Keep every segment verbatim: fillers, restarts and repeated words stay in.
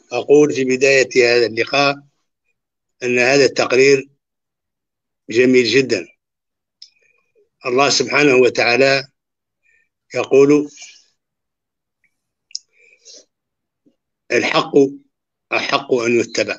أقول في بداية هذا اللقاء أن هذا التقرير جميل جدا. الله سبحانه وتعالى يقول: الحق أحق أن يتبع.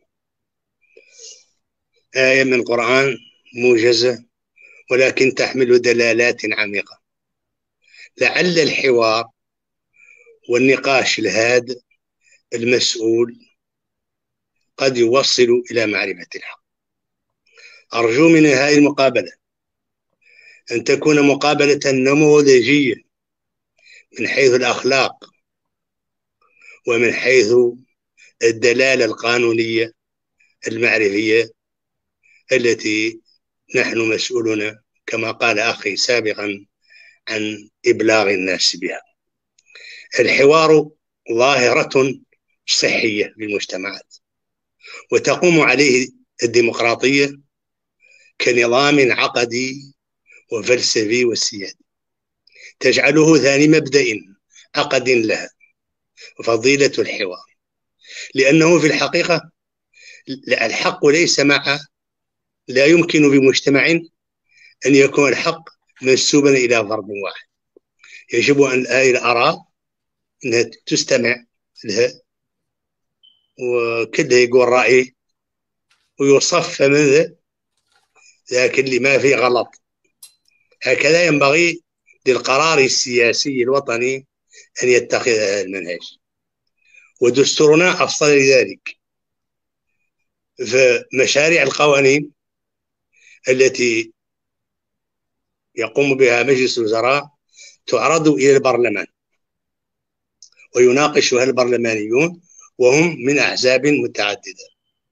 آية من القرآن موجزة ولكن تحمل دلالات عميقة. لعل الحوار والنقاش الهادئ المسؤول قد يوصل إلى معرفة الحق. أرجو من هذه المقابلة أن تكون مقابلة نموذجية من حيث الأخلاق ومن حيث الدلالة القانونية المعرفية التي نحن مسؤولون كما قال أخي سابقا عن إبلاغ الناس بها. الحوار ظاهرة صحية في المجتمعات، وتقوم عليه الديمقراطية كنظام عقدي وفلسفي وسيادي تجعله ثاني مبدأ عقد لها فضيلة الحوار، لأنه في الحقيقة الحق ليس مع لا يمكن بمجتمع أن يكون الحق منسوبا إلى ضرب واحد. يجب أن هذه الآراء أنها تستمع لها وكله يقول رأيه ويصف من ذا ذاك اللي ما فيه غلط. هكذا ينبغي للقرار السياسي الوطني أن يتخذ هذا المنهج، ودستورنا أفضل لذلك. فمشاريع القوانين التي يقوم بها مجلس الوزراء تعرض إلى البرلمان ويناقشها البرلمانيون وهم من أحزاب متعددة،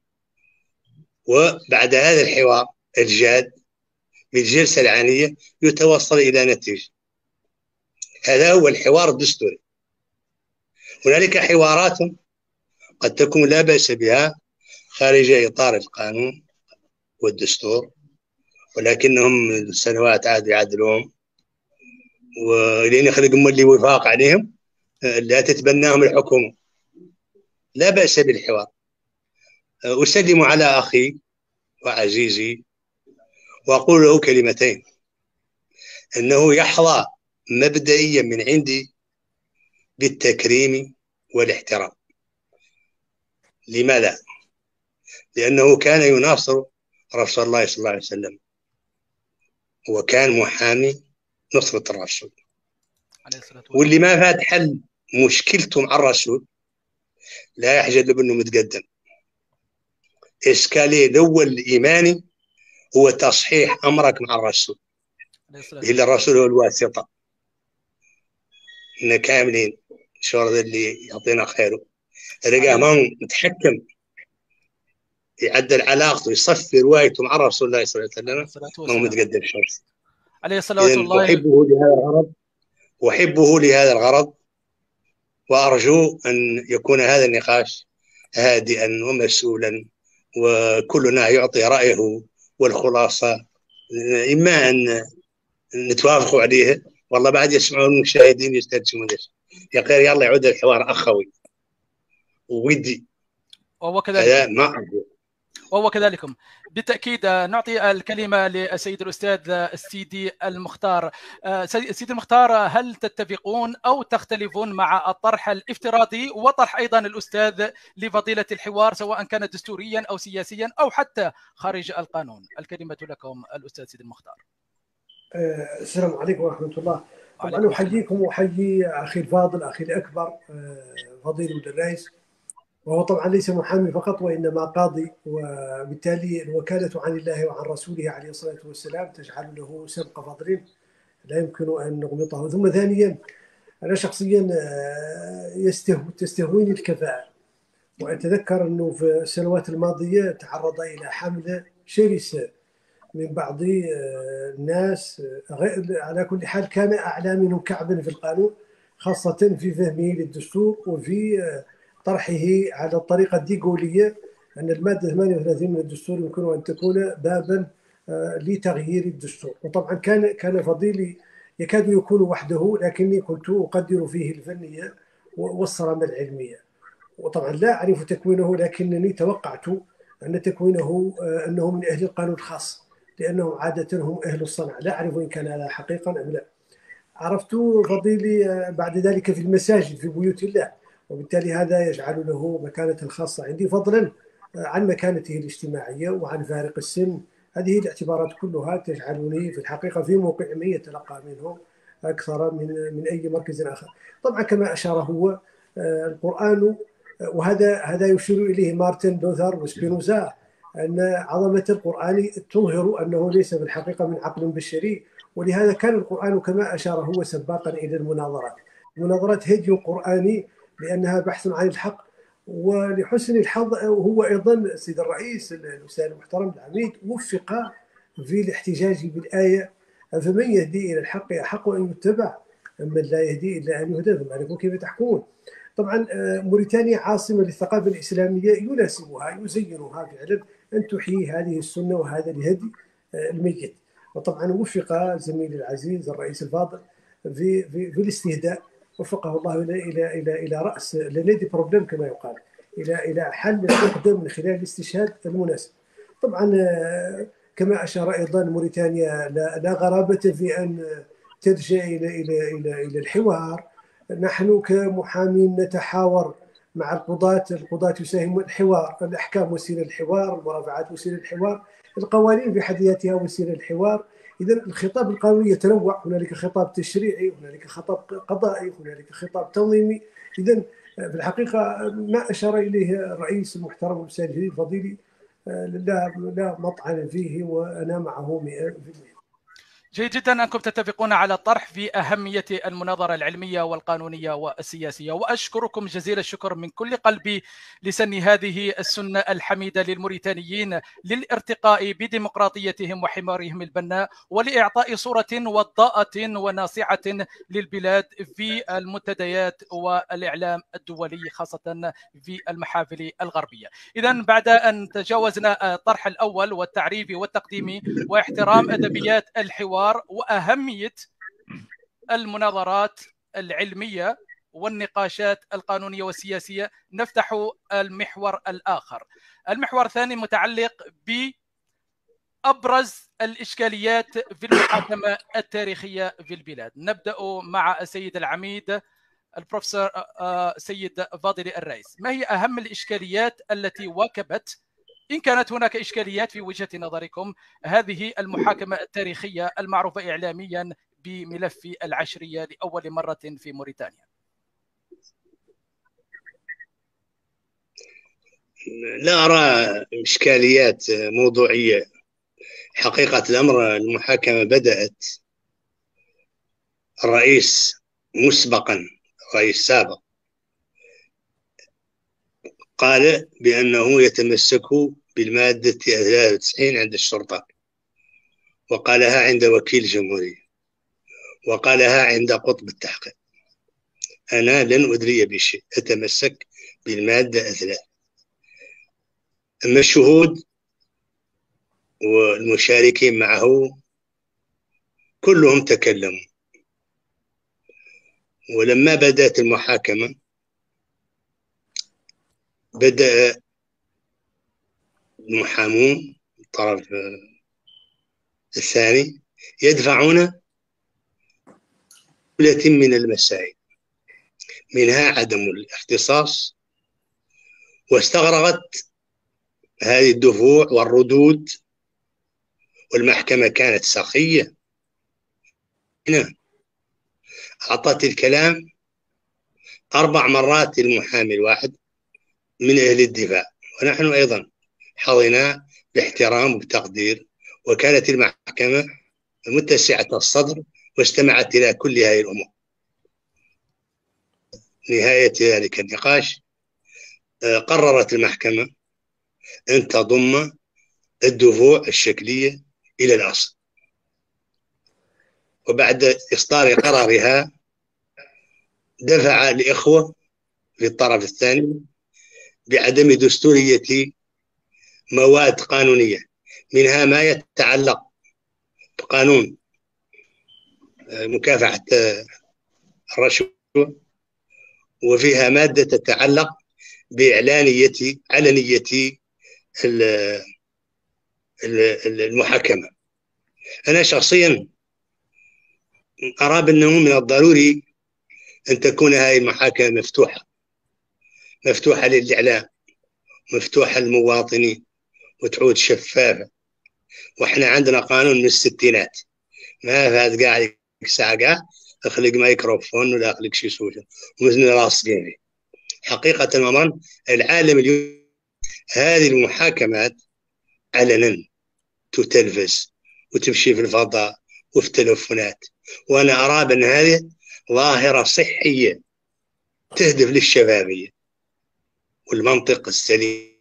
وبعد هذا الحوار الجاد بالجلسة العانية يتوصل إلى نتيجة. هذا هو الحوار الدستوري. هنالك حوارات قد تكون لا بأس بها خارج إطار القانون والدستور، ولكنهم السنوات عاد يعدلوهم ولين يخلقهم اللي وفاق عليهم لا تتبناهم الحكومة. لا بأس بالحوار. أسلم على أخي وعزيزي وأقول له كلمتين: أنه يحظى مبدئيا من عندي بالتكريم والاحترام. لماذا؟ لأنه كان يناصر رسول الله صلى الله عليه وسلم، وكان محامي نصرة الرسول، واللي ما فات حل مشكلته مع الرسول لا يحجد له بأنه متقدم. إشكاليه الأول الإيماني هو تصحيح أمرك مع الرسول، إلا الرسول هو الواسطة. إحنا كاملين شورد اللي يعطينا خيره رجع ما هو متحكم يعدل علاقته يصفي روايته مع رسول الله صلى الله عليه وسلم، ما هو متقدم شرط عليه الصلاة والسلام. أحبه لهذا الغرض وأحبه لهذا الغرض وأرجو أن يكون هذا النقاش هادئا ومسؤولا وكلنا يعطي رأيه، والخلاصة إما أن نتوافقوا عليه والله بعد يسمعون المشاهدين يسترجمون يا غير يلا يعود الحوار أخوي وودي. وهو كذلك ما أرجو. وهو كذلك بالتأكيد. نعطي الكلمة للسيد الأستاذ السيدي المختار. سيدي المختار، هل تتفقون أو تختلفون مع الطرح الافتراضي وطرح أيضا الأستاذ لفضيلة الحوار سواء كان دستوريا أو سياسيا أو حتى خارج القانون؟ الكلمة لكم الأستاذ سيدي المختار. السلام عليكم ورحمة الله. طبعا أحييكم وأحيي أخي الفاضل أخي الأكبر فضيلة الرئيس، وهو طبعا ليس محامي فقط وإنما قاضي، وبالتالي الوكالة عن الله وعن رسوله عليه الصلاة والسلام تجعل له سبق فضل لا يمكن أن نغمطه. ثم ثانيا أنا شخصيا يستهو تستهويني الكفاءة، وأتذكر أنه في السنوات الماضية تعرض إلى حملة شرسة من بعض الناس على كل حال كان أعلى منه كعبا في القانون، خاصة في فهمه للدستور وفي طرحه على الطريقة الديغولية أن المادة ثمانية وثلاثين من الدستور يمكن أن تكون بابا لتغيير الدستور. وطبعا كان كان فضيلي يكاد يكون وحده، لكني كنت أقدر فيه الفنية والصرامة العلمية. وطبعا لا أعرف تكوينه، لكنني توقعت أن تكوينه أنه من أهل القانون الخاص، لأنهم عادة هم أهل الصنعة. لا أعرف إن كان هذا حقيقا أم لا. عرفت فضيلي بعد ذلك في المساجد في بيوت الله، وبالتالي هذا يجعل له مكانة خاصة عندي، فضلا عن مكانته الاجتماعية وعن فارق السن. هذه الاعتبارات كلها تجعلني في الحقيقة في موقع من يتلقى منه أكثر من من أي مركز آخر. طبعا كما أشار هو القرآن، وهذا هذا يشير إليه مارتن لوثر وسبينوزا، أن عظمة القرآن تظهر أنه ليس في الحقيقة من عقل بشري، ولهذا كان القرآن كما أشار هو سباقا إلى المناظرات. المناظرات هدي قرآني لأنها بحث عن الحق. ولحسن الحظ هو أيضا السيد الرئيس الأستاذ المحترم العميد وفق في الاحتجاج بالآية: فمن يهدي إلى الحق أحق أن يتبع من لا يهدي إلا أن يهدى، فما لكم كيف تحكمون. طبعا موريتانيا عاصمة للثقافة الإسلامية، يناسبها يزينها فعلا أن تحيي هذه السنة وهذا الهدي الميت. وطبعا وفق زميلي العزيز الرئيس الفاضل في في, في الاستهداء، وفقه الله الى الى الى الى راس لندي بروبليم كما يقال، الى الى حل العقده من خلال الاستشهاد المناسب. طبعا كما اشار ايضا موريتانيا لا, لا غرابه في ان تلجا الى الى الى الى الحوار. نحن كمحامين نتحاور مع القضاة، القضاة يساهمون الحوار، الأحكام وسيلة الحوار، المرافعات وسيلة الحوار، القوانين في حد ذاتها وسيلة الحوار. إذا الخطاب القانوني يتنوع، هنالك خطاب تشريعي، هنالك خطاب قضائي، هنالك خطاب تنظيمي. إذا في الحقيقة ما أشار إليه الرئيس المحترم الأستاذ جليل الفضيلي لا لا مطعن فيه، وأنا معه مئة بالمئة. جيد جدا أنكم تتفقون على الطرح في أهمية المناظرة العلمية والقانونية والسياسية، وأشكركم جزيل الشكر من كل قلبي لسن هذه السنة الحميدة للموريتانيين للارتقاء بديمقراطيتهم وحمارهم البناء، ولإعطاء صورة وضاءة وناصعة للبلاد في المنتديات والإعلام الدولي، خاصة في المحافل الغربية. إذن بعد أن تجاوزنا الطرح الأول والتعريف والتقديم واحترام أدبيات الحوار وأهمية المناظرات العلمية والنقاشات القانونية والسياسية، نفتح المحور الآخر. المحور الثاني متعلق بأبرز الإشكاليات في المحاكمة التاريخية في البلاد. نبدأ مع السيد العميد البروفيسور سيد فاضل الرئيس. ما هي أهم الإشكاليات التي واكبت، إن كانت هناك إشكاليات في وجهة نظركم، هذه المحاكمة التاريخية المعروفة إعلاميا بملف العشرية لأول مرة في موريتانيا؟ لا أرى إشكاليات موضوعية. حقيقة الأمر المحاكمة بدأت، الرئيس مسبقا رئيس سابق قال بأنه يتمسك بالمادة ثلاثة وتسعين عند الشرطة، وقالها عند وكيل جمهورية، وقالها عند قطب التحقيق. أنا لن أدري بشيء، أتمسك بالمادة الثلاث. أما الشهود والمشاركين معه كلهم تكلموا. ولما بدأت المحاكمة بدأ المحامون الطرف الثاني يدفعون جملة من المسائل، منها عدم الاختصاص، واستغرقت هذه الدفوع والردود، والمحكمة كانت سخية. هنا أعطت الكلام أربع مرات للمحامي الواحد من أهل الدفاع، ونحن أيضا حظينا باحترام وبتقدير، وكانت المحكمة متسعة الصدر واستمعت إلى كل هذه الأمور. نهاية ذلك النقاش قررت المحكمة أن تضم الدفوع الشكلية إلى الأصل، وبعد إصدار قرارها دفع الإخوة في الطرف الثاني بعدم دستورية مواد قانونية، منها ما يتعلق بقانون مكافحة الرشوة، وفيها مادة تتعلق بإعلانية علنية المحاكمة. أنا شخصيا أرى بأنه من الضروري أن تكون هذه المحاكمة مفتوحة مفتوحة للإعلام، مفتوحة للمواطنين، وتعود شفافة. وإحنا عندنا قانون من الستينات، ما فات قاعد ساعة قاعد أخلق ميكروفون ولا أخلق شي سوشة ومزن راسقين فيه. حقيقة الأمر العالم اليوم هذه المحاكمات علنا تتلفز وتمشي في الفضاء وفي التلفونات، وأنا أرى بأن هذه ظاهرة صحية تهدف للشفافية والمنطق السليم.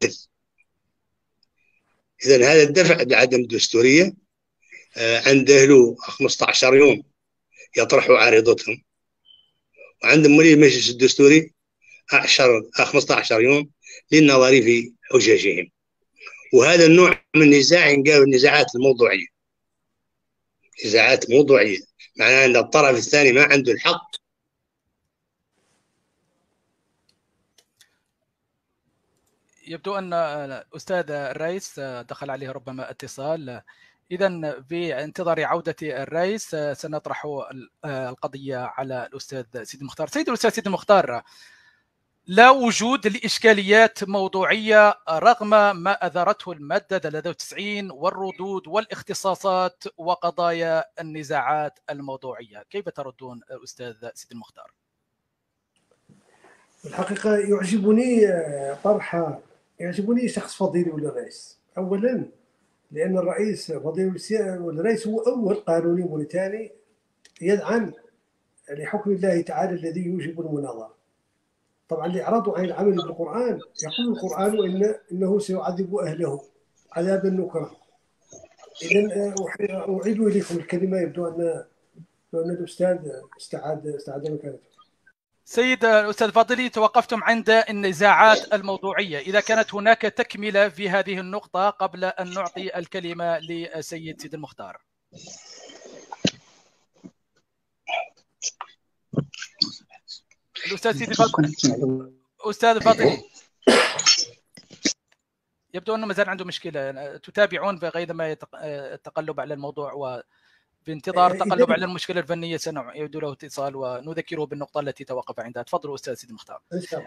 إذن هذا الدفع بعدم الدستورية عنده له خمسة عشر يوم يطرحوا عارضتهم، وعندهم ولي المجلس الدستوري خمسة عشر يوم للنظر في حججهم. وهذا النوع من النزاع ينقال النزاعات الموضوعية، نزاعات موضوعية، معناه أن الطرف الثاني ما عنده الحق. يبدو أن الأستاذ الرئيس دخل عليه ربما اتصال، إذا بانتظار عودة الرئيس سنطرح القضية على الأستاذ سيدي المختار. سيد الأستاذ سيدي المختار، لا وجود لإشكاليات موضوعية رغم ما أثارته المادة ثلاثة وتسعين والردود والاختصاصات وقضايا النزاعات الموضوعية، كيف تردون أستاذ سيدي المختار؟ الحقيقة يعجبني طرح يعجبني شخص فضيلي ولا رئيس. أولا لأن الرئيس فضيلي والرئيس هو أول قانوني موريتاني يدعم لحكم الله تعالى الذي يوجب المناظرة. طبعا الإعراض عن العمل بالقرآن، يقول القرآن إن إنه سيعذب أهله عذابا نكرا. إذا أعيد إليكم الكلمة، يبدو أن أن الأستاذ استعاد استعاد مكانته. سيد الأستاذ فاضلي، توقفتم عند النزاعات الموضوعية، إذا كانت هناك تكملة في هذه النقطة قبل أن نعطي الكلمة لسيد سيد المختار. الأستاذ سيدي فاضلي، أستاذ فاضلي يبدو أنه ما زال عنده مشكلة. تتابعون بغير ما التقلب على الموضوع، و بانتظار تقلب على المشكلة الفنية سنعيد له اتصال ونذكره بالنقطة التي توقف عندها. تفضلوا أستاذ سيدي المختار.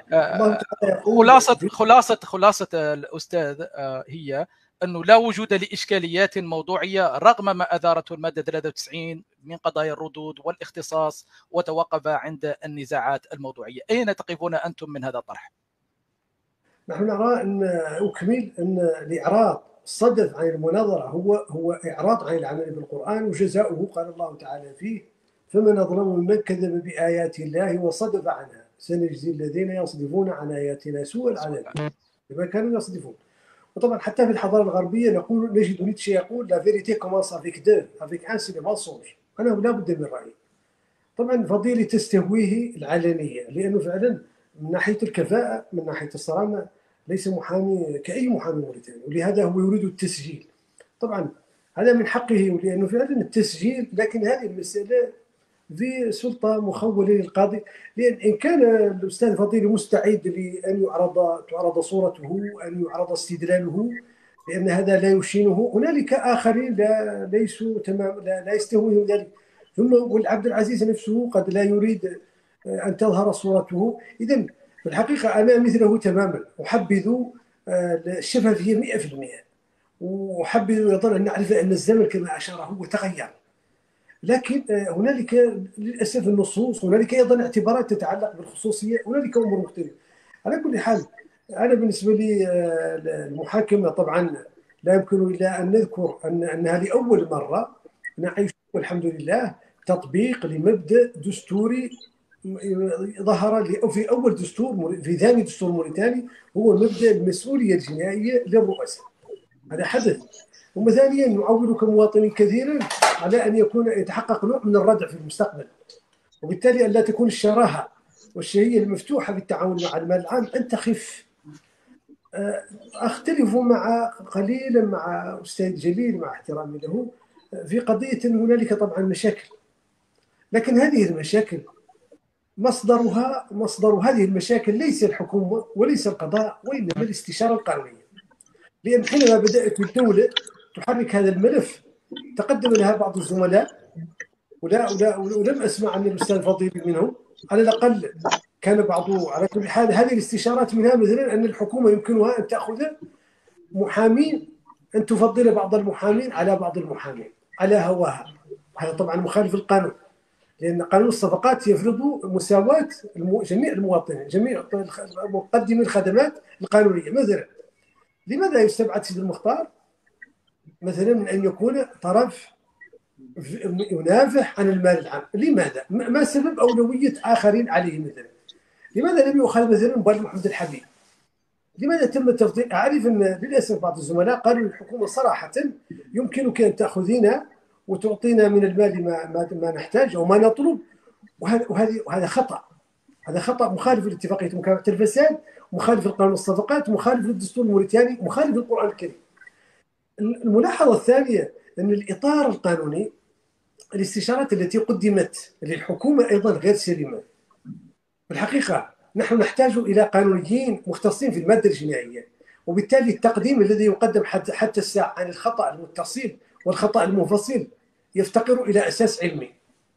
خلاصة خلاصة خلاصة الأستاذ هي أنه لا وجود لإشكاليات موضوعية رغم ما أثارته المادة ثلاثة وتسعين من قضايا الردود والاختصاص وتوقف عند النزاعات الموضوعية. أين تقفون أنتم من هذا الطرح؟ نحن نرى أن أكمل أن الإعراض الصدد عن المناظرة هو هو إعراض عن العمل بالقرآن، وجزاؤه قال الله تعالى فيه: فمن أظلم ممن كذب بآيات الله وصدف عنها سنجزي الذين يصدفون عن آياتنا سوء العذاب بما كانوا يصدفون. وطبعا حتى في الحضارة الغربية نقول نجد نيتشه يقول لا فيريتي كومونس افيك دو افيك ان سي لي مونسونج، أنه لا بد من رأي. طبعا فضيلة تستهويه العلنية، لأنه فعلا من ناحية الكفاءة من ناحية الصرامة ليس محامي كأي محامي موريتاني، ولهذا هو يريد التسجيل. طبعا هذا من حقه لأنه فعلا التسجيل، لكن هذه المسألة في سلطة مخولة للقاضي، لأن إن كان الأستاذ فضيلي مستعد لأن يعرض تعرض صورته، أن يعرض استدلاله، لأن هذا لا يشينه، هنالك آخرين لا ليسوا تمام لا, لا يستهويهم ذلك. ثم والعبد العزيز نفسه قد لا يريد أن تظهر صورته. إذن في الحقيقة أنا مثله تماما، أحبذ الشفافية مئة بالمئة، وأحبذ يظل أن نعرف أن الزمن كما أشار هو تغير، لكن هنالك للأسف النصوص، هنالك أيضا اعتبارات تتعلق بالخصوصية، هنالك أمور مختلفة. على كل حال أنا بالنسبة لي المحاكمة طبعا لا يمكن إلا أن نذكر أن أنها لأول مرة نعيش والحمد لله تطبيق لمبدأ دستوري ظهر في أول دستور في ثاني دستور موريتاني، هو مبدأ المسؤولية الجنائية للرؤساء. هذا حدث. وثانيا نعول كمواطنين كثيرا على أن يكون يتحقق نوع من الردع في المستقبل، وبالتالي أن لا تكون الشراهة والشهية المفتوحة في التعامل مع المال العام أن تخف. أختلف مع قليلا مع أستاذ جليل مع احترامي له في قضية هنالك طبعا مشاكل، لكن هذه المشاكل مصدرها مصدر هذه المشاكل ليس الحكومة وليس القضاء، وإنما الاستشارة القانونية. لأن حينما بدأت الدولة تحرك هذا الملف تقدم لها بعض الزملاء، ولا ولا ولم أسمع عن الأستاذ فضيل منهم، على الأقل كان بعضه. على كل حال هذه الاستشارات منها مثلا أن الحكومة يمكنها أن تأخذ محامين، أن تفضل بعض المحامين على بعض المحامين على هواها. هذا طبعا مخالف القانون، لأن قانون الصفقات يفرض مساواة جميع المواطنين، جميع مقدمي الخدمات القانونية. مثلا لماذا يستبعد سيد المختار مثلا من أن يكون طرف ينافح عن المال العام؟ لماذا؟ ما سبب أولوية آخرين عليه؟ مثلا لماذا لم يؤخذ مثلا مبارك محمد الحبيب؟ لماذا تم التفضيل؟ أعرف أن للأسف بعض الزملاء قالوا للحكومة صراحة يمكنك أن تأخذينا وتعطينا من المال ما, ما, ما نحتاج أو ما نطلب، وهذا وهذا خطأ. هذا خطأ مخالف لاتفاقية مكافحة الفساد، مخالف لقانون الصفقات، مخالف للدستور الموريتاني، مخالف للقرآن الكريم. الملاحظة الثانية أن الإطار القانوني، الاستشارات التي قدمت للحكومة أيضا غير سليمة. بالحقيقة نحن نحتاج إلى قانونيين مختصين في المادة الجنائية، وبالتالي التقديم الذي يقدم حتى حتى الساعة عن الخطأ المتصل والخطأ المنفصل يفتقر إلى أساس علمي.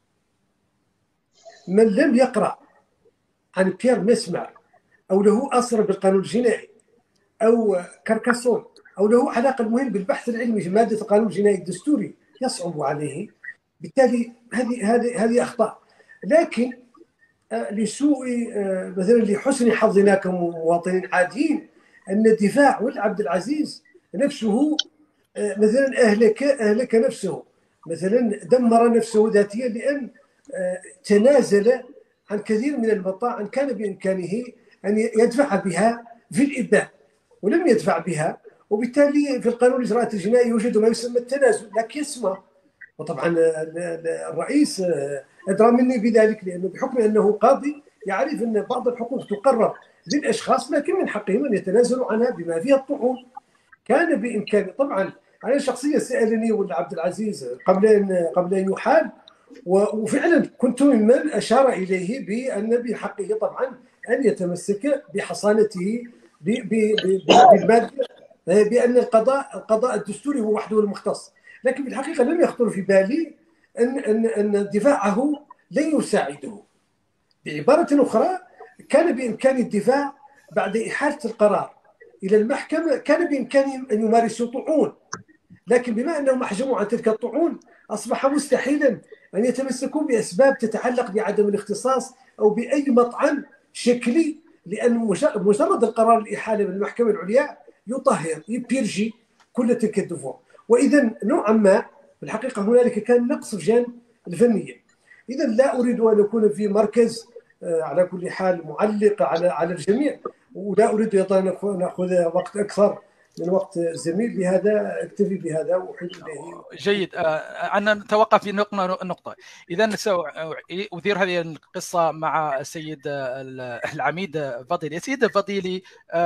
من لم يقرأ عن بيير ميسمار أو له أثر بالقانون الجنائي أو كاركاسون أو له علاقة المهم بالبحث العلمي في مادة القانون الجنائي الدستوري يصعب عليه. بالتالي هذه هذه هذه أخطاء. لكن لسوء مثلا لحسن حظنا كمواطنين عاديين أن الدفاع والعبد العزيز نفسه مثلا أهلك أهلك نفسه، مثلا دمر نفسه ذاتيا، لأن تنازل عن كثير من المطاعم كان بإمكانه أن يدفع بها في الإباء ولم يدفع بها. وبالتالي في القانون الإجراءات الجنائي يوجد ما يسمى التنازل، لكن يسمى. وطبعا الرئيس أدرى مني بذلك، لأنه بحكم أنه قاضي يعرف أن بعض الحقوق تقرر للأشخاص لكن من حقهم أن يتنازلوا عنها بما فيها الطعون. كان بإمكاني طبعا. أنا شخصيا سألني ولا عبد العزيز قبل أن قبل أن يحال، وفعلا كنت ممن أشار إليه بأن بحقه طبعا أن يتمسك بحصانته بالمادة، بأن القضاء القضاء الدستوري هو وحده المختص. لكن بالحقيقة لم يخطر في بالي أن أن أن دفاعه لن يساعده. بعبارة أخرى كان بإمكان الدفاع بعد إحالة القرار إلى المحكمة، كان بإمكانهم أن يمارسوا طعون، لكن بما أنهم أحجموا عن تلك الطعون أصبح مستحيلا أن يتمسكوا بأسباب تتعلق بعدم الاختصاص أو بأي مطعن شكلي، لأن مجرد القرار الإحالة من المحكمة العليا يطهر يبيرجي كل تلك الدفوع. وإذا نوعا ما في الحقيقة هنالك كان نقص في جانب الفنية. إذا لا أريد أن أكون في مركز على كل حال معلق على على الجميع، ولا أريد أيضا أن نأخذ وقت أكثر من وقت الزميل. لهذا أكتفي بهذا وأحيل إليه. جيد. أنا نتوقف في نقطة. إذا سأثير هذه القصة مع السيد العميد فضيلي. السيد فضيلي،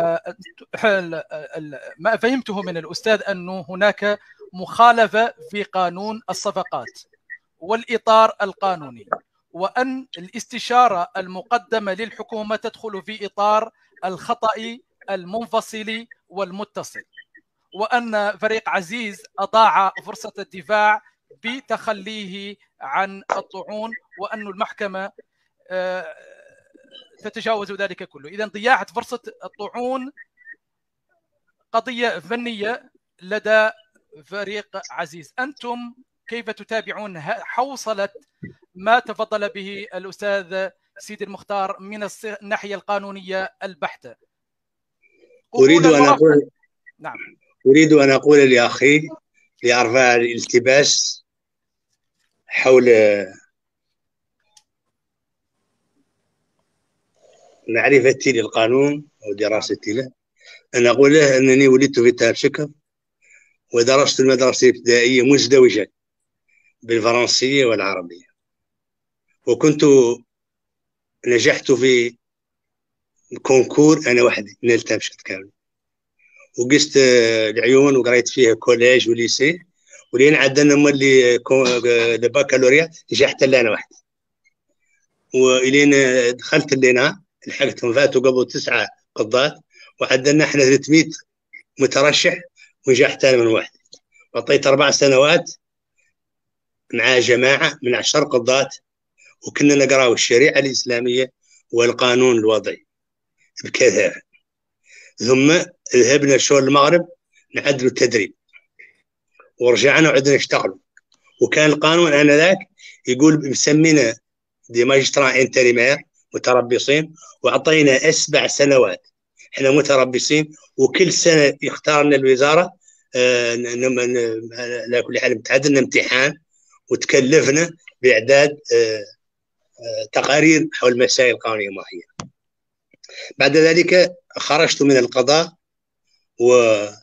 ما فهمته من الأستاذ أنه هناك مخالفة في قانون الصفقات والإطار القانوني، وأن الاستشارة المقدمة للحكومة تدخل في إطار الخطأ المنفصل والمتصل، وأن فريق عزيز أضاع فرصة الدفاع بتخليه عن الطعون، وأن المحكمة تتجاوز ذلك كله. إذن ضياع فرصة الطعون قضية فنية لدى فريق عزيز. أنتم كيف تتابعون حوصلة ما تفضل به الأستاذ سيدي المختار من الناحية القانونية البحتة؟ أريد أن أقول نعم أريد أن أقول لأخي لأرفع الالتباس حول معرفتي للقانون أو دراستي له، أن أقول له أنني ولدت في تال شكر، ودرست المدرسة الابتدائية مزدوجة بالفرنسية والعربية، وكنت نجحت في كونكور أنا وحدي نلتها بشكل كامل، وقست العيون وقريت فيها كوليج وليسي، ولين عدنا مولي البكالوريا نجحت الا انا وحدي. والين دخلت اللينا لحقتهم فاتوا قبل تسعه قضات، وعدلنا احنا ثلاثمئة مترشح ونجحت انا من واحد. وعطيت اربع سنوات مع جماعه من عشر قضات، وكنا نقراوا الشريعه الاسلاميه والقانون الوضعي بكثافه. ثم ذهبنا شو المغرب نعدلوا التدريب، ورجعنا وعدنا نشتغلوا. وكان القانون انذاك يقول مسمينا دي ماجسترا انتريمير متربصين، وعطينا اسبع سنوات احنا متربصين، وكل سنه يختارنا الوزاره على كل حال تعدلنا امتحان، وتكلفنا باعداد تقارير حول مسائل قانونيه معينه. بعد ذلك خرجت من القضاء وذهبت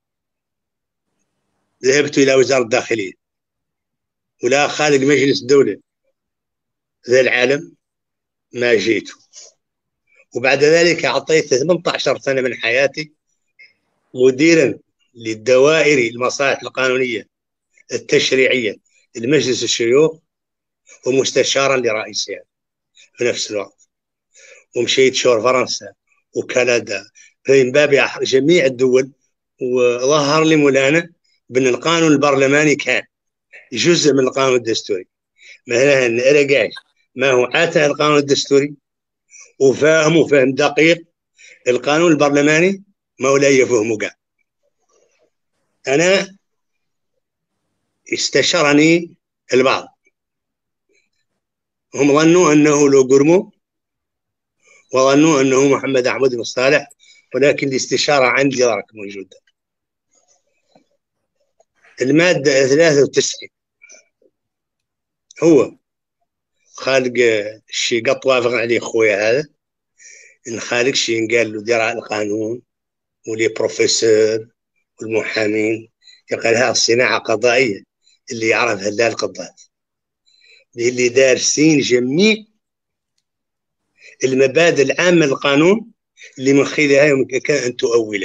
الى وزاره الداخليه، ولا خالق مجلس الدوله ذا العالم ما جيت. وبعد ذلك اعطيت ثمانية عشر سنه من حياتي مديرا للدوائر المصالح القانونيه التشريعيه لمجلس الشيوخ، ومستشارا لرئيسها في نفس الوقت. ومشيت شور فرنسا وكندا من باب جميع الدول، وظهر لي مولانا بان القانون البرلماني كان جزء من القانون الدستوري. مثلا الرقاش ما هو عاته القانون الدستوري وفاهمه فهم دقيق، القانون البرلماني ما ولا يفهمه قاع. انا استشارني البعض، هم ظنوا انه لو قرمو وظنوا انه محمد احمد بن صالح، ولكن الاستشاره عندي راك موجوده. الماده ثلاثة وتسعين هو خالق شي قط وافق عليه خويا هذا، ان خالق شي قال له دير القانون ولي بروفيسور والمحامين، قال ها الصناعه قضائيه اللي يعرفها لا القضاة، اللي دارسين جميع المبادئ العامه للقانون اللي من خلالها يمكن ان تؤوله.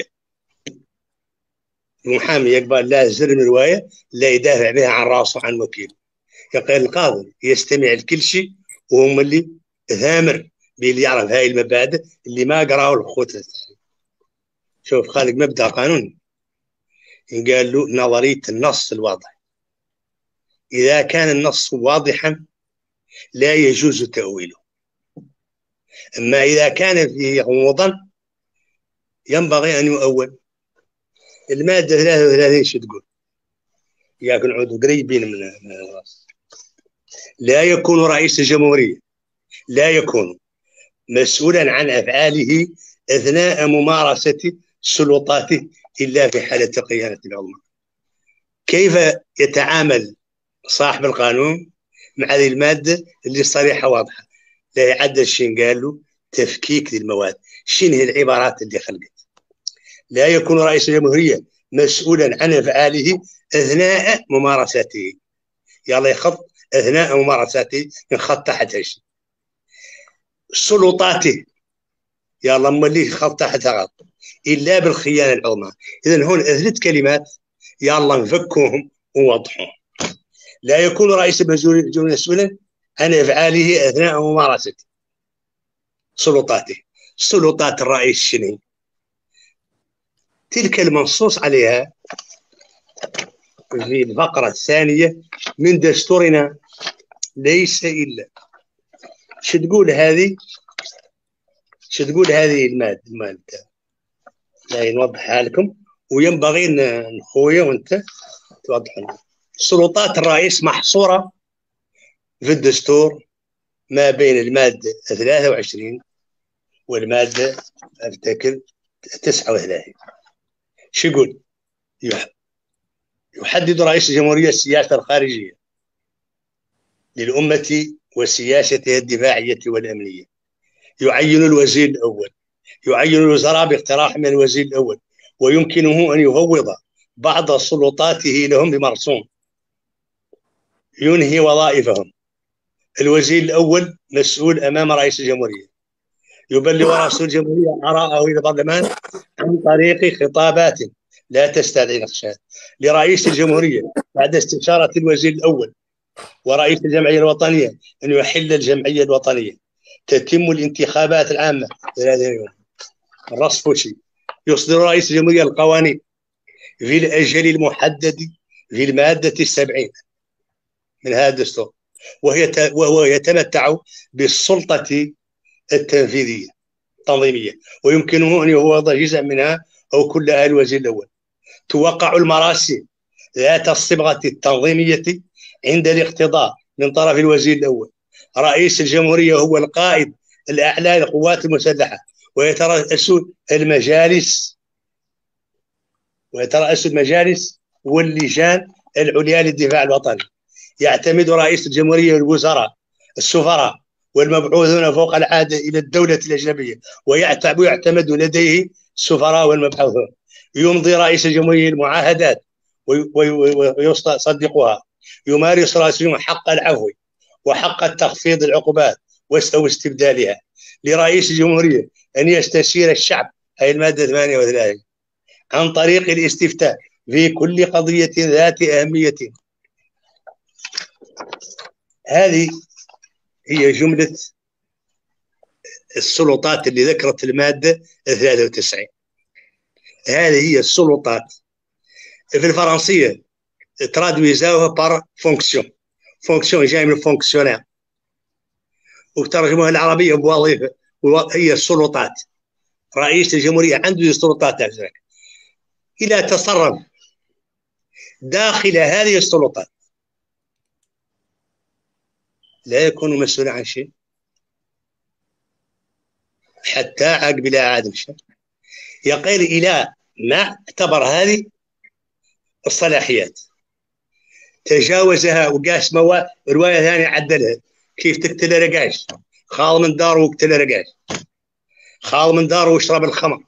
المحامي يقبل لا زر من روايه لا يدافع بها عن راسه عن وكيل. يقول القاضي يستمع لكل شيء، وهم اللي ثامر باللي يعرف هاي المبادئ اللي ما قراوا الخوت. شوف خالق مبدا قانوني قال له نظريه النص الواضح، اذا كان النص واضحا لا يجوز تاويله، اما اذا كان فيه غموضا ينبغي ان يؤول. الماده ثلاثة وثلاثين شو تقول؟ ياكل عود قريبين من الراس. لا يكون رئيس الجمهوريه لا يكون مسؤولا عن افعاله اثناء ممارسه سلطاته الا في حاله القياده العظمى. كيف يتعامل صاحب القانون مع هذه الماده اللي صريحه واضحه؟ لا يعدل شيء قال له تفكيك للمواد. شنو هي العبارات اللي خلقت؟ لا يكون رئيس الجمهوريه مسؤولا عن افعاله اثناء ممارسته. يلا يخط اثناء ممارسته، ينخط تحت شيء. سلطاته يلا اما اللي خط تحت غلط الا بالخيانه العظمى. اذا هون ثلاث كلمات يلا نفكوهم ووضحوهم. لا يكون رئيس الجمهوريه مسؤولا عن افعاله اثناء ممارسته سلطاته. سلطات الرئيس شنو؟ تلك المنصوص عليها في الفقرة الثانية من دستورنا، ليس إلا شو تقول هذه؟ شو تقول هذه المادة؟ المادة لا نوضحها لكم، وينبغي نخويا وانت توضح لنا. سلطات الرئيس محصورة في الدستور ما بين المادة ثلاثة وعشرين والمادة أفتكر تسعة وثلاثين. شو يقول؟ يحدد رئيس الجمهورية السياسة الخارجية للأمة وسياستها الدفاعية والأمنية. يعين الوزير الأول، يعين الوزراء باقتراح من الوزير الأول، ويمكنه أن يفوض بعض سلطاته لهم بمرسوم. ينهي وظائفهم. الوزير الأول مسؤول أمام رئيس الجمهورية، يبلغ رئيس الجمهورية آراءه إلى البرلمان عن طريق خطابات لا تستدعي نقاشات لرئيس الجمهورية بعد استشارة الوزير الأول ورئيس الجمعية الوطنية أن يحل الجمعية الوطنية. تتم الانتخابات العامة في هذا اليوم. الرصفوشي يصدر رئيس الجمهورية القوانين في الأجل المحدد في المادة السبعين من هذا الدستور، وهي وهو يتمتع بالسلطة التنفيذية التنظيمية، ويمكنه أن يفوض جزءا منها أو كلها الوزير الأول. توقع المراسم ذات الصبغة التنظيمية عند الاقتضاء من طرف الوزير الأول. رئيس الجمهورية هو القائد الأعلى للقوات المسلحة، ويترأس المجالس ويترأس المجالس واللجان العليا للدفاع الوطني. يعتمد رئيس الجمهورية الوزراء السفراء والمبعوثون فوق العادة إلى الدولة الأجنبية، ويعتمد لديه السفراء والمبعوثون. يمضي رئيس الجمهورية المعاهدات ويصدقها. يمارس رئيسهم حق العفو وحق التخفيض العقوبات أو استبدالها. لرئيس الجمهورية أن يستشير الشعب، هي المادة ثمانية وثلاثين، عن طريق الاستفتاء في كل قضية ذات أهمية. هذه هي جملة السلطات اللي ذكرت المادة ثلاثة وتسعين. هذه هي السلطات. في الفرنسية ترادويزاوها بار فونكسيون. فونكسيون جاي من فونكسيونير، وترجموها العربية بوظيفة، هي السلطات. رئيس الجمهورية عنده سلطات أجزاء إذا تصرف داخل هذه السلطات لا يكون مسؤولا عن شيء حتى عقب لا عاد شيء. يقير إلى ما اعتبر هذه الصلاحيات تجاوزها وقاس موا. رواية ثانية عدلها، كيف تقتل رقاش، خال من داره وقتل رقاش، خال من داره واشرب الخمر.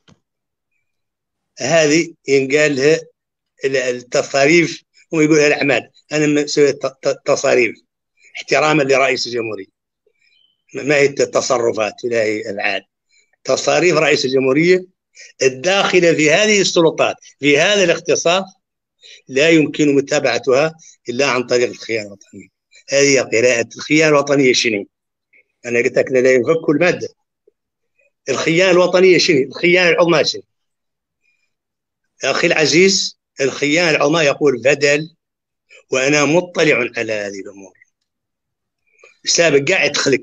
هذه ينقال لها التصاريف، هم يقولها الأعمال، أنا سويت تصاريف احتراما لرئيس الجمهورية. ما هي التصرفات ولا هي الأفعال. تصاريف رئيس الجمهورية الداخلة في هذه السلطات في هذا الاختصاص لا يمكن متابعتها إلا عن طريق الخيانة الوطنية. هذه قراءة الخيانة الوطنية شنو؟ أنا قلت لك لا ينفك المادة. الخيانة الوطنية شنو؟ الخيانة العظمى شنو؟ أخي العزيز، الخيانة العظمى يقول بدل، وأنا مطلع على هذه الأمور. سابق قاعد تخلق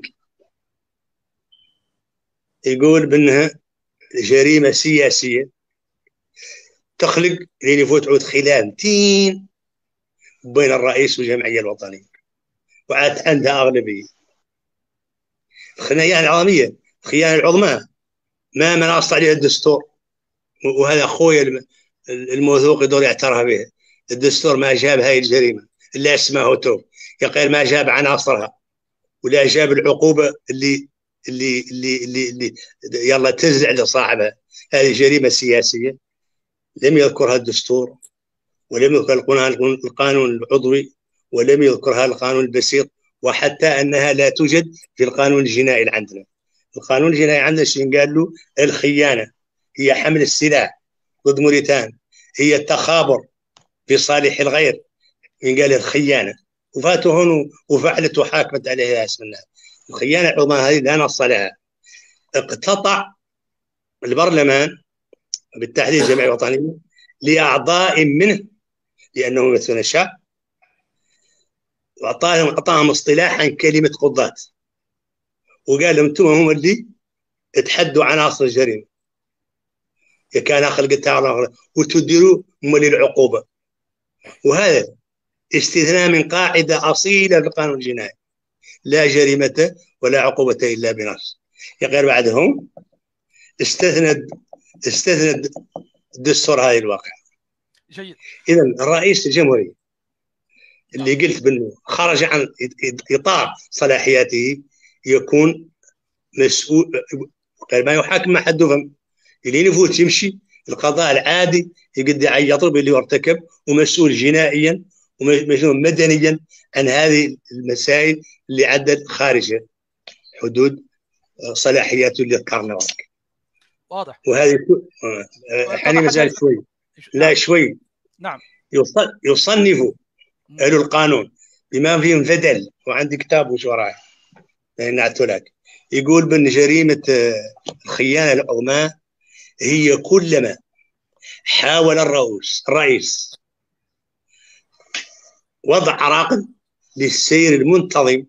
يقول بأنها جريمة سياسية تخلق لين يفوت عود خلاف تين بين الرئيس والجمعية الوطنية، وعاد عندها أغلبية. الخيانة العظمية، الخيانة العظمى ما منص عليها الدستور، وهذا أخويا الموثوق يدور يعترف بها. الدستور ما جاب هاي الجريمة إلا اسمه توب، يقول ما جاب عناصرها ولا جاب العقوبة اللي اللي اللي اللي, اللي يلا تزرع لصاحبها. هذه جريمة سياسية لم يذكرها الدستور، ولم يذكرها القانون العضوي، ولم يذكرها القانون البسيط، وحتى أنها لا توجد في القانون الجنائي اللي عندنا. القانون الجنائي عندنا شيء قال له الخيانة هي حمل السلاح ضد موريتان، هي التخابر في صالح الغير، قال الخيانة، وفاتوا هون وفعلت وحاكمت عليها اسم الله. الخيانة العظمى هذه لا نص لها. اقتطع البرلمان بالتحديد الجمعية الوطنية لأعضاء منه لأنهم يمثلون الشعب، وأعطاهم أعطاهم اصطلاحا كلمة قضاة، وقال لهم أنتم هم اللي تحدوا عناصر الجريمة، كان خلقتها وتديروا هم للعقوبة. وهذا استثناء من قاعدة أصيلة في القانون الجنائي، لا جريمة ولا عقوبة إلا بنص. يقول بعدهم استثنى استثنى الدستور هذه الواقع. جيد. إذا الرئيس الجمهورية اللي قلت بأنه خرج عن إطار صلاحياته يكون مسؤول، ما يحاكم ما حد فهم، اللي يفوت يمشي القضاء العادي يقدر يطلب اللي ارتكب، ومسؤول جنائيا ومسؤول مدنيا عن هذه المسائل اللي عدت خارج حدود صلاحياته اللي ذكرنا. واضح. وهذه حاليا مازال شوي، لا شوي. نعم. يصنف أهل القانون بما فيهم فدل، وعندي كتاب وش وراي نعته لك، يقول بأن جريمة الخيانة العظمى هي كلما حاول الرئيس الرئيس وضع عراقل للسير المنتظم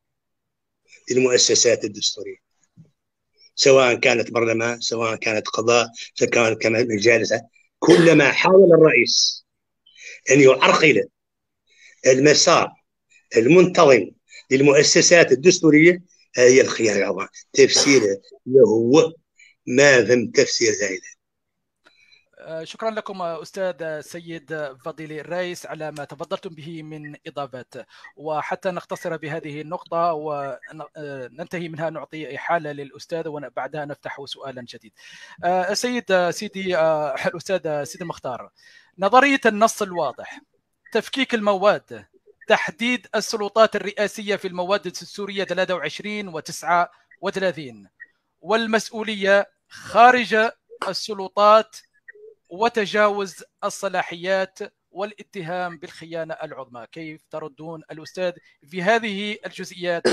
للمؤسسات الدستورية، سواء كانت برلمان، سواء كانت قضاء، سواء كانت مجالس. كلما حاول الرئيس أن يعرقل المسار المنتظم للمؤسسات الدستورية هي الخيانة العظمى. تفسيره هو ما ثم تفسير زائد. شكرا لكم أستاذ سيد فضيلي الرئيس على ما تفضلتم به من إضافات، وحتى نختصر بهذه النقطة وننتهي منها نعطي إحالة للأستاذ وبعدها نفتح سؤالا جديد. السيد سيدي الأستاذ سيدي المختار، نظرية النص الواضح، تفكيك المواد، تحديد السلطات الرئاسية في المواد الدستورية ثلاثة وعشرين وتسعة وثلاثين، والمسؤولية خارج السلطات وتجاوز الصلاحيات والاتهام بالخيانة العظمى. كيف تردون الأستاذ في هذه الجزئيات؟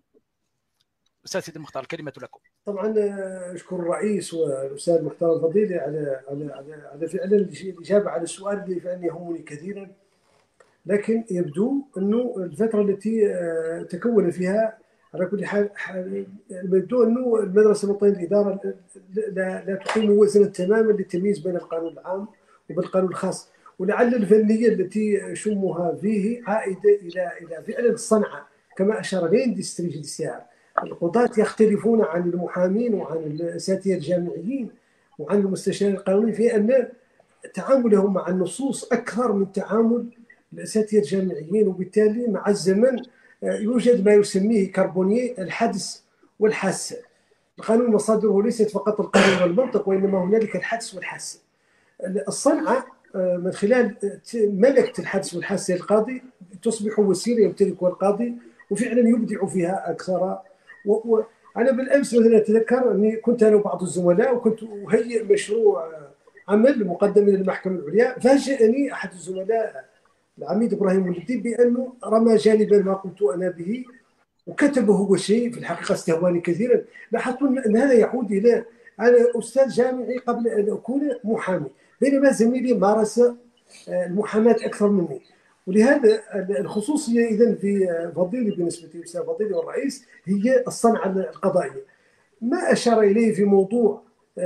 أستاذ سيدي المختار الكلمة لكم. طبعا أشكر الرئيس والأستاذ المحترم الفضيلي على على على, على فعلا الإجابة على السؤال اللي فعلا يهمني كثيرا، لكن يبدو أنه الفترة التي تكون فيها على كل حال يبدو أنه المدرسة الوطنية للإدارة لا, لا تقيم وزنا تماما للتمييز بين القانون العام وبين القانون الخاص، ولعل الفنية التي شمها فيه عائدة إلى إلى فعلا الصنعة كما أشار الاندستري جوديسيال. القضاة يختلفون عن المحامين وعن الأساتذة الجامعيين وعن المستشارين القانونيين في أن تعاملهم مع النصوص أكثر من تعامل الأساتذة الجامعيين، وبالتالي مع الزمن يوجد ما يسميه كربونية الحدس والحاسة. القانون مصادره ليست فقط القانون والمنطق، وإنما هنالك الحدس والحاسة. الصنعة من خلال ملكة الحدس والحاسة القاضي تصبح وسيلة يمتلكها القاضي وفعلا يبدع فيها أكثر. وأنا بالأمس مثلا أتذكر أني كنت أنا وبعض الزملاء وكنت أهيئ مشروع عمل مقدم من المحكمة العليا، فاجأني أحد الزملاء العميد إبراهيم ولدي بأنه رمى جانبا ما قلت أنا به وكتبه هو شيء في الحقيقة استهواني كثيرا. لاحظت أن هذا يعود إلى أنا أستاذ جامعي قبل أن أكون محامي، بينما زميلي مارس المحاماة أكثر مني. ولهذا الخصوصية إذن في فضيلي بالنسبة للأستاذ فضيلي والرئيس هي الصنعة القضائية. ما أشار إليه في موضوع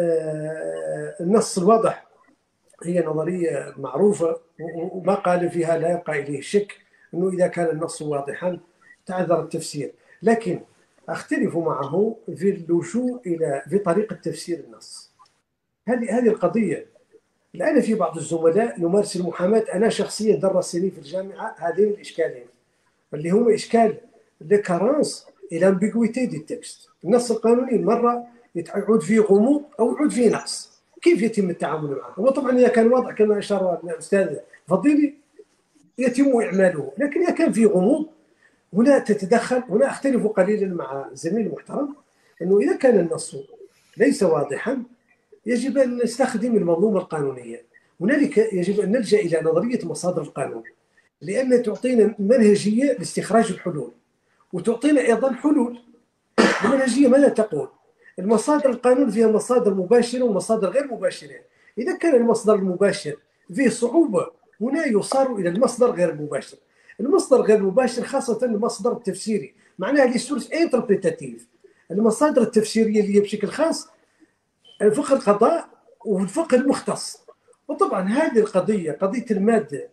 النص الواضح هي نظرية معروفة وما قال فيها لا يبقى إليه شك، أنه إذا كان النص واضحا تعذر التفسير، لكن أختلف معه في اللجوء إلى في طريقة تفسير النص. هذه هذه القضية. الآن في بعض الزملاء يمارس المحاماة، أنا شخصيا درسني في الجامعة هذين الإشكالين اللي هما إشكال لكارانس إلى امبيغويتي دي تكست. النص القانوني مرة يعود فيه غموض أو يعود فيه نقص، كيف يتم التعامل معه؟ هو طبعا إذا كان واضح كما أشار الأستاذ فضيلي يتم إعماله، لكن إذا كان فيه غموض هنا تتدخل. هنا أختلف قليلا مع زميلي المحترم أنه إذا كان النص ليس واضحا يجب أن نستخدم المنظومة القانونية. هنالك يجب أن نلجأ إلى نظرية مصادر القانون، لأن تعطينا منهجية لاستخراج الحلول وتعطينا أيضا حلول. المنهجية ماذا تقول؟ المصادر القانون فيها مصادر مباشرة ومصادر غير مباشرة. إذا كان المصدر المباشر فيه صعوبة هنا يصار إلى المصدر غير المباشر. المصدر غير المباشر خاصة المصدر التفسيري، معناها لي سورس انتربريتاتيف. المصادر التفسيرية اللي هي بشكل خاص الفقه القضاء والفقه المختص. وطبعا هذه القضية قضية المادة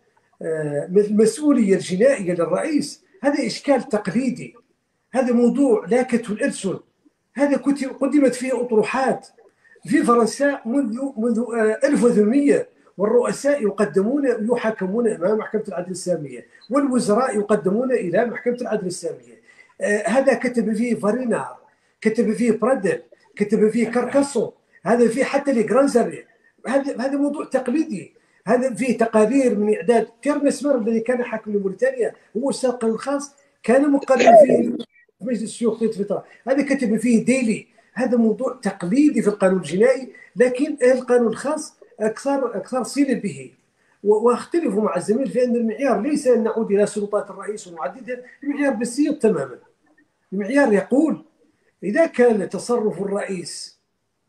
المسؤولية الجنائية للرئيس هذا إشكال تقليدي، هذا موضوع لاكته الألسن، هذا قدمت فيه أطروحات في فرنسا منذ منذ ألف وثمانمئة، والرؤساء يقدمون يحاكمون أمام محكمة العدل الإسلامية والوزراء يقدمون إلى محكمة العدل الإسلامية. هذا كتب فيه فارينار، كتب فيه برادل، كتب فيه كاركاسون، هذا فيه حتى لي جرانزاري. هذا هذا موضوع تقليدي. هذا فيه تقارير من إعداد تيرمسمر الذي كان حاكم لموريتانيا، هو أستاذ قانون خاص كان مقرر فيه مجلس الشيوخ في فترة، هذا كتب فيه ديلي. هذا موضوع تقليدي في القانون الجنائي، لكن القانون الخاص أكثر أكثر صلة به. واختلف مع الزميل في أن المعيار ليس أن نعود إلى سلطات الرئيس ونعددها، المعيار بسيط تماما. المعيار يقول إذا كان تصرف الرئيس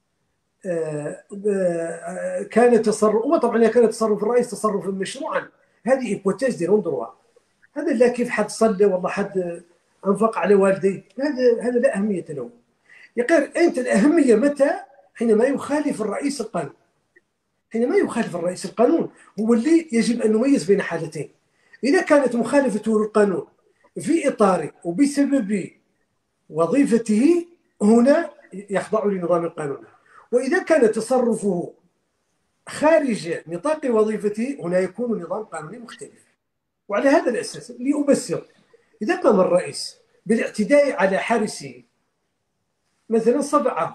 كان تصرف، وطبعا إذا كان تصرف الرئيس تصرفا مشروعا، هذه هيبوتيز دي نون دروا، هذا لا كيف حد صلى والله حد أنفق على والديه، هذا هذا لا أهمية له. يقول أنت الأهمية متى؟ حينما يخالف الرئيس القانون. حينما يخالف الرئيس القانون هو اللي يجب أن نميز بين حالتين. إذا كانت مخالفته للقانون في إطار وبسبب وظيفته هنا يخضع لنظام القانون، وإذا كان تصرفه خارج نطاق وظيفته هنا يكون نظام قانوني مختلف. وعلى هذا الأساس لأبسط، إذا قام الرئيس بالاعتداء على حارسه مثلا صبعه،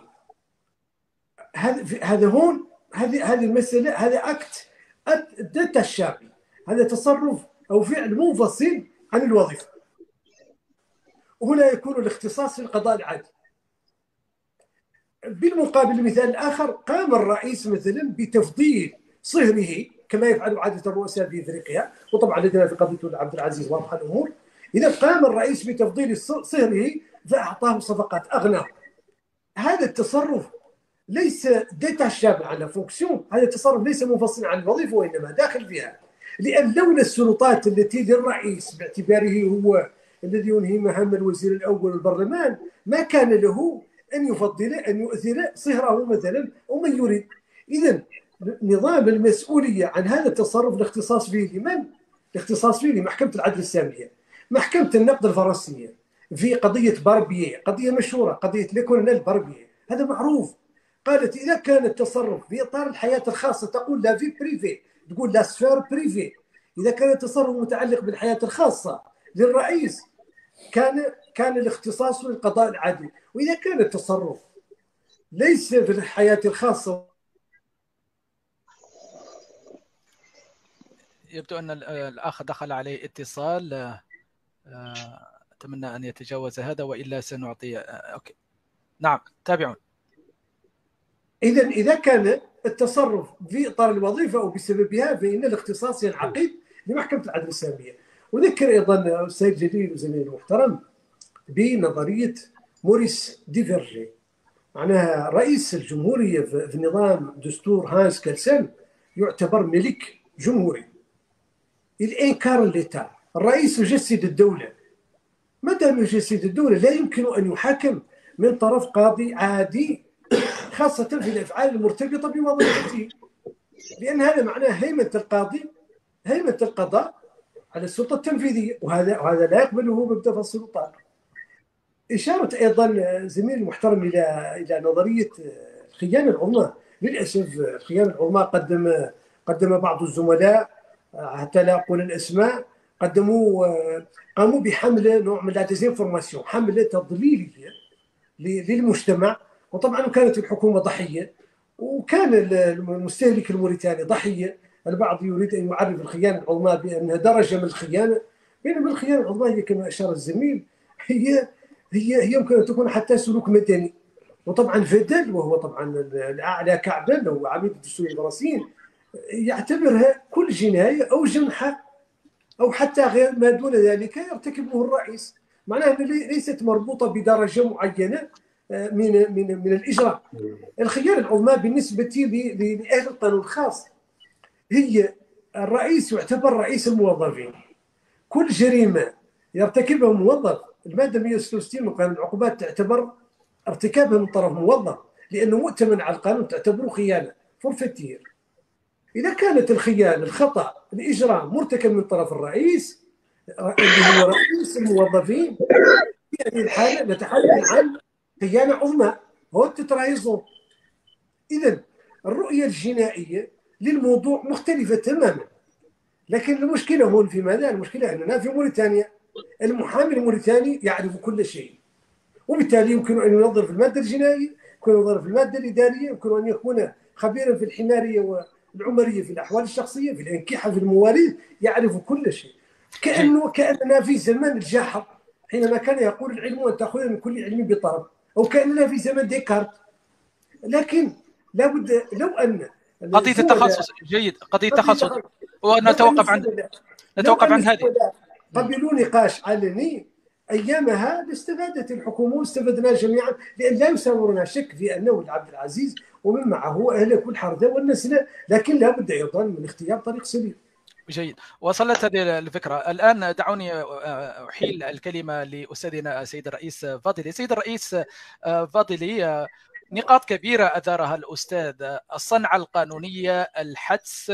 هذا هون هذه هذه المسألة، هذا أكت داتا الشعبي، هذا تصرف أو فعل منفصل عن الوظيفة. وهنا يكون الاختصاص في القضاء العادي. بالمقابل المثال الآخر، قام الرئيس مثلا بتفضيل صهره كما يفعل عادة الرؤساء في افريقيا، وطبعا لدينا في قضيه عبد العزيز واضحه الامور. اذا قام الرئيس بتفضيل صهره فاعطاه صفقات اغنى، هذا التصرف ليس ديتاشابل على فونكسيون، هذا التصرف ليس منفصلا عن الوظيفه وانما داخل فيها. لان لولا السلطات التي للرئيس باعتباره هو الذي ينهي مهام الوزير الاول والبرلمان، ما كان له ان يفضل ان يؤثر صهره مثلا او من يريد. اذا نظام المسؤوليه عن هذا التصرف الاختصاص فيه لمن؟ الاختصاص فيه لمحكمه العدل الساميه، محكمه النقد الفرنسيه في قضيه باربييه، قضيه مشهوره، قضيه ليكولونيل باربييه، هذا معروف. قالت اذا كان التصرف في اطار الحياه الخاصه، تقول لا في بريفي، تقول لا سفير بريفي، اذا كان التصرف متعلق بالحياه الخاصه للرئيس كان كان الاختصاص للقضاء العادل، واذا كان التصرف ليس في الحياه الخاصه. يبدو ان الاخ دخل عليه اتصال، اتمنى ان يتجاوز هذا والا سنعطي. اوكي نعم تابعون. اذا اذا كان التصرف في اطار الوظيفه او بسببها فان الاختصاص ينعقد لمحكمه العدل الساميه. اذكر ايضا السيد جليل وزميلي المحترم بنظريه موريس ديفيرجي، معناها رئيس الجمهوريه في نظام دستور هانس كالسن يعتبر ملك جمهوري. الانكار ليتا، الرئيس يجسد الدوله، ما دام يجسد الدوله لا يمكن ان يحاكم من طرف قاضي عادي، خاصه في الافعال المرتبطه بوظيفته، لان هذا معناه هيمنه القاضي، هيمنه القضاء على السلطه التنفيذيه، وهذا وهذا لا يقبله مبدا السلطات. اشاره ايضا زميلي المحترم الى الى نظريه الخيانه العظمى. للاسف الخيانه العظمى قدم قدم بعض الزملاء حتى لا اقول الاسماء، قدموا قاموا بحمله نوع من لا ديزانفورماسيون، حمله تضليليه للمجتمع، وطبعا كانت الحكومه ضحيه وكان المستهلك الموريتاني ضحيه. البعض يريد ان يعرف الخيانه العظمى بانها درجه من الخيانه، بينما الخيانه العظمى هي كما اشار الزميل هي هي هي يمكن ان تكون حتى سلوك مدني. وطبعا فيدل وهو طبعا الاعلى كعبا وهو عميد الدستور الفرنسيين يعتبرها كل جنايه او جنحه او حتى غير ما دون ذلك يرتكبه الرئيس، معناها ليست مربوطه بدرجه معينه من من من الاجراء. الخيانه العظمى بالنسبه لاهل القانون الخاص هي الرئيس يعتبر رئيس الموظفين، كل جريمه يرتكبها موظف الماده مئة وستة وستين من قانون العقوبات تعتبر ارتكابها من طرف موظف، لانه مؤتمن على القانون تعتبره خيانه فورفتير. إذا كانت الخيانة الخطأ الإجرام مرتكب من طرف الرئيس اللي هو رئيس الموظفين، في هذه الحالة نتحدث عن خيانة عظمى هوت ترايزون. إذا الرؤية الجنائية للموضوع مختلفة تماما، لكن المشكلة هون في ماذا؟ المشكلة أننا في موريتانيا المحامي الموريتاني يعرف كل شيء، وبالتالي يمكن أن ينظر في المادة الجنائية، يمكن أن ينظر في المادة الإدارية، يمكن أن يكون خبيرا في الحمارية و العمريه، في الاحوال الشخصيه، في الانكحه، في المواليد، يعرف كل شيء. كانه كاننا في زمن الجاحظ حينما كان يقول العلم ان تاخذ من كل علم بطرف، او كاننا في زمن ديكارت. لكن لابد لو ان قضيه التخصص جيد، قضيه التخصص ونتوقف عند نتوقف عند هذه. قبلوا نقاش علني ايامها لاستفادت الحكومه واستفدنا جميعا، لان لا يساورنا شك في انه عبد العزيز ومن معه اهلك الحرده والنسله، لكن لا بد ايضا من اختيار طريق سليم. جيد، وصلت هذه الفكرة. الآن دعوني أحيل الكلمة لأستاذنا سيد الرئيس فاضلي. سيد الرئيس فاضلي، نقاط كبيرة أثارها الأستاذ: الصنعة القانونية، الحدس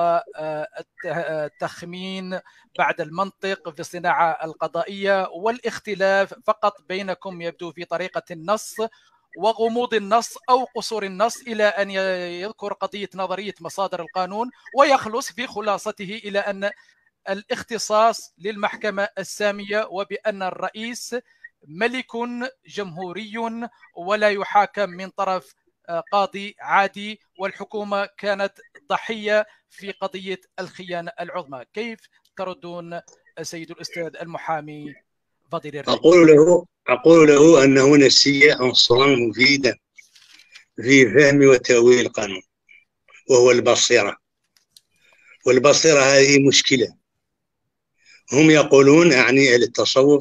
والتخمين بعد المنطق في الصناعة القضائية، والاختلاف فقط بينكم يبدو في طريقة النص وغموض النص أو قصور النص، إلى أن يذكر قضية نظرية مصادر القانون ويخلص في خلاصته إلى أن الاختصاص للمحكمة السامية، وبأن الرئيس ملك جمهوري ولا يحاكم من طرف قاضي عادي، والحكومة كانت ضحية في قضية الخيانة العظمى. كيف تردون سيد الأستاذ المحامي فاضلي الرئيس؟ أقول له أقول له أنه نسي عنصرا مفيدا في فهم وتأويل القانون، وهو البصيرة. والبصيرة هذه مشكلة. هم يقولون، أعني أهل التصوف،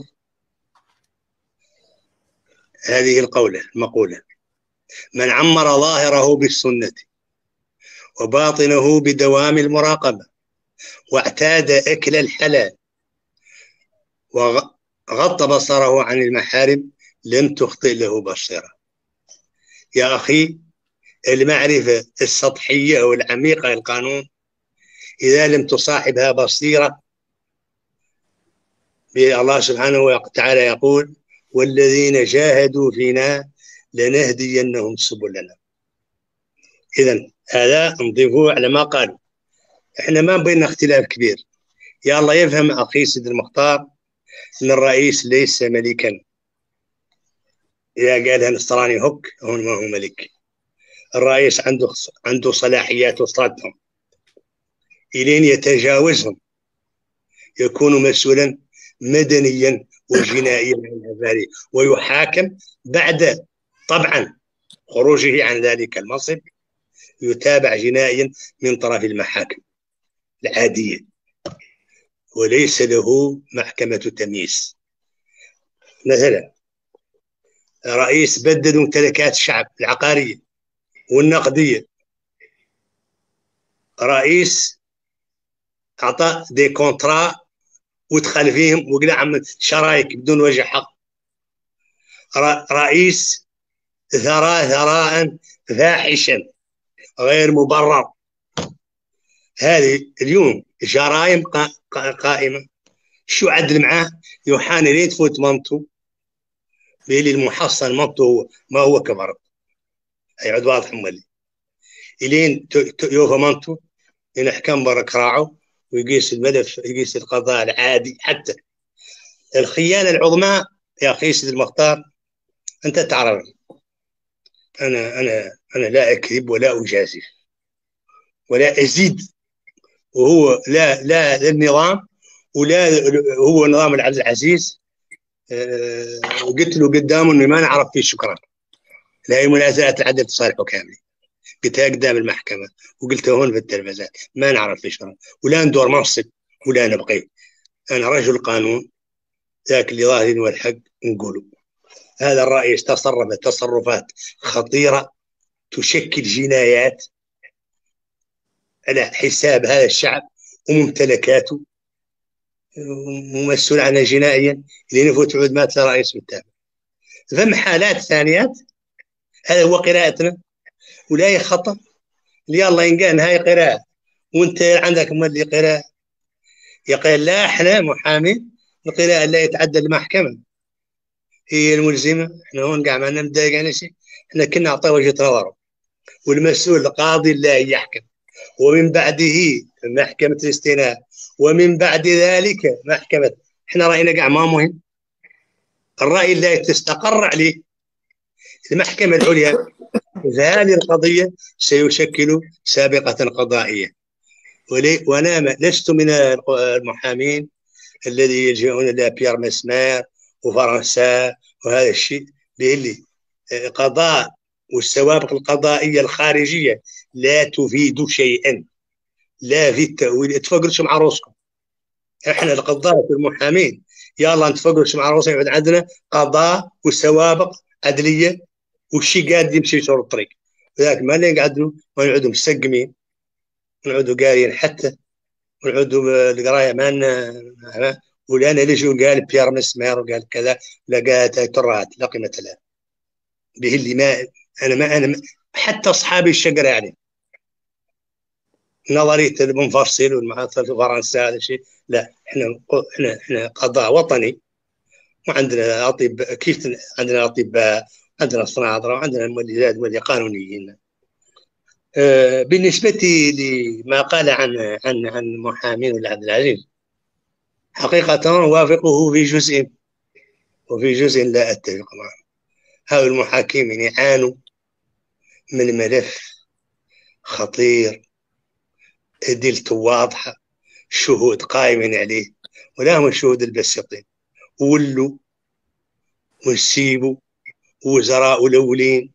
هذه القولة المقولة: من عمر ظاهره بالسنة وباطنه بدوام المراقبة واعتاد أكل الحلال وغض بصره عن المحارم لم تخطئ له بصيرة. يا أخي، المعرفة السطحية أو العميقة للقانون إذا لم تصاحبها بصيرة، الله سبحانه وتعالى يقول: والذين جاهدوا فينا لنهدينهم سبلنا. إذن هذا نضيفه على ما قالوا. إحنا ما بيننا اختلاف كبير. يا الله يفهم أخي سيد المختار أن الرئيس ليس ملكا. إذا قالها نصراني هوك، هون ما هو ملك. الرئيس عنده عنده صلاحيات وصادهم إلين يتجاوزهم، يكون مسؤولا مدنيا وجنائيا عن ذلك، ويحاكم بعد طبعا خروجه عن ذلك المنصب، يتابع جنائيا من طرف المحاكم العادية، وليس له محكمة تمييز. مثلا رئيس بدد ممتلكات الشعب العقارية والنقدية، رئيس أعطى دي كونترا ودخل فيهم وقلع شرايك بدون وجه حق، رئيس ثراء ثراء فاحشا غير مبرر. هذه اليوم جرائم قائمة. شو عدل معاه؟ يوحنا لين تفوت منطو بيلي المحصن منطو ما هو كبر، يعد واضح مولي إلين يوفى منطو ينحكم برك راعه ويقيس الملف، يقيس القضاء العادي. حتى الخيانة العظمى يا أخي سيد المختار، أنت تعرف أنا أنا أنا لا أكذب ولا أجازف ولا أزيد، وهو لا لا النظام ولا هو نظام العبد العزيز. أه وقلت له قدامه إني ما نعرف فيه شكرا، لا هي منازعة العدل تصالحه كامل. قلتها قدام المحكمة وقلتها هون في التلفزيون، ما نعرف فيه شكرا ولا ندور منصب ولا نبقي. أنا رجل قانون، ذاك اللي ظاهرين والحق نقوله. هذا الرئيس تصرف تصرفات خطيرة تشكل جنايات على حساب هذا الشعب وممتلكاته، ومسؤول عنها جنائيا اللي نفوت عود مات رئيس بالتابع. ثم حالات ثانيات، هذا هو قراءتنا ولا هي خطأ. اللي الله ينقال هاي قراءة وانت عندك مولي قراءة، يقول لا احنا محامي القراءة لا يتعدى المحكمة هي الملزمة. احنا هون قاعد ما نتضايق عن شيء، احنا كنا نعطي وجهة نظره، والمسؤول القاضي لا يحكم، ومن بعده محكمة الاستئناف، ومن بعد ذلك محكمة. احنا رأينا قاعد ما مهم، الرأي اللي تستقر عليه المحكمة العليا هذه القضية سيشكل سابقة قضائية. وأنا لست من المحامين الذي يلجؤون إلى بيير مسمار وفرنسا وهذا الشيء، اللي قضاء والسوابق القضائية الخارجية لا تفيد شيئا. لا في التأويل. اتفقوا مع رؤوسكم، احنا القضاة المحامين يلا نتفقوا مع رؤوسنا، يقعد عندنا قضاء وسوابق عدليه والشيء قاعد يمشي شور الطريق، لذلك ما نقعدوا ونقعدوا مسقمين ونقعدوا قاريين حتى ونقعدوا القرايه ما لنا. ولأنا ليش قال بيير مسمار وقال كذا، لقيت ترات لا قيمة لها به اللي ما انا ما انا ما حتى اصحابي الشقر يعني نظريه المنفصل والمعاصر في فرنسا هذا الشيء. لا احنا احنا احنا قضاء وطني، وعندنا اطباء كيف عندنا اطباء، عندنا صنادره، وعندنا مولدات مولدات قانونيين. أه بالنسبه لما قال عن عن عن محامين عبد العزيز، حقيقه اوافقه في جزء وفي جزء لا اتفق معه. هؤلاء المحاكمين يعانوا من ملف خطير، أدلته واضحة، شهود قائمين عليه، ولا هم الشهود البسيطين. ولوا ونسيبوا وزراء الأولين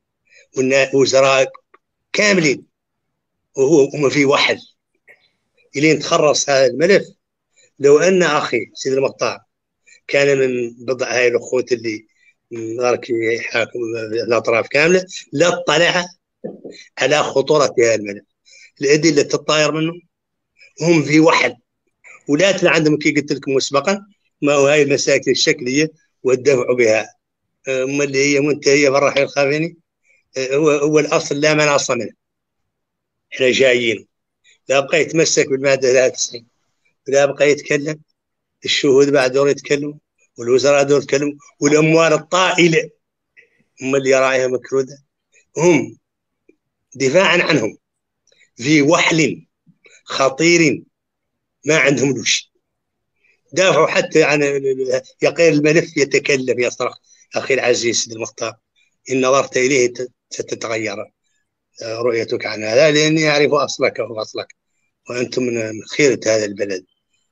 وزراء كاملين، وهو وما في واحد إلين تخرص هذا الملف. لو أن أخي سيد المختار كان من بضع هاي الأخوة اللي غارك يحاكم الأطراف كاملة، لا اطلع على خطورة هذا الملف، الأدلة تطاير منه، هم في وحل. ولا عندهم كي قلت لكم مسبقا ما هو هاي المساكن الشكليه والدفع بها، أما اللي هي منتهيه بالرحيل الخافيني هو هو الاصل لا مناص منه. احنا جايين لا بقى يتمسك بالماده ثلاثة وتسعين ولا بقى يتكلم، الشهود بعد دور يتكلموا والوزراء دور يتكلموا والاموال الطائله هم اللي راعيها مكروده، هم دفاعا عنهم في وحل خطير ما عندهم لوش دافعوا حتى عن يقين الملف يتكلم يصرخ. أخي العزيز سيد المختار، إن نظرت إليه ستتغير رؤيتك عن هذا، لأني يعرف أصلك وأصلك، وأنتم من خيرة هذا البلد.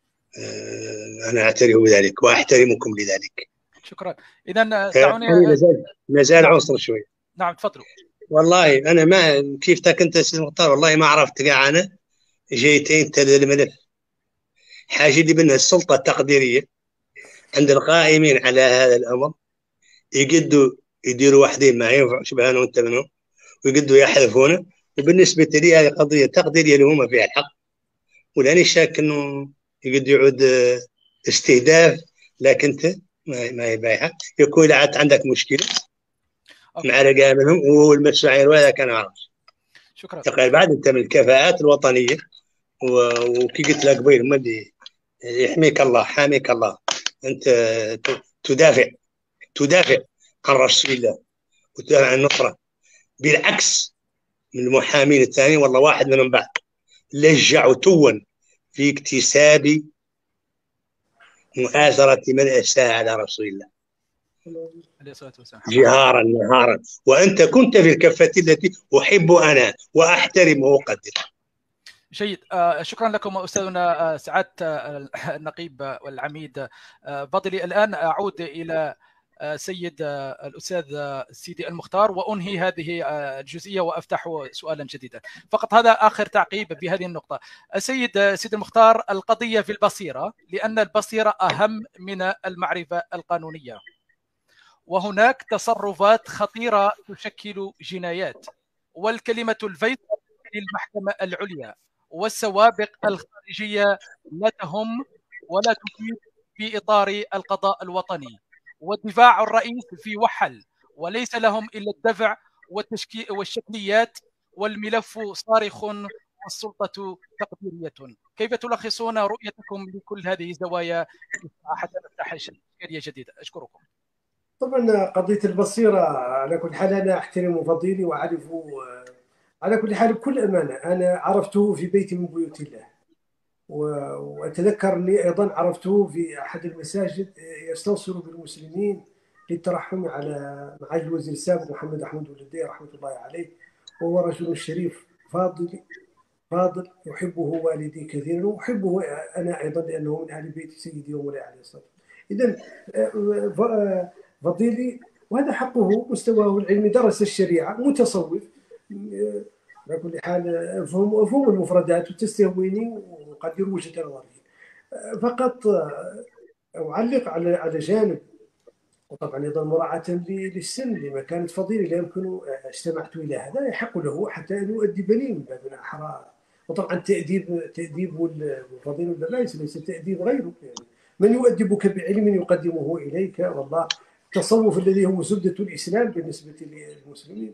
أنا أعترف بذلك وأحترمكم لذلك. شكرا. إذا دعوني ما زال عنصر شوي. نعم تفضلوا. والله أنا ما كيف كنت سيد المختار، والله ما عرفت قاع أنا جيتين تل الملف حاجة اللي منها السلطة التقديرية عند القائمين على هذا الأمر، يقدوا يديروا واحدين ما ينفعش بها أنا وأنت منهم، ويقدوا يحذفونه. وبالنسبة لي هذه قضية تقديرية اللي هم فيها الحق، ولاني شاك إنه يقد يعود استهداف، لكن أنت ما ما هي بايعة. يكون عندك مشكلة مع رجال منهم والمشاعر، وهذا كان عارف. شكرا. تقال بعد أنت من الكفاءات الوطنية، وكي قلت لك قبيل ما اللي يحميك الله حاميك الله، أنت تدافع تدافع عن رسول الله وتدافع عن النصرة، بالعكس من المحامين الثانيين. والله واحد منهم بعد لجعوا توا في اكتساب مؤازرة من أساء على رسول الله جهارا نهارا، وأنت كنت في الكفة التي أحب أنا وأحترم وأقدر. جيد. شكرا لكم أستاذنا سعادة النقيب والعميد فضلي. الآن أعود إلى سيد الأستاذ سيدي المختار وأنهي هذه الجزئية وأفتح سؤالا جديدا. فقط هذا آخر تعقيب بهذه النقطة. السيد سيدي المختار، القضية في البصيرة، لأن البصيرة أهم من المعرفة القانونية، وهناك تصرفات خطيرة تشكل جنايات، والكلمة الفيصل للمحكمة العليا، والسوابق الخارجية لا تهم ولا تفيد في إطار القضاء الوطني، والدفاع الرئيس في وحل، وليس لهم إلا الدفع والشكليات، والملف صارخ والسلطة تقديرية. كيف تلخصون رؤيتكم لكل هذه الزوايا حتى نفتح إشكالية جديدة؟ أشكركم. طبعا قضية البصيرة على كل حال أنا أحترم فضيلي وأعرفه على كل حال بكل أمانة. أنا عرفته في بيت من بيوت الله، وأتذكر أني أيضا عرفته في أحد المساجد يستنصر بالمسلمين للترحم على معالي الوزير السابق محمد أحمد ولدي رحمة الله عليه، وهو رجل شريف فاضل فاضل يحبه والدي كثيرا، وأحبه أنا أيضا لأنه من أهل بيت سيدي ومولاي عليه الصلاة والسلام. إذن فضيلي، وهذا حقه، مستواه العلمي، درس الشريعة، متصوف، على كل حال افهم افهم المفردات وتستهويني وقد يروج نظري. فقط اعلق على على جانب، وطبعا ايضا مراعاه للسن لما كانت فضيله لا يمكن استمعت الى هذا، يحق له حتى ان يؤدبني من باب احرى. وطبعا تاديب تاديب الفضيل والرئيس ليس تاديب غيره، يعني من يؤدبك بعلم يقدمه اليك، والله التصوف الذي هو زبده الاسلام بالنسبه للمسلمين.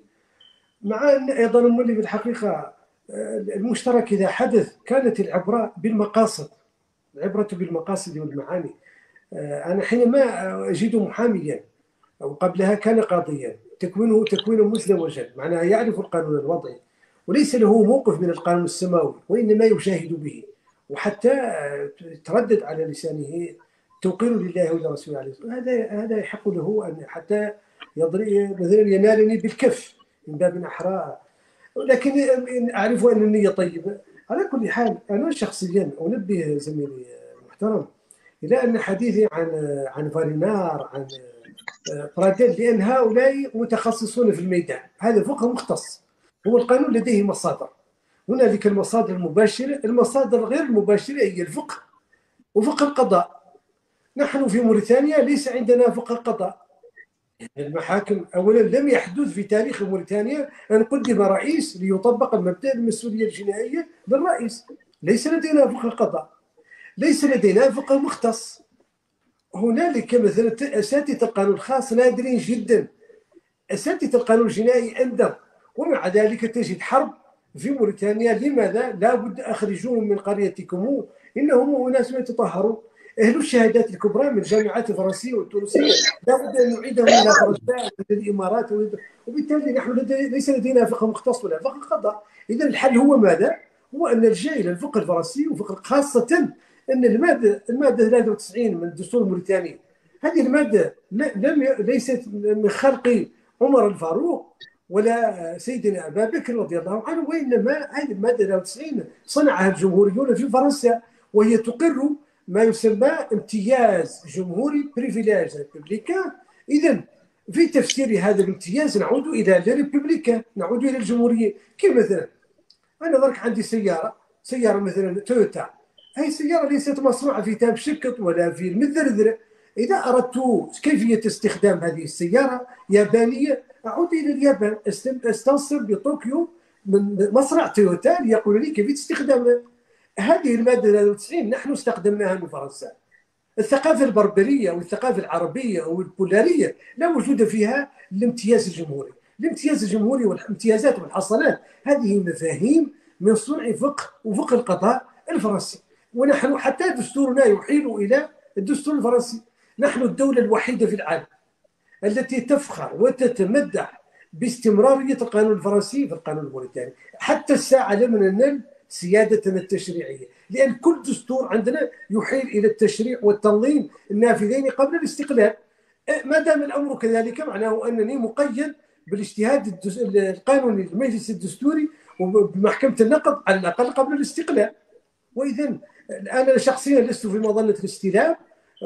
مع ان ايضا اللي بالحقيقه المشترك اذا حدث كانت العبره بالمقاصد، العبره بالمقاصد والمعاني. انا حينما اجد محاميا او قبلها كان قاضيا تكوينه تكوين مزدوجا، معناها يعرف القانون الوضعي وليس له موقف من القانون السماوي وانما يشاهد به، وحتى تردد على لسانه توقير لله ولرسوله عليه الصلاه والسلام، هذا هذا يحق له ان حتى يضرب مثلا ينالني بالكف من باب احرى، لكن اعرف ان النيه طيبه. على كل حال انا شخصيا انبه زميلي المحترم الى ان حديثي عن عن فارينار عن براديل لان هؤلاء متخصصون في الميدان، هذا فقه مختص. هو القانون لديه مصادر، هنالك المصادر المباشره، المصادر غير المباشره هي الفقه وفقه القضاء. نحن في موريتانيا ليس عندنا فقه القضاء. المحاكم اولا لم يحدث في تاريخ موريتانيا ان قدم رئيس ليطبق المبدا المسؤوليه الجنائيه للرئيس. ليس لدينا فقه القضاء، ليس لدينا فقه مختص. هنالك مثلا اساتذه القانون الخاص نادرين جدا، اساتذه القانون الجنائي اندر، ومع ذلك تجد حرب في موريتانيا. لماذا؟ لا بد اخرجوهم من قريتكم انهم اناس يتطهرون. اهل الشهادات الكبرى من الجامعات الفرنسيه والتونسيه لا بد ان نعيدهم الى فرنسا والى الامارات، وبالتالي نحن لدي ليس لدينا فقه مختص ولا فقه قضاء. اذا الحل هو ماذا؟ هو ان نلجا الى الفقه الفرنسي وفقه، خاصه ان الماده الماده ثلاثة وتسعين من الدستور الموريتاني، هذه الماده لم ليست من خلق عمر الفاروق ولا سيدنا ابا بكر رضي الله عنه، وانما هذه الماده ثلاثة وتسعين صنعها الجمهوريون في فرنسا، وهي تقر ما يسمى امتياز جمهوري بريفيلاج ريبوبليكان. اذا في تفسير هذا الامتياز نعود الى الريبوبليكان، نعود الى الجمهوريه. كيف مثلا انا درك عندي سياره سياره مثلا تويوتا، هذه السياره ليست مصنوعه في تاب شكط ولا في المذرذره. اذا اردت كيفيه استخدام هذه السياره يابانيه اعود الى اليابان، استنصر بطوكيو من مصنع تويوتا ليقول لي كيفيه استخدامها. هذه الماده ثلاثة وتسعين نحن استخدمناها من فرنسا. الثقافه البربريه والثقافه العربيه او البولاريه لا وجود فيها الامتياز الجمهوري. الامتياز الجمهوري والامتيازات والحصانات هذه مفاهيم من صنع فقه وفقه القضاء الفرنسي، ونحن حتى دستورنا يحيل الى الدستور الفرنسي. نحن الدوله الوحيده في العالم التي تفخر وتتمدح باستمراريه القانون الفرنسي في القانون الموريتاني. حتى الساعه لم ننل سيادتنا التشريعيه، لان كل دستور عندنا يحيل الى التشريع والتنظيم النافذين قبل الاستقلال. ما دام الامر كذلك معناه انني مقيد بالاجتهاد القانوني للمجلس الدستوري وبمحكمه النقض على الاقل قبل الاستقلال. واذا انا شخصيا لست في مظنه الاستلام،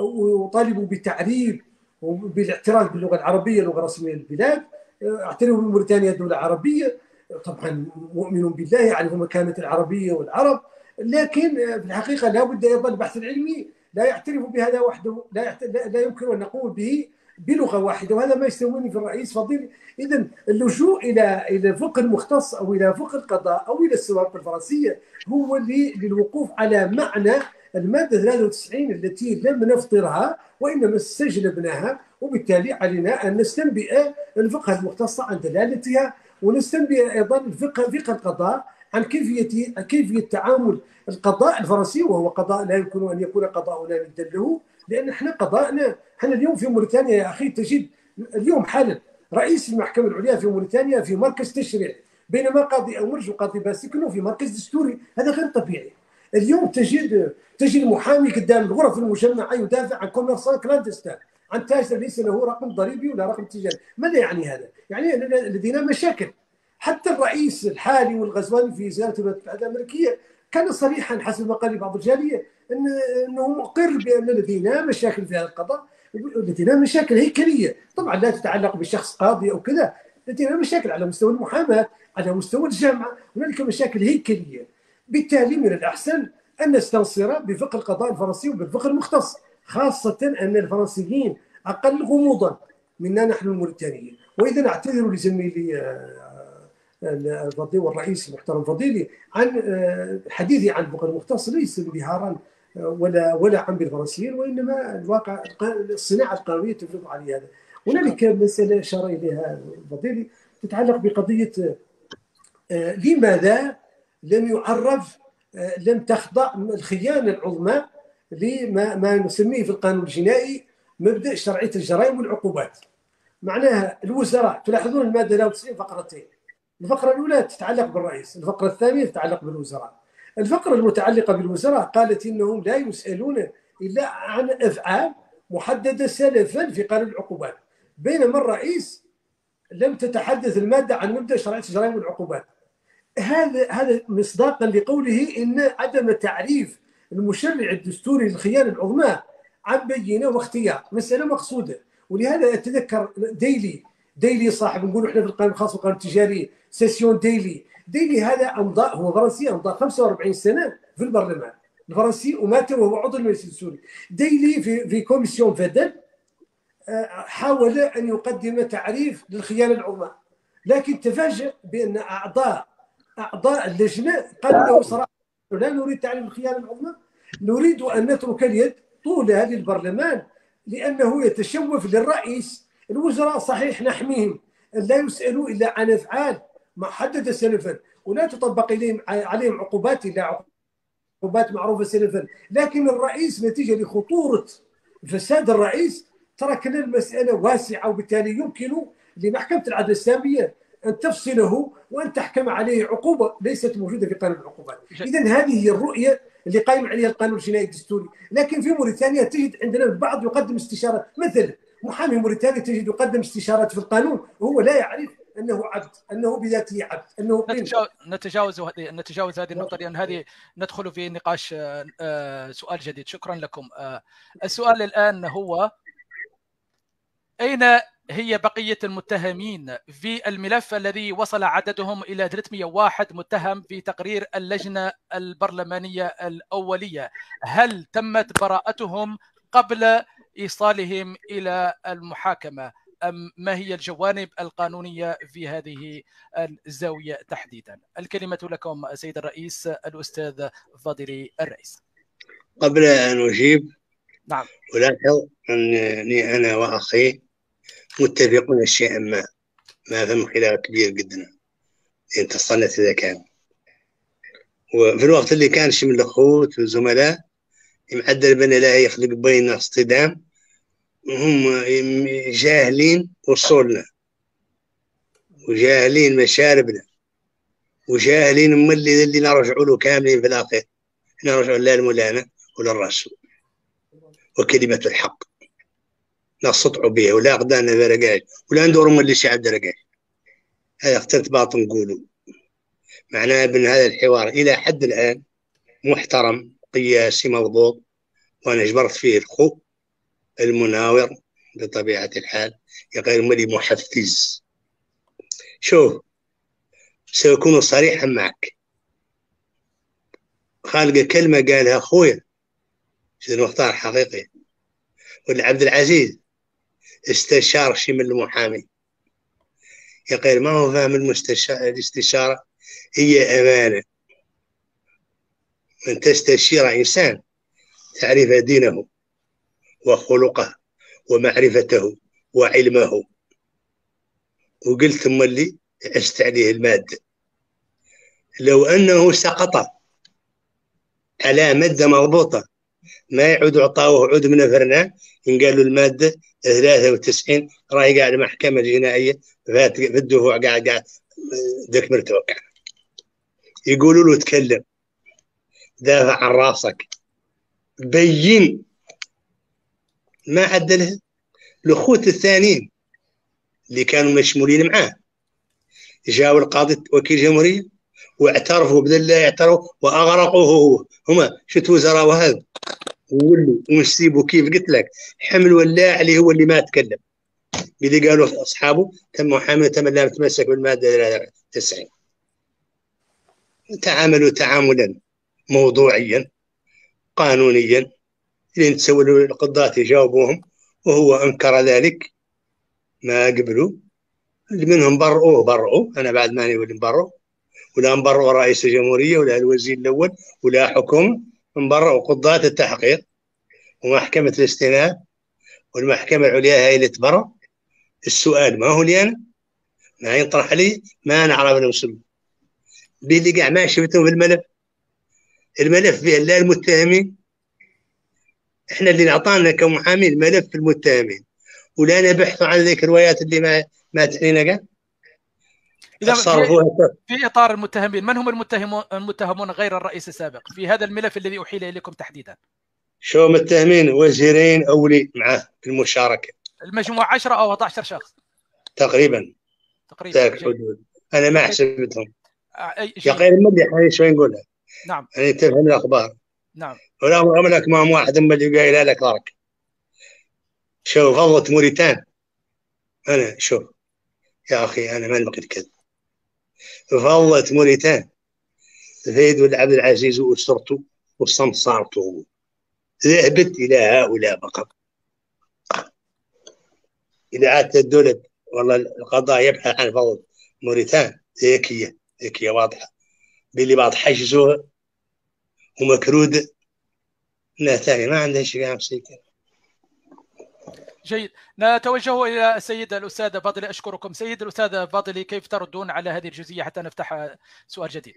وطالب بتعريب وبالاعتراف باللغه العربيه لغه رسميه للبلاد، اعترف بموريتانيا دوله عربيه، طبعا مؤمن بالله يعرف مكانه العربيه والعرب، لكن في الحقيقه لا بد ايضا البحث العلمي لا يعترف بهذا وحده، لا, يحت... لا يمكن ان نقوم به بلغه واحده، وهذا ما يستويني في الرئيس فضيل. اذا اللجوء الى الى فقه المختص او الى فقه القضاء او الى السواقه الفرنسيه هو للوقوف على معنى الماده ثلاثة وتسعين التي لم نفطرها وانما استجلبناها، وبالتالي علينا ان نستنبئ الفقه المختص عن دلالتها، ونستنبئ ايضا الفقه فقه القضاء عن كيفيه كيفيه تعامل القضاء الفرنسي، وهو قضاء لا يمكن ان يكون قضاؤنا ندا له، لان احنا قضاءنا احنا اليوم في موريتانيا يا اخي تجد اليوم حالا رئيس المحكمه العليا في موريتانيا في مركز تشريعي، بينما قاضي أمرج وقاضي باسكنو في مركز دستوري. هذا غير طبيعي. اليوم تجد تجد محامي قدام الغرف المجمعه يدافع عن كوميرسان كلاندستان، عن تاجر ليس له رقم ضريبي ولا رقم تجاري. ماذا يعني هذا؟ يعني لدينا مشاكل. حتى الرئيس الحالي والغزواني في زياره الولايات المتحده الامريكيه كان صريحا حسب ما قال بعض الجاليه ان انه مقر بان لدينا مشاكل في هذا القضاء، لدينا مشاكل هيكليه، طبعا لا تتعلق بشخص قاضي او كذا، لدينا مشاكل على مستوى المحاماه، على مستوى الجامعه هنالك مشاكل هيكليه. بالتالي من الاحسن ان نستنصر بفقه القضاء الفرنسي وبالفقه المختص، خاصه ان الفرنسيين اقل غموضا منا نحن الموريتانيين. واذا اعتذر لزميلي الفضيل والرئيس المحترم فضيلي عن حديثي عن الفقه المختص ليس انبهارا ولا ولا عن بالفرنسيين، وانما الواقع الصناعه القانونيه تفرض علي هذا. هنالك مساله اشار اليها فضيلي تتعلق بقضيه لماذا لم يعرف لم تخضع الخيانه العظمى لما ما نسميه في القانون الجنائي مبدا شرعيه الجرائم والعقوبات. معناها الوزراء، تلاحظون الماده ثلاثة وتسعين فقرتين، الفقره الاولى تتعلق بالرئيس، الفقره الثانيه تتعلق بالوزراء. الفقره المتعلقه بالوزراء قالت انهم لا يسالون الا عن افعال محدده سلفا في قانون العقوبات، بينما الرئيس لم تتحدث الماده عن مبدا شرعيه الجرائم والعقوبات. هذا هذا مصداقا لقوله ان عدم تعريف المشرع الدستوري للخيانه العظمى عن بينه واختيار مساله مقصوده. ولهذا اتذكر ديلي ديلي صاحب نقول احنا في القانون الخاص والقانون التجاري سيسيون ديلي ديلي هذا امضى، هو فرنسي، امضى خمسة وأربعين سنه في البرلمان الفرنسي ومات وهو عضو المجلس السوري. ديلي في في كوميسيون فدل حاول ان يقدم تعريف للخيانه العظمى، لكن تفاجأ بان اعضاء اعضاء اللجنه قالوا له صراحه لا نريد تعريف الخيانه العظمى، نريد ان نترك اليد طولها للبرلمان لانه يتشوف للرئيس. الوزراء صحيح نحميهم لا يسالوا الا عن افعال محدده سلفا ولا تطبق اليهم عليهم عقوبات الا عقوبات معروفه سلفا، لكن الرئيس نتيجه لخطوره فساد الرئيس تركنا المساله واسعه، وبالتالي يمكن لمحكمه العدل الساميه ان تفصله وان تحكم عليه عقوبه ليست موجوده في قانون العقوبات. اذا هذه هي الرؤيه اللي قائم عليها القانون الجنائي الدستوري. لكن في موريتانيا تجد عندنا البعض يقدم استشارات، مثلا محامي موريتاني تجد يقدم استشارات في القانون وهو لا يعرف انه عبد، انه بذاته عبد، انه نتجاوز نتجاوز نتجاوز هذه النقطه لان هذه ندخل في نقاش سؤال جديد. شكرا لكم. السؤال الان هو اين هي بقية المتهمين في الملف الذي وصل عددهم إلى ثلاثمئة وواحد متهم في تقرير اللجنة البرلمانية الأولية؟ هل تمت براءتهم قبل إيصالهم إلى المحاكمة أم ما هي الجوانب القانونية في هذه الزاوية تحديدا؟ الكلمة لكم سيد الرئيس الأستاذ فاضلي الرئيس. قبل أن أجيب نعم ألاحظ أنني أنا وأخي متفقون شيئا ما ما فهم خلاف كبير جدا تصنت إذا كان. وفي الوقت اللي كان شي من الأخوت والزملاء معدل بنا لا يخلق بين اصطدام، هم جاهلين وصولنا وجاهلين مشاربنا وجاهلين من اللي, اللي نرجعوا له كاملين في الآخر، نرجعوا لا الملانة ولا الرسول وكلمة الحق نسطعوا به ولا أقدانا درجاج ولا ندوروا من اللي شعب درجاج. هذا اخترت باطن نقولوا. معناه بأن هذا الحوار إلى حد الآن محترم قياسي مضبوط، وأنا جبرت فيه الخو المناور بطبيعة الحال غير ملي محفز. شوف سأكون صريحا معك، خالق كلمة قالها أخويا سيد المختار حقيقي ولا عبد العزيز استشار شي من المحامي، يقول ما هو فاهم الاستشارة هي أمانة، من تستشير إنسان تعرف دينه وخلقه ومعرفته وعلمه. وقلت ثم اللي عشت عليه المادة، لو أنه سقط على مادة مضبوطة ما يعود عطاوه عود من فرنان إن قالوا المادة ثلاثة وتسعين راهي قاعد محكمة جنائية فات في الدفوع قاعد قاعد ذاك مرتوقع، يقولوا له تكلم دافع عن راسك بين ما عدلها. الأخوت الثانيين اللي كانوا مشمولين معاه جاءوا القاضي وكيل جمهورية واعترفوا بذل الله يعترفوا وأغرقوه هو. هما شت وزراء وهذا وولوا ونسيبوا كيف قلت لك حمل ولا عليه هو اللي ما تكلم. اللي قالوا أصحابه تم محامي تم لا متمسك بالمادة تسعين تعاملوا تعاملا موضوعيا قانونيا، لين تسولوا القضاة يجاوبوهم، وهو أنكر ذلك ما قبلوا. اللي منهم برؤوه برؤوا، أنا بعد ماني ولي مبرؤ، ولا مبرؤ رئيس الجمهورية ولا الوزير الأول ولا حكم، مبرؤ قضاة التحقيق ومحكمة الاستئناف والمحكمة العليا هي اللي تبرأ. السؤال ما هو لي أنا، ما ينطرح لي، ما نعرف المسلم باللي قاع ما شفتهم في الملف. الملف فيه لا المتهمين، احنا اللي اعطانا كمحامي الملف المتهمين، ولا نبحث عن ذيك الروايات اللي ما ما تعنينا قاع. إذا في, في إطار المتهمين، من هم المتهمون المتهمون غير الرئيس السابق في هذا الملف الذي أحيل إليكم تحديدا؟ شو متهمين؟ وزيرين أولي معه في المشاركة، المجموع عشرة أو أحد عشر شخص تقريبا تقريبا ذاك الحدود. أنا ما حسبتهم يا غير ملي حالي شوي نقولها. نعم يعني تفهم الأخبار. نعم. ولا أملك ما واحد من اللي قايل لك ضرك. شوف فضة موريتان، أنا شوف يا أخي أنا ما نبغي كذا. فضة موريتان زيد والعبد العزيز وأسرته وسمسارته ذهبت إلى هؤلاء فقط. إذا عادت الدولة والله القضاء يبحث عن فضة موريتان ذكية ذكية واضحة باللي بعض حجزوها ومكرودة لا ثاني ما عندها شيء قام سيكون. جيد، نتوجه إلى السيد الأستاذ فاضلي. أشكركم سيد الأستاذ فاضلي، كيف تردون على هذه الجزئية حتى نفتح سؤال جديد؟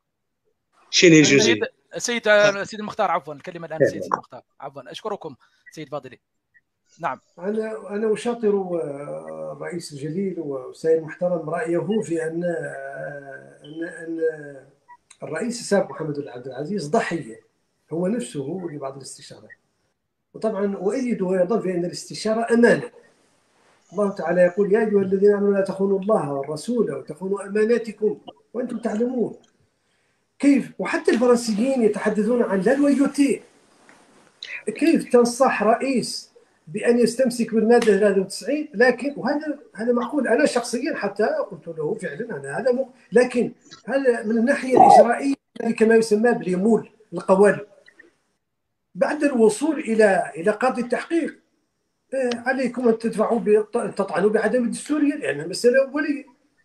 شنو الجزئية؟ السيد السيد المختار، عفوا الكلمة الآن السيد المختار، عفوا. أشكركم سيد فاضلي. نعم. أنا أنا أشاطر الرئيس الجليل والسيد المحترم رأيه في أن أن أن الرئيس السابق محمد عبد العزيز ضحية هو نفسه لبعض الاستشارات، وطبعا أؤيد أيضا في أن الاستشارة أمانة. الله تعالى يقول يا أيها الذين آمنوا لا تخونوا الله والرسول وتخونوا أماناتكم وأنتم تعلمون. كيف وحتى الفرنسيين يتحدثون عن لا لويوتي، كيف تنصح رئيس بأن يستمسك بالمادة ثلاثة وتسعين؟ لكن وهذا هذا معقول. أنا شخصيا حتى قلت له فعلا أنا هذا م... لكن هذا من الناحية الإجرائية كما يسمى باليمول القوالب. بعد الوصول إلى إلى قاضي التحقيق عليكم أن تدفعوا تطعنوا بعدم الدستورية لأن المسألة أولية.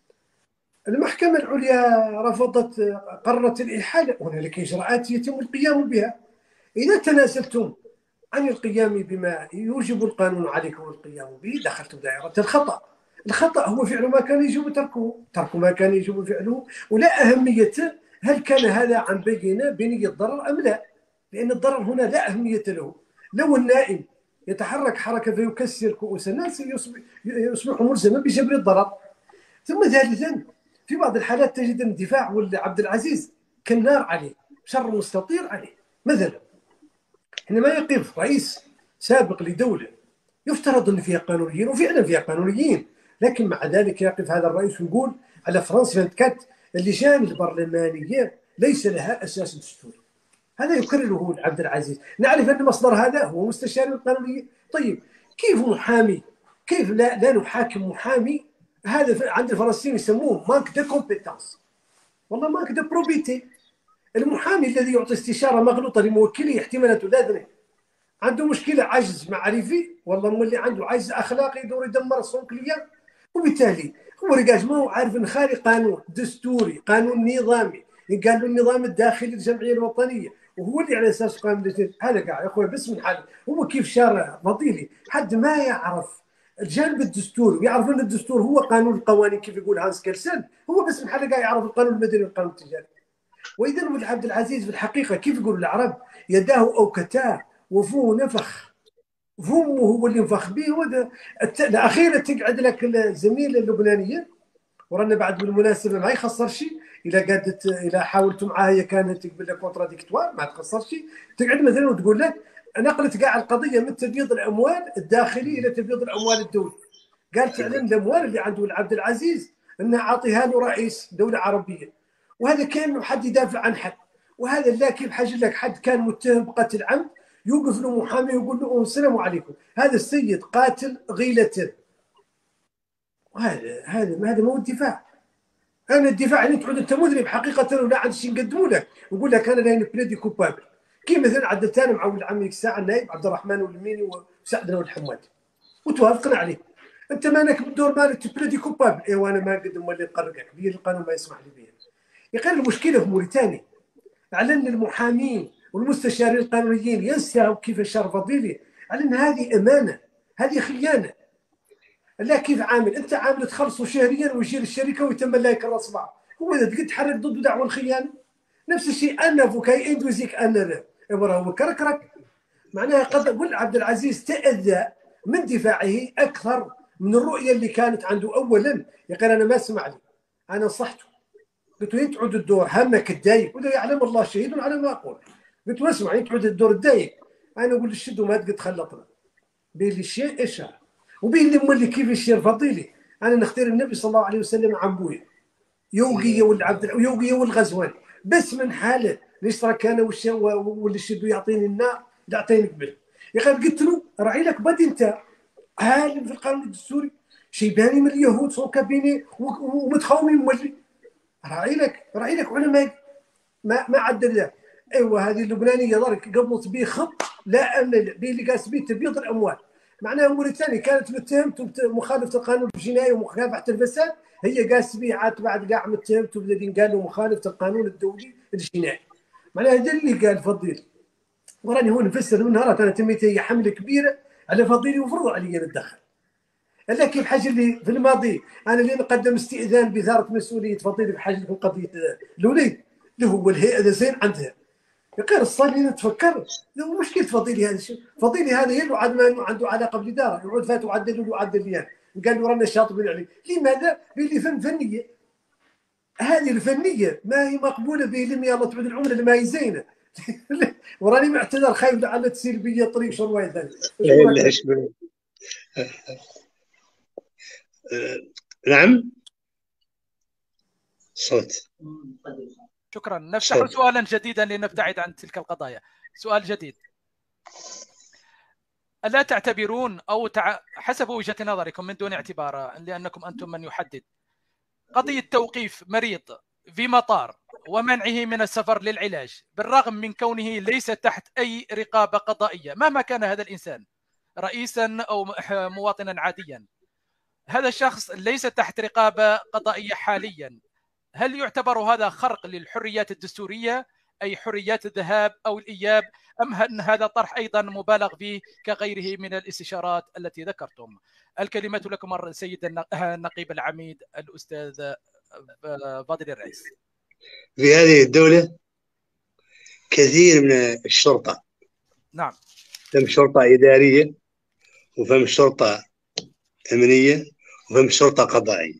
المحكمة العليا رفضت قررت الإحالة، هنالك إجراءات يتم القيام بها. إذا تنازلتم عن القيام بما يوجب القانون عليكم القيام به دخلتم دائرة الخطأ. الخطأ هو فعل ما كان يجب تركه، ترك ما كان يجب فعله، ولا أهمية هل كان هذا عن بينة بنية ضرر أم لا، لأن الضرر هنا لا أهمية له. لو النائم يتحرك حركة فيكسر كؤوس الناس يصبح ملزما بجبر الضرر. ثم ثالثا في بعض الحالات تجد أن الدفاع ولد عبد العزيز كالنار عليه، شر مستطير عليه. مثلا حينما يقف رئيس سابق لدولة يفترض أن فيها قانونيين، وفعلا فيها قانونيين، لكن مع ذلك يقف هذا الرئيس ويقول على فرنسا ثمانية اللجان البرلمانية ليس لها أساس دستوري. هذا يكرره عبد العزيز. نعرف أن مصدر هذا هو مستشار القانونيين. طيب كيف محامي، كيف لا, لا نحاكم محامي؟ هذا عند الفرنسيين يسموه مانك دو كومبيتانس، والله مانك دو بروبيتي. المحامي الذي يعطي استشارة مغلوطة لموكله احتمالات لا عنده مشكلة عجز معرفي، والله مولي عنده عجز أخلاقي يدور يدمر السوق اليوم، وبالتالي هو رجاج ما هو عارف أن خارج قانون دستوري قانون نظامي قال له النظام الداخلي للجمعية الوطنية وهو اللي على أساس قانون. هذا قاعد يا أخوي بس من حاله هو كيف شارع فضيلي حد ما يعرف الجانب الدستوري ويعرف أن الدستور هو قانون القوانين كيف يقول هانس كيرسن، هو بس من حاله قاعد يعرف القانون المدني والقانون التجاري. وإذا ولد عبد العزيز في الحقيقة كيف يقول العرب يداه أوكتا وفوه نفخ، فمه هو اللي نفخ به. وده الأخيرة تقعد لك الزميلة اللبنانية، ورانا بعد بالمناسبة ما يخسر شيء إذا قعدت إذا حاولت معها هي كانت تقبل لك كونتراديكتوار ما تخسر شيء. تقعد مثلا وتقول لك نقلت قاع القضية من تبييض الأموال الداخلي إلى تبييض الأموال الدولي. قال تعلم الأموال اللي عنده عبد العزيز أنها عاطيها له رئيس دولة عربية، وهذا كان حد يدافع عن حد، وهذا لا كيف حاجة لك حد كان متهم بقتل عمد يوقف له محامي ويقول له السلام عليكم هذا السيد قاتل غيلة. وهذا هذا هذا مو الدفاع. انا الدفاع اللي تعود انت مذنب حقيقه ولا عندي شي نقدموا لك، نقول لك انا لا بلادي كوبابل، كي مثلا عدلت انا مع ولد عمي الساعه النائب عبد الرحمن والميني وسعدنا والحمادي وتوافقنا عليه. انت مالك بالدور مالك بلادي كوبابل، ايوا انا ما نقدم ولا نقرقك بيه، القانون ما يسمح لي به. يقال المشكله في موريتانيا على ان المحامين والمستشارين القانونيين ينسوا كيف الشرف فضيلي على ان هذه امانه، هذه خيانه. لا كيف عامل انت عامل تخلصوا شهريا ويجي الشركه ويتم لا يكرس بعض، هو اذا تقدر تحرك ضد دعوى الخيانه. نفس الشيء انا فوكاي اندوزيك انا هو كركرك. معناها قد اقول عبد العزيز تاذى من دفاعه اكثر من الرؤيه اللي كانت عنده اولا. يقول انا ما سمع لي، انا نصحته قلت له تعود الدور همك تضايق، ولا يعلم الله شهيد على ما اقول. قلت له اسمع تعود الدور تضايق، انا اقول الشد وما تقدر تخلطنا بين الشيء اشهر وبين اللي مولي كيف الشيء فضيلي. انا نختار النبي صلى الله عليه وسلم عن بويا يوغيه والعبد يوغيه والغزواني، بس من حاله الاشتراك انا واللي الشد يعطيني النار اللي اعطيني قبل. يا اخي قلت له راعي لك بدي انت عالم في القانون الدستوري شيباني من اليهود صوب كابيني ومتخومين مولي، راعي لك راعي لك علماء ما ما عدل له. ايوه هذه اللبنانيه ضرك قبلت به خط لا امن به اللي قاس به تبييض الاموال. معناها موريتانيا كانت متهمته بمخالفه القانون الجنائي ومكافحه الفساد، هي قاس به عاد بعد قاع متهمته الذين قالوا مخالفه القانون الدولي الجنائي. معناها هذا اللي قال فضيل، وراني هو نفسر من نهارات انا تميت هي حمله كبيره على فضيلي وفرضوا علي نتدخل. لكن الحاجه اللي في الماضي انا اللي نقدم استئذان بإثارة مسؤوليه فضيلي في حاجه في قضيه الوليد اللي هو الهيئه زين عندها. غير الصالي نتفكر مشكله فضيلي هذا الشيء، فضيلي هذا يلو عاد ما عنده علاقه بالاداره، يعود فات وعدلوا له عدل ليان قال له رانا شاطبين عليه. لماذا؟ بلي فن فنيه، هذه الفنيه ما هي مقبوله به لم يلا تعود العمله اللي ما هي زينه. وراني معتذر خايف على تسير بيا طريق شروي ثاني. نعم صوت. شكرا. نفتح صوت. سؤالا جديدا لنبتعد عن تلك القضايا. سؤال جديد، ألا تعتبرون أو تع... حسب وجهة نظركم من دون اعتبار لأنكم أنتم من يحدد قضية توقيف مريض في مطار ومنعه من السفر للعلاج بالرغم من كونه ليس تحت أي رقابة قضائية مهما كان هذا الإنسان رئيسا أو مواطنا عاديا، هذا الشخص ليس تحت رقابة قضائية حاليا، هل يعتبر هذا خرق للحريات الدستورية أي حريات الذهاب أو الإياب، أم أن هذا طرح أيضا مبالغ فيه كغيره من الاستشارات التي ذكرتم؟ الكلمة لكم سيد النقيب العميد الأستاذ فاضل الرئيس. في هذه الدولة كثير من الشرطة، نعم، فهم شرطة إدارية وفهم شرطة أمنية وفهم شرطة قضائية.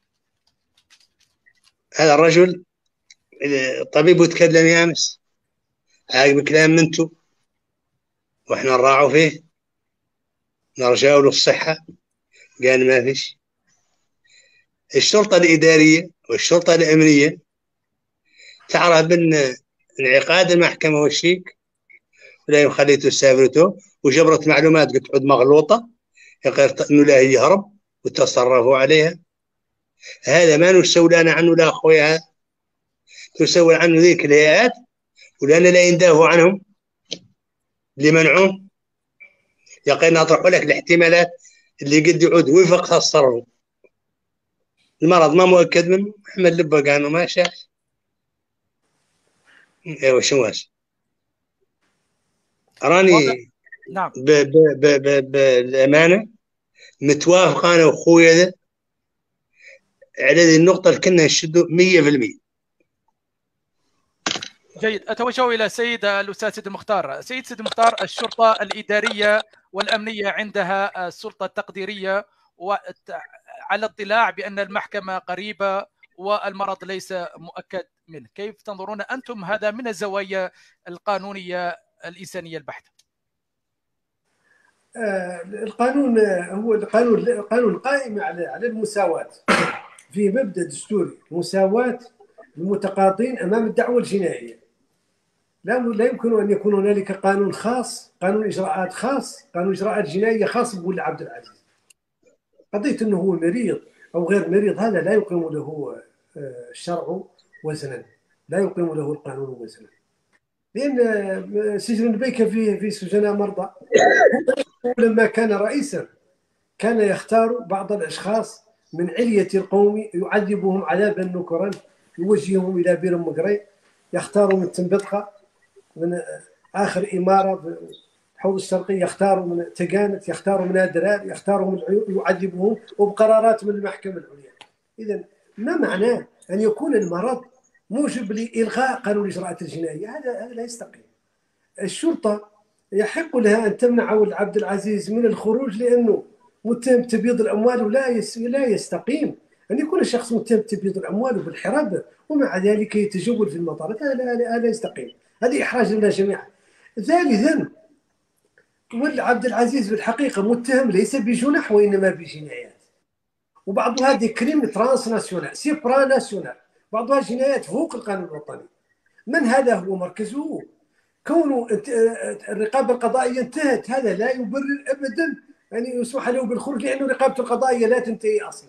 هذا الرجل الطبيب يتكلم يامس عاقب كلام منتو واحنا نراعوا فيه نرجعوا له الصحة، قال ما فيش. الشرطة الإدارية والشرطة الأمنية تعرف بأن انعقاد المحكمة والشيك ولا يخليته سافرته وجبرت معلومات قد تعود مغلوطة غير أنه لا يهرب وتصرفوا عليها. هذا ما نسولان عنه لا أخويا، تسول عنه ذيك الهيئات ولأن لا يندافعوا عنهم اللي منعوهم. يقين أطرح لك الاحتمالات اللي قد يعود وفق التصرف. المرض ما مؤكد منه، محمد لبه قال ما شاف. ايوه شواش راني نعم بالامانه متوافق انا واخويا ذا على هذه النقطه اللي كنا نشدوا مية بالمية. جيد. اتوجه الى سيد الاستاذ سيد المختار. سيد سيد المختار، الشرطه الاداريه والامنيه عندها السلطه التقديريه وعلى اطلاع بان المحكمه قريبه والمرض ليس مؤكد منه، كيف تنظرون انتم هذا من الزوايا القانونيه الانسانيه البحته؟ آه القانون هو القانون القانون قائم على على المساواه في مبدا دستوري، مساواه المتقاضين امام الدعوه الجنائيه. لا لا يمكن ان يكون هنالك قانون خاص، قانون اجراءات خاص، قانون اجراءات جنائيه خاص بولد عبد العزيز. قضيه انه هو مريض او غير مريض هذا لا يقيم له الشرع وزنا، لا يقيم له القانون وزنا. لأن سجن البيكة فيه في سجناء مرضى. لما كان رئيسا كان يختار بعض الأشخاص من علية القوم يعذبهم عذابا نكرا، يوجههم إلى بير مقري، يختاروا من تنبطقة، من آخر إمارة حوض الشرقية، يختاروا من تقانت، يختاروا من أدرار، يختاروا من العيون، يعذبهم وبقرارات من المحكمة العليا. إذا ما معناه أن يكون المرض موجب لإلغاء قانون الإجراءات الجنائية؟ هذا هذا لا يستقيم. الشرطة يحق لها أن تمنع عبد العزيز من الخروج لأنه متهم بتبييض الأموال، ولا لا يستقيم أن يكون الشخص متهم بتبييض الأموال وبالحرابة ومع ذلك يتجول في المطارات. هذا لا, لا يستقيم، هذه إحراج لنا جميعا. ثالثا، عبد العزيز بالحقيقة متهم ليس بجنح وإنما بجنايات، وبعض هذه كريم ترانس ناسيونال سيبرا ناسيونال، بعضها جنايات فوق القانون الوطني. من هذا هو مركزه؟ كونه الرقابة القضائية انتهت، هذا لا يبرر أبدا أن يعني يسمح له بالخروج، لأن الرقابة القضائية لا تنتهي أصلا.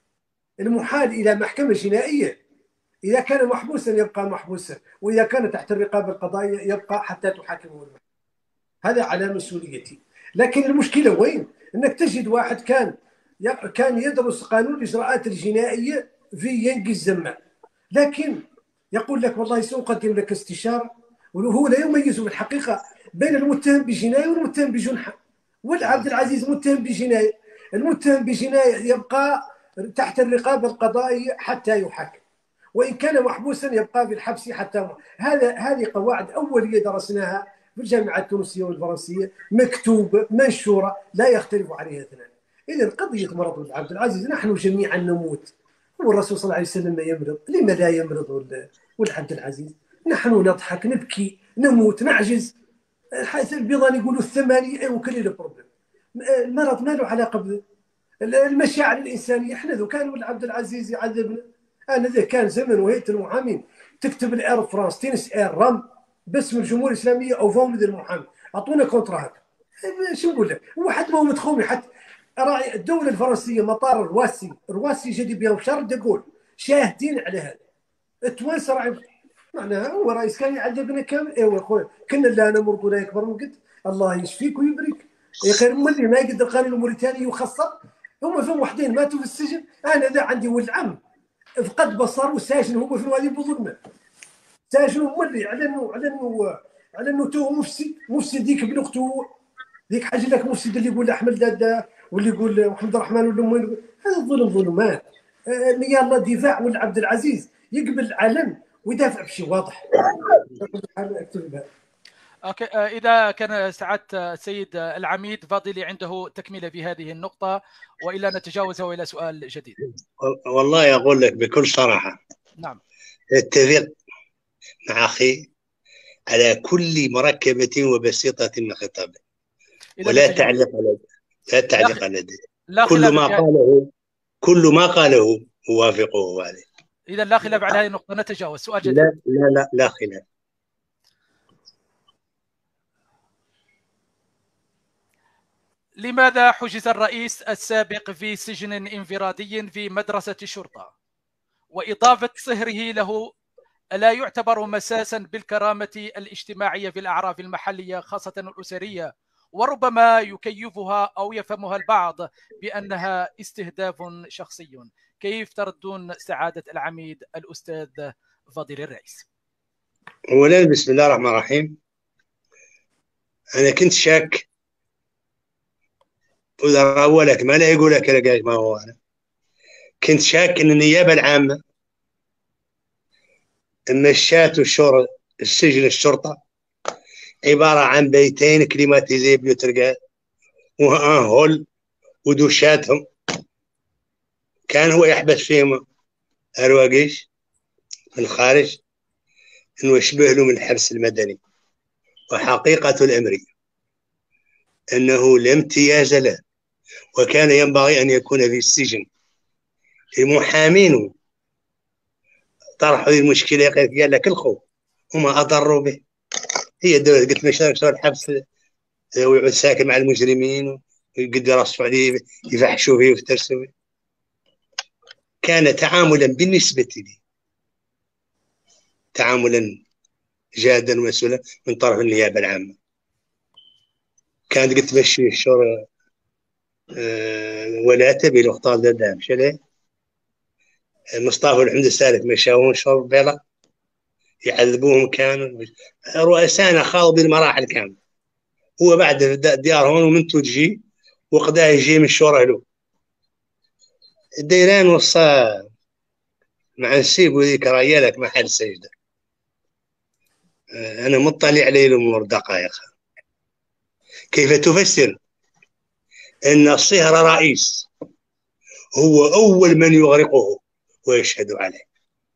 المحال إلى محكمة جنائية، إذا كان محبوسا يبقى محبوسا، وإذا كان تحت الرقابة القضائية يبقى حتى تحاكمه المحكمة. هذا على مسؤوليتي. لكن المشكلة وين؟ أنك تجد واحد كان كان يدرس قانون الإجراءات الجنائية في ينقي الزمان، لكن يقول لك والله سأقدم لك استشارة، وهو لا يميز بالحقيقة بين المتهم بجناية والمتهم بجنحة. والعبد العزيز متهم بجناية، المتهم بجناية يبقى تحت الرقابة القضائية حتى يحاكم، وإن كان محبوسا يبقى في الحبس حتى م... هذا هذه قواعد أولية درسناها في الجامعة التونسية والفرنسية، مكتوبة منشورة لا يختلف عليها اثنان. إذا قضية مرض عبد العزيز نحن جميعا نموت، والرسول صلى الله عليه وسلم يمرض، لما لا يمرض والعبد العزيز؟ نحن نضحك نبكي نموت نعجز. حيث البيضان يقولوا الثمانية وكل البروبلم. المرض ما له علاقة بذلك. المشاعر الإنسانية، احنا ذو كان والعبد العزيز يعذبنا. أنا ذا كان زمن وهيئة المحامين تكتب الإير فرانس تنس إير رام باسم الجمهورية الإسلامية أو فوم المحامي، أعطونا كونترا هكا. شو نقول لك؟ واحد ما هو متخومي حتى راعي الدولة الفرنسية مطار الرواسي، الرواسي جدي بها وشار دقول شاهدين على هذا. التوانسة راعي معناها هو رئيس كان يعذبنا كامل. ايوا خويا كنا لا نمرض ولا يكبر من قد، الله يشفيك ويبريك. يا خير ملي ما يقدر القانون الموريتاني يخصر. هم فهم وحدين ماتوا في السجن، انا ذا عندي ولد عم فقد بصر وساجن هو في الوادي بظلمه، ساجن ملي على انه على انه على انه تو مفسد مفسد ديك ابن اخته ذيك حاجه لك مفسد اللي يقول احمد دادا واللي يقول محمد الرحمن ولا وين. هذا الظلم ظلمات. يا الله دفاع ولد عبد العزيز يقبل العلم ويدافع بشيء واضح. اوكي، اذا كان سعاده السيد العميد فاضلي عنده تكمله في هذه النقطه، والا نتجاوز الى سؤال جديد. والله اقول لك بكل صراحه، نعم، اتفق مع اخي على كل مركبه وبسيطه من خطابه، ولا تعليق على لا تعليق على كل ما قاله كل ما قاله اوافقه عليه. إذا لا خلاف على هذه النقطة، نتجاوز سؤال جديد. لا لا لا, لا خلاف. لماذا حجز الرئيس السابق في سجن انفرادي في مدرسة الشرطة، وإضافة صهره له لا يعتبر مساسا بالكرامة الاجتماعية في الأعراف المحلية خاصة الأسرية، وربما يكيفها أو يفهمها البعض بأنها استهداف شخصي؟ كيف تردون سعادة العميد الأستاذ فاضل الرئيس؟ أولا بسم الله الرحمن الرحيم، أنا كنت شاك وإذا أولك ما لا يقول لك لقاش ما هو أنا كنت شاك إن النيابة العامة مشات الشر السجن الشرطة عبارة عن بيتين كليماتيزي بيوترقات وان هول ودوشاتهم، كان هو يحبس فيهم أرواقيش من الخارج إنه يشبه له من الحبس المدني. وحقيقة الأمر أنه لا امتياز له، وكان ينبغي أن يكون في السجن. المحامين طرحوا المشكلة قال لك الخو وما أضروا به، هي الدولة قلت مشارك صار الحبس ويقعد ساكن مع المجرمين ويقدر يرصوا عليه يفحشوا فيه ويفترسوا فيه. كان تعاملا بالنسبة لي تعاملا جادا ومسؤولا من طرف النيابة العامة. كانت قلت تمشي الشر أه ولا تبي الأخطاء ذا مش عليه. مصطفى الحمد السالك مشاوون شرب بيضاء يعذبوهم، كانوا رؤسانا خاضوا بالمراحل كاملة. هو بعد ديار هون ومن تجي وقداه يجي من الشورى له الديران وصا مع نسيب وذيك ريالك محل سجدة. أنا مطلع عليه الأمور دقائق. كيف تفسر أن الصهر رئيس هو أول من يغرقه ويشهد عليه؟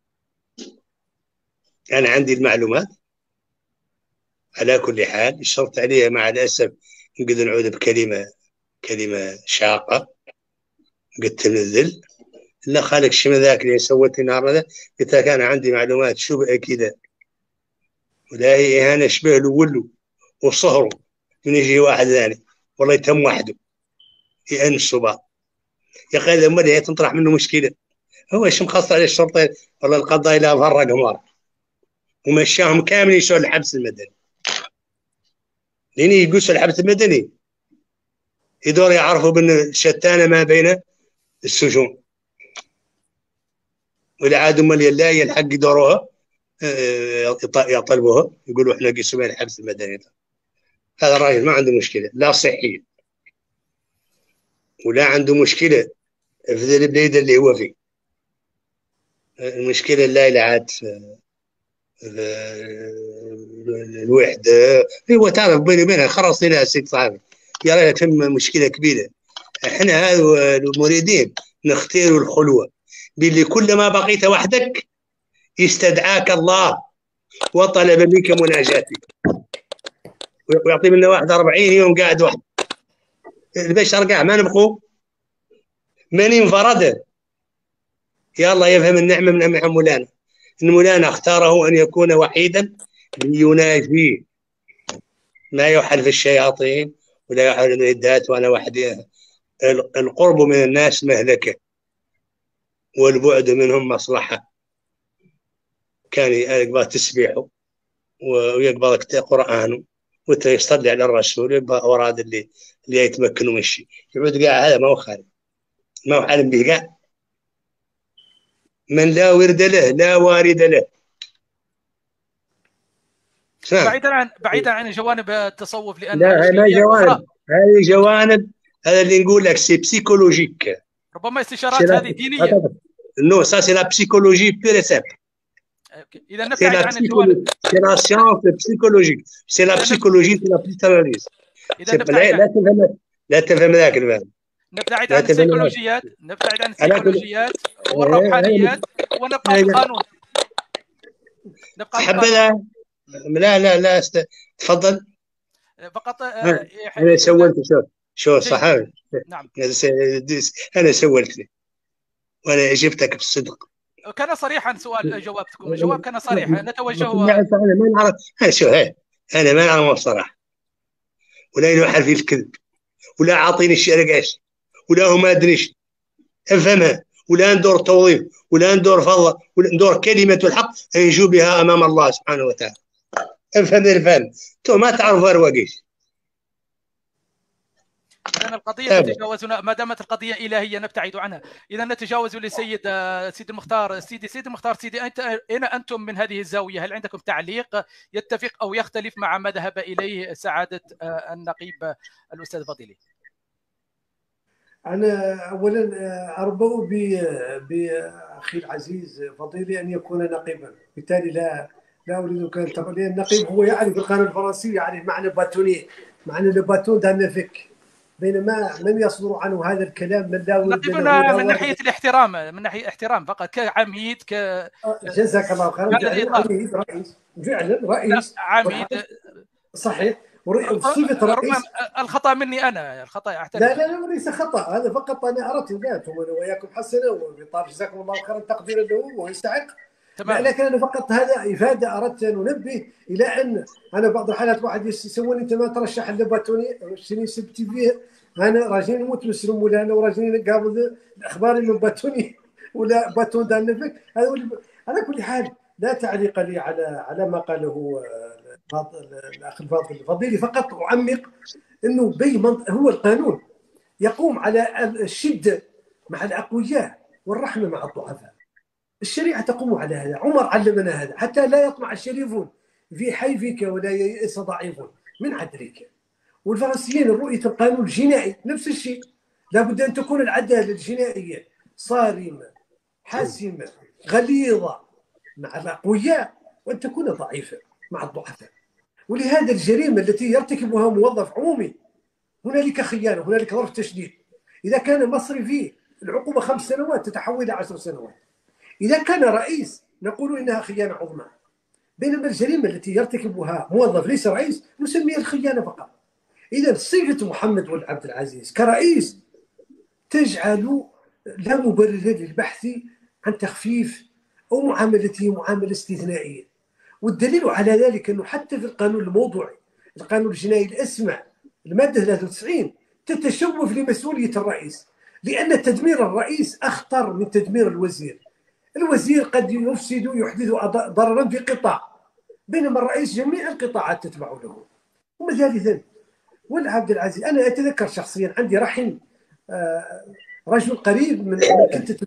أنا عندي المعلومات. على كل حال اشرت عليها مع الأسف، نقدر نعود بكلمة كلمة شاقة، قلت من الذل لا خالق شي من ذاك اللي سويت النهار هذا. قلت لك أنا عندي معلومات شبه كذا، ولا هي إهانة شبه له ولو وصهره من يجي واحد ثاني والله يتم وحده يأن الصباح. يا أخي هذا مرة تنطرح منه مشكلة. هو ايش مخصص على الشرطة والله القضاء لا فرق مار ومشاهم كامل يسووا الحبس المدني، لين يقصوا الحبس المدني يدور يعرفوا بأن شتانة ما بين السجون، ولا عاد هم اللي لا يلحق يدوروها يطلبوها يقولوا احنا قسمنا الحبس المدني. هذا الراجل ما عنده مشكلة لا صحية ولا عنده مشكلة في ذي البلاد اللي هو فيه. المشكلة اللي عاد الوحدة هو تعرف بيني وبينها خلاص لنا سيد صاحبي يا ريت تم مشكلة كبيرة. احنا هذا المريدين نختار الخلوة باللي كلما بقيت وحدك يستدعاك الله وطلب منك مناجاتك، ويعطي منا واحد أربعين يوم قاعد وحده. البشر قاع ما نبقوا من انفرد. يا الله يفهم النعمة من أمر مولانا، إن مولانا اختاره أن يكون وحيدا ليناجيه، ما يحل في الشياطين ولا يحل العدات وأنا وحدي. القرب من الناس مهلكة والبعد منهم مصلحة. كان يقبل تسبيحه ويقبل قرآنه ويصلي على الرسول ويبقى أوراد اللي اللي يتمكنوا من الشيء. يعود قاع هذا ما هو خالد، ما هو حالم به قاع. من لا ورد له لا وارد له. بعيدا عن بعيدا عن جوانب التصوف، لان لا هذه جوانب هذه جوانب هذا اللي نقول لك سي بسيكولوجيك. ربما استشارات هذه دينيه. نو سا سي لا بسيكولوجي بير سامبل. اذا نبتعد عن الجوانب. سي لا سيونس بسيكولوجيك، سي لا بسيكولوجي سي لا بسيكولوجي. اذا نبتعد لا تفهم لا تفهم ذاك الفهم. نبتعد عن السيكولوجيات نبتعد عن السيكولوجيات والروحانيات ونبقى في القانون. نبقى حبذا. لا لا لا است... تفضل. فقط انا سولت شو شو صحابي. نعم انا سولت وانا اجبتك بالصدق. كان صريحا سؤال جوابتكم، الجواب كان صريح. نتوجه انا ما نعرف. انا شو هاي انا ما نعرف بصراحه، ولا ينوحل في الكذب، ولا عاطيني الشيء قاش، ولا هو ما ادريش افهمها، ولا ندور توظيف، ولا ندور فضل، ولا ندور كلمه الحق انجو بها امام الله سبحانه وتعالى. افهم الفهم تو ما تعرف رواقيش. إذن القضية تتجاوزنا، ما دامت القضية إلهية نبتعد عنها. إذا نتجاوز لسيد سيد المختار. سيدي سيد المختار، سيدي أنت أين أنتم من هذه الزاوية؟ هل عندكم تعليق يتفق أو يختلف مع ما ذهب إليه سعادة النقيب الأستاذ فضيلي؟ أنا أولا أربو بأخي العزيز فضيلي أن يكون نقيبا، بالتالي لا لا أريد أن تقول النقيب هو يعرف القانون الفرنسي، يعرف معنى باتوني، معنى الباتون ده نفك، بينما من يصدر عنه هذا الكلام من لا ورد له من ناحية الاحترام، من ناحية احترام فقط كعميد ك جزاك الله خيرا. عميد رئيس فعلا رئيس عميد صحيح وصفة رئيس. الخطأ مني أنا، الخطأ أعترف. لا لا لا ليس خطأ، هذا فقط أنا أردت ذاته وإياكم حسنا وبطار جزاكم الله خيرا تقديرا له ويستحق. تمام. لكن أنا فقط هذا إفادة أردت أن أنبه إلى أن أنا بعض الحالات واحد يسووني أنت ما ترشح لباتوني شنو سبتي فيه، أنا راجلين نموت مسلم ولا أنا وراجلين قابل الأخبار من باتوني ولا باتون دان نفك. هذا على كل حال لا تعليق لي على على ما قاله الاخ الفاضل الفضيلي، فقط اعمق انه بي هو القانون يقوم على الشده مع الاقوياء والرحمه مع الضعفاء. الشريعه تقوم على هذا، عمر علمنا هذا، حتى لا يطمع الشريفون في حيفك ولا ييأس ضعيف من عدلك. والفرنسيين رؤيه القانون الجنائي نفس الشيء، لابد ان تكون العداله الجنائيه صارمه حاسمه غليظه مع الاقوياء، وان تكون ضعيفه مع الضعفاء. ولهذا الجريمه التي يرتكبها موظف عمومي هنالك خيانه، هنالك ظرف تشديد. اذا كان مصري فيه العقوبه خمس سنوات تتحول الى عشر سنوات. اذا كان رئيس نقول انها خيانه عظمى، بينما الجريمه التي يرتكبها موظف ليس رئيس نسميها الخيانه فقط. اذا صيغه محمد ولد عبد العزيز كرئيس تجعل لا مبرر للبحث عن تخفيف او معاملته معامله استثنائيه. والدليل على ذلك انه حتى في القانون الموضوعي، القانون الجنائي الاسمى الماده ثلاثة وتسعين تتشوف لمسؤوليه الرئيس، لان تدمير الرئيس اخطر من تدمير الوزير. الوزير قد يفسد يحدث ضررا في قطاع، بينما الرئيس جميع القطاعات تتبع له. وثالثا ولد عبد العزيز، انا اتذكر شخصيا عندي رحم رجل قريب من كنت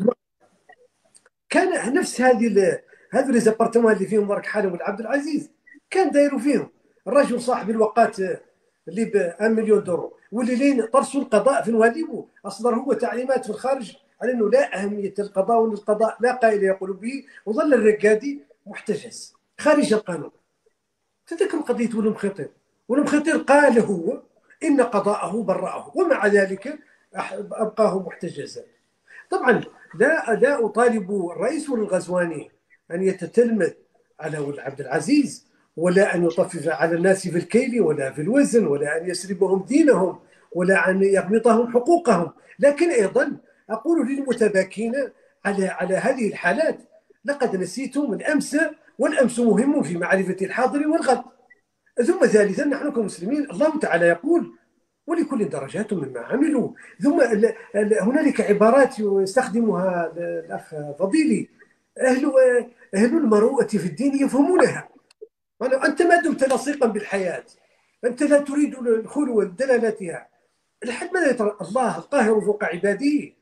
كان نفس هذه هذو ليزابارتمون اللي فيهم برك حاله ولد عبد العزيز كان دايروا فيهم. الرجل صاحب الوقات اللي ب مليون دورو، واللي لين طرسوا القضاء في نواديبو اصدر هو تعليمات في الخارج على انه لا اهميه القضاء، وان القضاء لا قائل يقول به، وظل الرقادي محتجز خارج القانون. تذكروا قضيه ولم خطير، ولم خطير قال هو ان قضاءه برأه، ومع ذلك ابقاه محتجزا. طبعا لا لا اطالب الرئيس الغزواني ان يتتلمذ على ولد عبد العزيز، ولا ان يطفف على الناس في الكيل ولا في الوزن، ولا ان يسلبهم دينهم، ولا ان يغمطهم حقوقهم. لكن ايضا اقول للمتباكين على على هذه الحالات لقد نسيتم الامس، والامس مهم في معرفه الحاضر والغد. ثم ثالثا نحن كمسلمين الله تعالى يقول ولكل درجات مما عملوا. ثم هنالك عبارات يستخدمها الاخ فضيلي، اهل اهل المروءه في الدين يفهمونها. انت ما دمت لصيقا بالحياه، انت لا تريد الخلوه دلالاتها، لحد ماذا يترى الله القاهر فوق عباده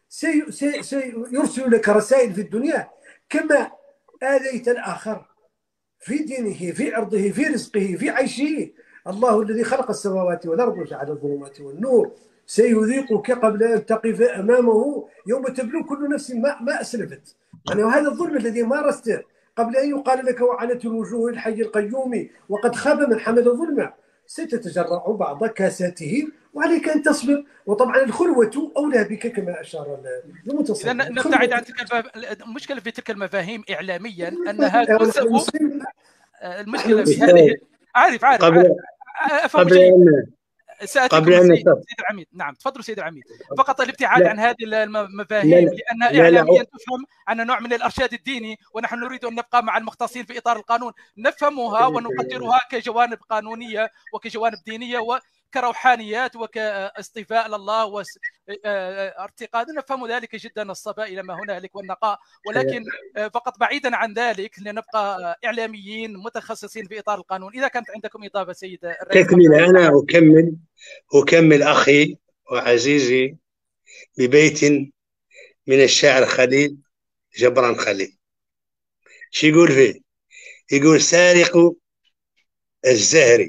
سيرسل لك رسائل في الدنيا كما آذيت الآخر في دينه في عرضه في رزقه في عيشه. الله الذي خلق السماوات والأرض وجعل الظلمات والنور سيذيقك قبل أن تقف أمامه يوم تبلو كل نفس ما, ما أسلفت. يعني وهذا الظلم الذي مارسته قبل أن يقال لك وعنت الوجوه الحي القيوم وقد خاب من حمل ظلمه، ستتجرع بعض كاساته وعليك أن تصبر. وطبعا الخلوة أولى بك كما أشار المتصل. إذا نبتعد عن تلك المشكلة في تلك المفاهيم إعلاميا أنها جزء المشكلة في هذه. عارف عارف قبل أفهم قبل أن قبل أن سيد العميد. نعم تفضلوا سيد العميد. فقط الابتعاد لا. عن هذه المفاهيم لأنها إعلاميا تفهم عن نوع من الإرشاد الديني، ونحن نريد أن نبقى مع المختصين في إطار القانون، نفهمها ونقدرها كجوانب قانونية وكجوانب دينية وكروحانيات وكاصطفاء لله وارتقاء، نفهم ذلك جدا الصفاء إلى ما هنالك والنقاء، ولكن فقط بعيدا عن ذلك لنبقى إعلاميين متخصصين في إطار القانون. إذا كانت عندكم إضافة سيد الرئيس. تكملة. أنا أكمل أكمل أخي وعزيزي ببيت من الشاعر خليل جبران خليل. شو يقول فيه؟ يقول: سارق الزهر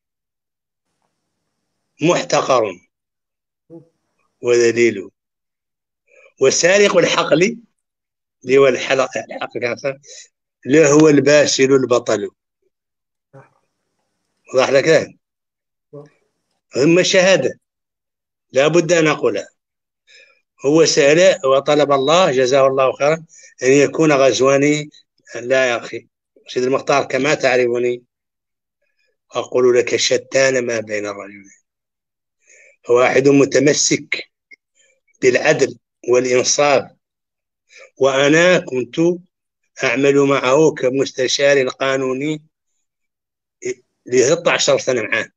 محتقر وذليل، وسارق الحقل اللي هو الحلق له هو الباسل البطل. وضح لك ذلك؟ ثم الشهادة لا بد أن أقولها. هو سأل وطلب الله جزاه الله خيرا أن يكون غزواني. لا يا أخي سيد المختار، كما تعرفني أقول لك شتان ما بين الرجلين. واحد متمسك بالعدل والإنصاف، وأنا كنت أعمل معه كمستشار قانوني ل ثلاثة عشر سنة معاه.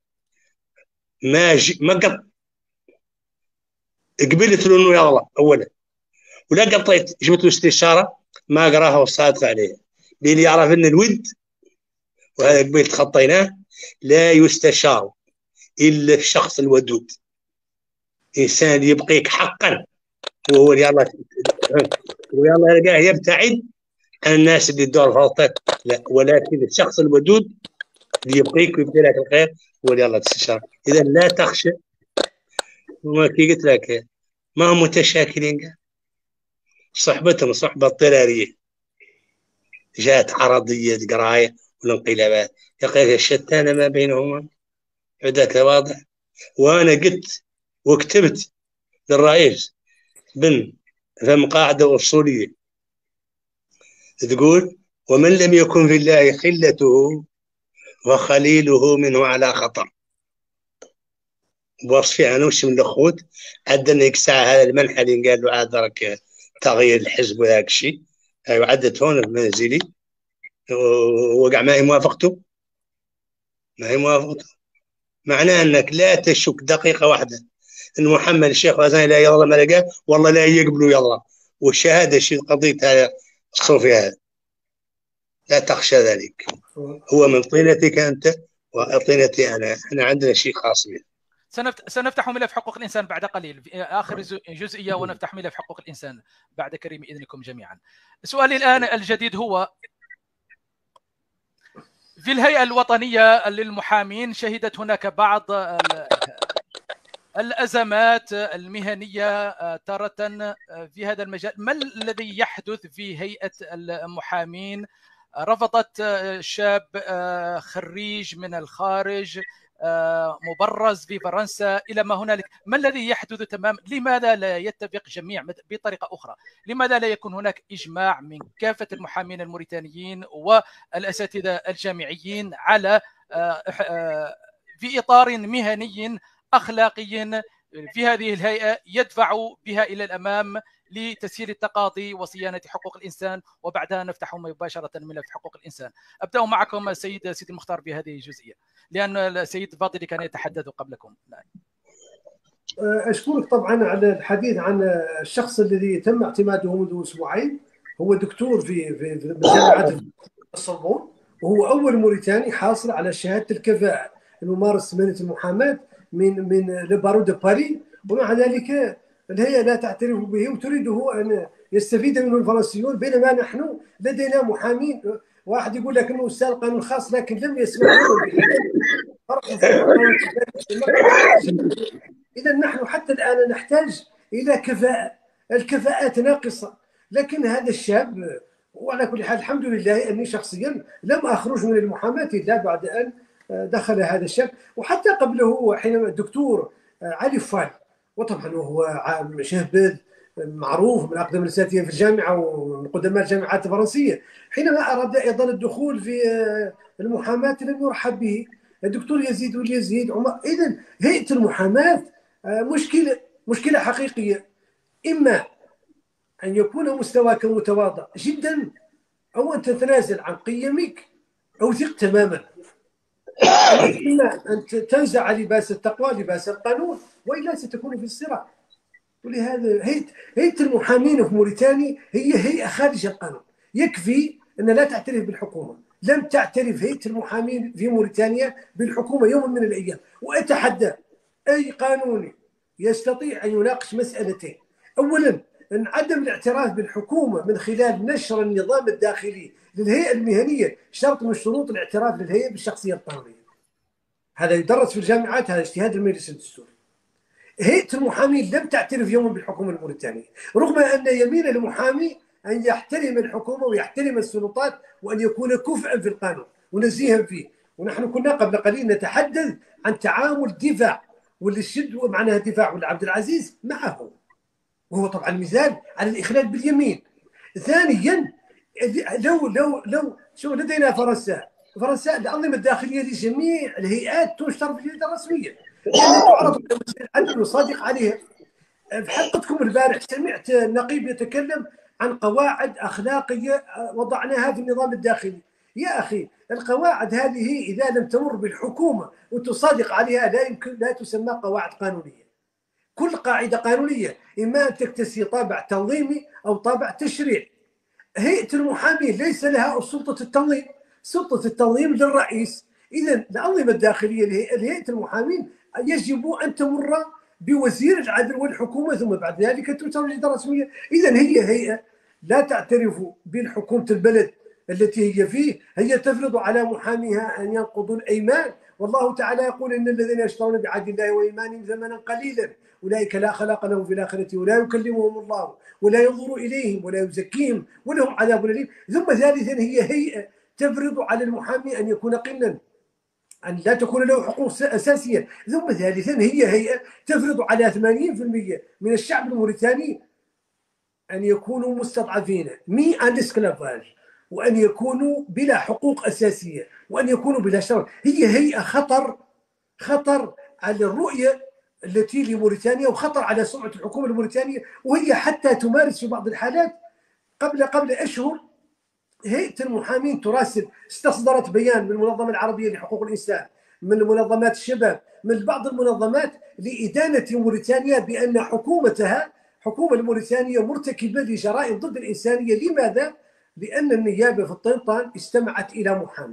ما ج... ما قط قبلت له انه يغلط اولا، ولا قطيت جبت له استشاره ما قراها وصادق عليها، بين يعرف ان الود، وهذا قبيل تخطيناه، لا يستشار الا الشخص الودود، انسان يبقيك حقا، وهو اللي يلا ويلا يلقاه يبتعد عن الناس اللي تدور فوقك، لا، ولكن الشخص الودود اللي يبقيك ويبقي لك الخير هو اللي يلا تستشار. اذا لا تخشى، وما كي قلت لك ما هم متشاكلين، صحبتهم صحبه اضطراريه، جاءت عرضيه قرايه والانقلابات، يا اخي الشتان ما بينهما عدك واضح. وانا قلت وكتبت للرئيس بن فم قاعده اصوليه تقول: ومن لم يكن في الله خلته وخليله منه على خطر. بوصفي انا وش من الاخوت عدنا يكسع هذا المنحى اللي قال له عاد درك تغيير الحزب وذاك الشيء، ايوه عدت هون في منزلي وقع ما هي موافقته، ما هي موافقته. معناه انك لا تشك دقيقه واحده ان محمد الشيخ غزالي لا يلا ما لقاه والله لا يقبلوا يلا، والشهاده شيء قضيه هذا الصوفي هذا، لا تخشى ذلك، هو من طينتك انت وطينتي انا، احنا عندنا شيء خاص به. سنفتح ملف حقوق الإنسان بعد قليل، آخر جزئية، ونفتح ملف حقوق الإنسان بعد كريم إذنكم جميعا. سؤالي الآن الجديد هو: في الهيئة الوطنية للمحامين شهدت هناك بعض الأزمات المهنية تارة في هذا المجال، ما الذي يحدث في هيئة المحامين؟ رفضت شاب خريج من الخارج مبرز في فرنسا إلى ما هنالك، ما الذي يحدث تمام؟ لماذا لا يتفق جميع بطريقة أخرى؟ لماذا لا يكون هناك إجماع من كافة المحامين الموريتانيين والأساتذة الجامعيين على في إطار مهني أخلاقي في هذه الهيئة يدفع بها إلى الأمام لتسهيل التقاضي وصيانة حقوق الإنسان، وبعدها نفتح مباشرة ملف حقوق الإنسان؟ أبدأ معكم السيد سيدي المختار بهذه الجزئية، لأن السيد فاضل كان يتحدث قبلكم. أشكرك طبعا على الحديث عن الشخص الذي تم اعتماده منذ أسبوعين، هو دكتور في في في جامعة الصربون، وهو أول موريتاني حاصل على شهادة الكفاءة الممارس مهنة المحاماة من من لبارو دو باري، ومع ذلك الهيئة لا تعترف به وتريده أن يستفيد منه الفرنسيون، بينما نحن لدينا محامين. واحد يقول لك أنه أستاذ قانون خاص لكن لم يسمع إذا نحن حتى الآن نحتاج إلى كفاءة، الكفاءات ناقصة. لكن هذا الشاب، وعلى كل حال الحمد لله أني شخصيا لم أخرج من المحاماة إلا بعد أن دخل هذا الشاب، وحتى قبله حينما الدكتور علي فال، وطبعا هو شاب معروف من أقدم الأساتذة في الجامعة ومن قدماء الجامعات الفرنسية، حينما أراد أيضا الدخول في المحاماة لم يرحب به. الدكتور يزيد واليزيد عمر. إذن هيئة المحاماة مشكلة مشكلة حقيقية، إما أن يكون مستواك متواضع جدا، أو أن تتنازل عن قيمك أو ثق تماما، إما أن تنزع لباس التقوى لباس القانون، وإلا ستكون في الصراع. ولهذا هيئة المحامين في موريتانيا هي هيئة خارج القانون، يكفي أن لا تعترف بالحكومة. لم تعترف هيئة المحامين في موريتانيا بالحكومة يوم من الأيام. وأتحدى أي قانوني يستطيع أن يناقش مسألتين: أولا أن عدم الاعتراف بالحكومة من خلال نشر النظام الداخلي للهيئة المهنية شرط من شروط الاعتراف للهيئة بالشخصية القانونية، هذا يدرس في الجامعات، هذا اجتهاد المجلس الدستوري. هيئة المحامين لم تعترف يوما بالحكومة الموريتانية، رغم أن يمين المحامي أن يحترم الحكومة ويحترم السلطات وأن يكون كفءا في القانون ونزيها فيه. ونحن كنا قبل قليل نتحدث عن تعامل دفاع، واللي الشد معناها دفاع عبد العزيز معه، وهو طبعا مثال على الإخلال باليمين. ثانيا، لو لو لو شو لدينا فرنسا فرنسا الأنظمة الداخلية لجميع الهيئات تنشر في الجريدة الرسمية لأنها تعرض العدل وصادق عليها. في حلقتكم البارح سمعت النقيب يتكلم عن قواعد أخلاقية وضعناها في النظام الداخلي. يا أخي، القواعد هذه إذا لم تمر بالحكومة وتصادق عليها لا يمكن لا تسمى قواعد قانونية. كل قاعدة قانونية إما أن تكتسي طابع تنظيمي أو طابع تشريعي. هيئة المحامين ليس لها سلطة التنظيم، سلطة التنظيم للرئيس. إذا الأنظمة الداخلية لهيئة المحامين يجب أن تمر بوزير العدل والحكومة ثم بعد ذلك تتوجد رسمية. إذا هي هيئة لا تعترف بالحكومة البلد التي هي فيه، هي تفرض على محاميها أن ينقضوا الأيمان، والله تعالى يقول إن الذين يشترون بعهد الله وإيمانهم ثمنا قليلا أولئك لا خلاق لهم في الآخرة ولا يكلمهم الله ولا ينظر إليهم ولا يزكيهم ولهم عذاب أليم. ثم ثالثا هي هيئة تفرض على المحامي أن يكون قنا، أن لا تكون له حقوق أساسية. ثم ثالثا هي هيئة تفرض على ثمانين بالمئة من الشعب الموريتاني أن يكونوا مستضعفين مي أن اسكلافاج، وأن يكونوا بلا حقوق أساسية، وأن يكونوا بلا شرف. هي هيئة خطر، خطر على الرؤية التي لموريتانيا وخطر على سمعة الحكومة الموريتانية. وهي حتى تمارس في بعض الحالات قبل قبل أشهر هيئة المحامين تراسل، استصدرت بيان من المنظمة العربية لحقوق الإنسان، من منظمات الشباب، من بعض المنظمات لإدانة موريتانيا بأن حكومتها حكومة الموريتانية مرتكبة لجرائم ضد الإنسانية. لماذا؟ لأن النيابة في الطنطان استمعت إلى محامي،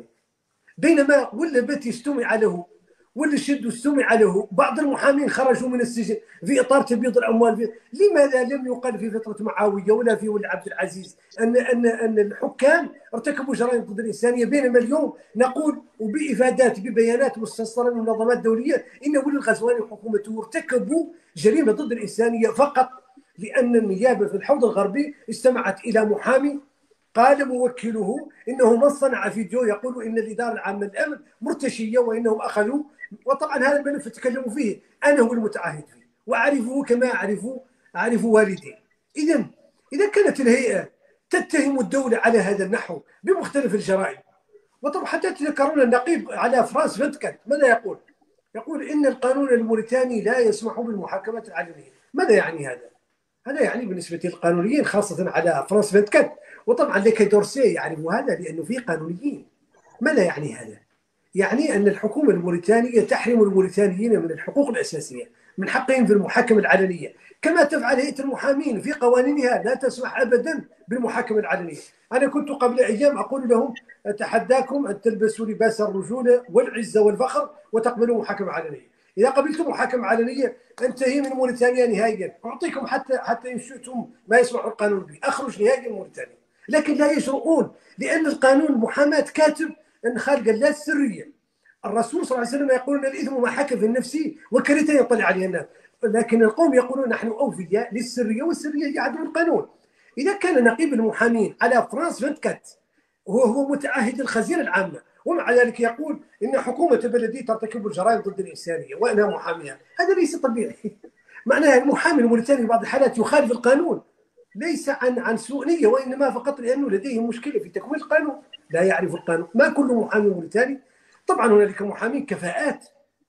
بينما ولا بتي استمع له ولا شد استمع له. بعض المحامين خرجوا من السجن في إطار تبييض الأموال. في... لماذا لم يقال في فترة معاوية ولا في ولي عبد العزيز أن أن أن الحكام ارتكبوا جرائم ضد الإنسانية، بينما اليوم نقول وبإفادات ببيانات مستصدرة من منظمات دولية إن ولي الغزواني وحكومته ارتكبوا جريمة ضد الإنسانية فقط لأن النيابة في الحوض الغربي استمعت إلى محامي قال موكله إنه من صنع فيديو يقول إن الإدارة العامة للأمن مرتشية وإنهم أخذوا. وطبعا هذا الملف تكلموا فيه، أنا هو المتعهد فيه وأعرفه كما أعرف أعرف والدي. إذا إذا كانت الهيئة تتهم الدولة على هذا النحو بمختلف الجرائم، وطبعا حتى تذكرون النقيب على فرانس فينتكات ماذا يقول؟ يقول إن القانون الموريتاني لا يسمح بالمحاكمات العلنية. ماذا يعني هذا؟ هذا يعني بالنسبة للقانونيين خاصة على فرانس فينتكات، وطبعا لكي دورسي يعرف هذا لأنه في قانونيين. ماذا يعني هذا؟ يعني أن الحكومة الموريتانية تحرم الموريتانيين من الحقوق الأساسية، من حقهم في المحاكمة العلنية، كما تفعل هيئة المحامين في قوانينها، لا تسمح أبدا بالمحاكمة العلنية. أنا كنت قبل أيام أقول لهم أتحداكم أن تلبسوا لباس الرجولة والعزة والفخر وتقبلوا محاكمة علنية. إذا قبلتم محاكمة علنية أنتهي من موريتانيا نهائيا، أعطيكم حتى حتى إن شئتم ما يسمح القانون به، أخرج نهائيا من موريتانيا. لكن لا يجرؤون لأن القانون المحاماة كاتب أن خارج لا السرية. الرسول صلى الله عليه وسلم يقول أن الإثم ما حك في النفس وكرهت أن يطلع عليه الناس، لكن القوم يقولون نحن أوفياء للسرية والسرية هي عدم القانون. إذا كان نقيب المحامين على فرانس فينتكات هو هو متعهد الخزينة العامة ومع ذلك يقول إن حكومة بلدي ترتكب الجرائم ضد الإنسانية وأنا محاميها، هذا ليس طبيعي. معناها المحامي الموريتاني في بعض الحالات يخالف القانون ليس عن عن سوء نية، وإنما فقط لأنه لديه مشكلة في تكوين القانون، لا يعرف القانون. ما كل محامي موريتاني، طبعا هنالك محامين كفاءات.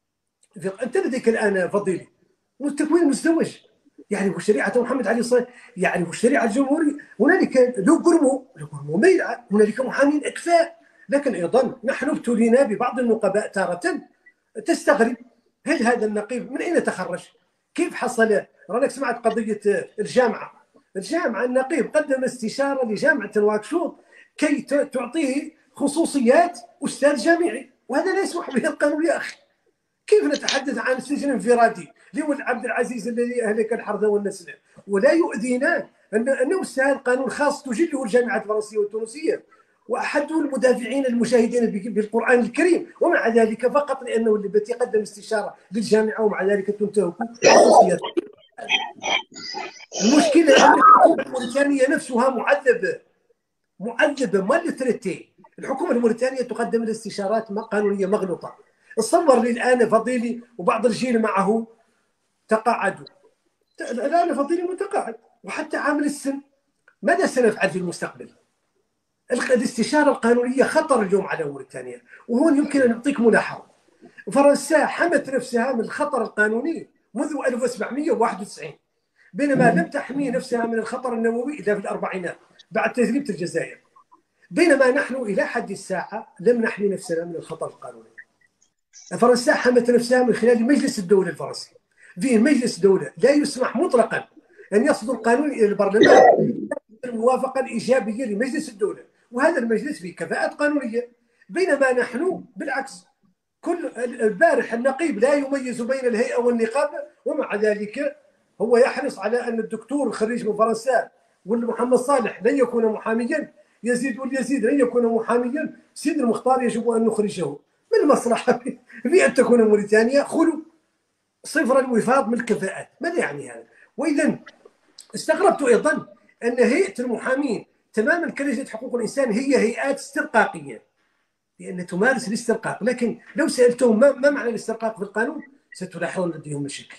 أنت لديك الآن فضيلي تكوين مزدوج، يعرف شريعة محمد عليه الصلاة والسلام، يعرف الشريعة الجمهورية. هنالك لو قرمو لو قرمو ميلعة، هنالك محامين أكفاء. لكن أيضا نحن ابتلينا ببعض النقباء تارة تستغرب، هل هذا النقيب من أين تخرج؟ كيف حصل؟ رانك سمعت قضية الجامعة الجامعة النقيب قدم استشارة لجامعة نواكشوط كي تعطيه خصوصيات أستاذ جامعي، وهذا لا يسمح به القانون يا أخي. كيف نتحدث عن سجن انفرادي لولد عبد العزيز الذي أهلك الحرث والنسل ولا يؤذينا أنه أستاذ قانون خاص تجله الجامعة الفرنسية والتونسية وأحد المدافعين المجاهدين بالقرآن الكريم، ومع ذلك فقط لأنه التي قدم استشارة للجامعة ومع ذلك تنتهك خصوصيات. المشكلة أن الحكومة الموريتانية نفسها معذبة معذبة ما لترتي. الحكومة الموريتانية تقدم الاستشارات قانونية مغلوطة. تصور لي الآن فضيلي وبعض الجيل معه تقاعدوا، الآن فضيلي متقاعد وحتى عامل السن، ماذا سنفعل في المستقبل؟ الاستشارة القانونية خطر اليوم على موريتانيا. وهون يمكن أن نعطيك ملاحظة، فرنسا حمت نفسها من الخطر القانوني منذ ألف وسبعمئة وواحد وتسعين، بينما لم تحمي نفسها من الخطر النووي إلا في الأربعينات بعد تثريبة الجزائر، بينما نحن إلى حد الساعة لم نحمي نفسنا من الخطر القانوني. فرنسا حمت نفسها من خلال مجلس الدولة الفرنسي، فيه مجلس دولة، لا يسمح مطلقا أن يصدر قانون إلى البرلمان الموافقة الإيجابية لمجلس الدولة، وهذا المجلس فيه كفاءة قانونية. بينما نحن بالعكس، كل البارح النقيب لا يميز بين الهيئة والنقابة، ومع ذلك هو يحرص على أن الدكتور خريج من فرنسا والمحمد صالح لن يكون محاميا، يزيد واليزيد لن يكون محاميا، سيد المختار يجب أن نخرجه. ما المصلحة في أن تكون موريتانيا خلو صفر الوفاض من الكفاءات؟ ماذا يعني هذا؟ وإذا استغربت أيضا أن هيئة المحامين تماما كلجنة حقوق الإنسان هي هيئات استرقاقية، لأن تمارس الاسترقاق، لكن لو سألتهم ما معنى الاسترقاق في القانون ستلاحظون لديهم مشاكل.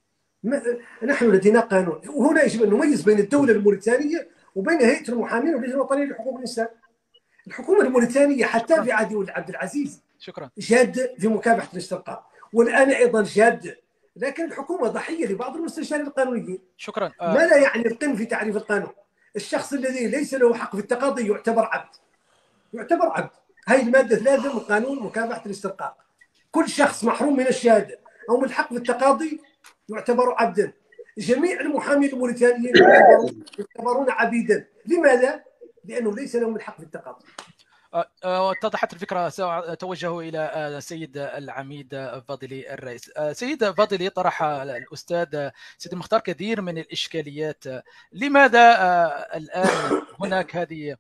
نحن لدينا قانون، وهنا يجب أن نميز بين الدولة الموريتانية وبين هيئة المحامين واللجنة الوطنية لحقوق الإنسان. الحكومة الموريتانية حتى في عهد عبد العزيز شكرا جاد في مكافحة الاسترقاق، والآن أيضا جاد، لكن الحكومة ضحية لبعض المستشارين القانونيين. شكرا. ما لا يعني القن في تعريف القانون. الشخص الذي ليس له حق في التقاضي يعتبر عبد، يعتبر عبد. هاي المادة ثلاثة من قانون مكافحة الاسترقاق. كل شخص محروم من الشهادة أو من الحق في التقاضي يعتبر عبدا. جميع المحامين الموريتانيين يعتبرون عبيدا. لماذا؟ لأنه ليس لهم الحق في التقاضي. اتضحت الفكرة. سأتوجه إلى السيد العميد فاضلي الرئيس. سيد فاضلي، طرح الأستاذ سيد المختار كثير من الإشكاليات. لماذا الآن هناك هذه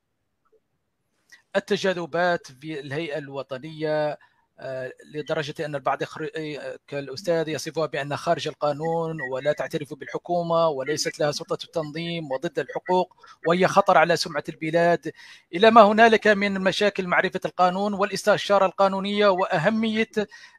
التجاذبات في الهيئة الوطنية لدرجة أن البعض كالأستاذ يصفها بأنها خارج القانون ولا تعترف بالحكومة وليست لها سلطة التنظيم وضد الحقوق وهي خطر على سمعة البلاد، إلى ما هنالك من مشاكل معرفة القانون والاستشارة القانونية وأهمية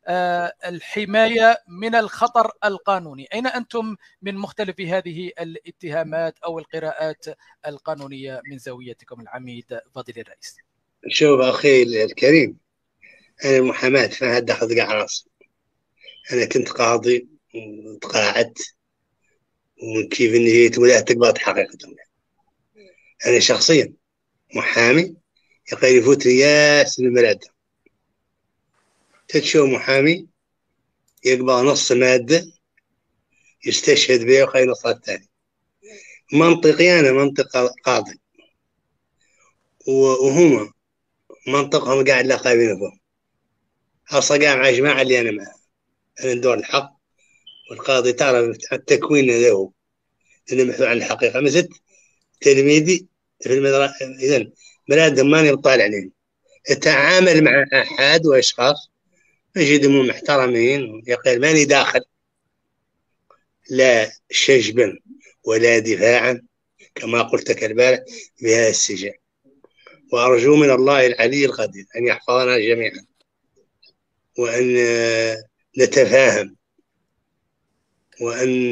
الحماية من الخطر القانوني. أين أنتم من مختلف هذه الاتهامات أو القراءات القانونية من زاويتكم العميد فاضل الرئيس؟ شوف أخي الكريم، أنا المحاماة فيها دخلت قاع راسي. أنا كنت قاضي وتقاعدت، ومن كيف إني جيت بدأت تقبض حقيقة. أنا شخصيا محامي يقدر يفوت رياس المرادة. تتشوف محامي يقبض نص مادة يستشهد بها وخي نصها الثاني. منطقي أنا منطق قاضي، وهم منطقهم قاعد لا قابلين فيهم. أصلا مع جماعة اللي أنا معه، أنا ندور الحق، والقاضي تعرف التكوين هذا هو اللي محور عن الحقيقة. مثل تلميذي في المدرسة، إذن بلاد ماني بطالع عليهم، أتعامل مع أحد وأشخاص أجدهم محترمين، يقول ماني داخل لا شجبا ولا دفاعا كما قلت كالبارح بهذا السجن. وأرجو من الله العلي القدير أن يحفظنا جميعا، وأن نتفاهم، وأن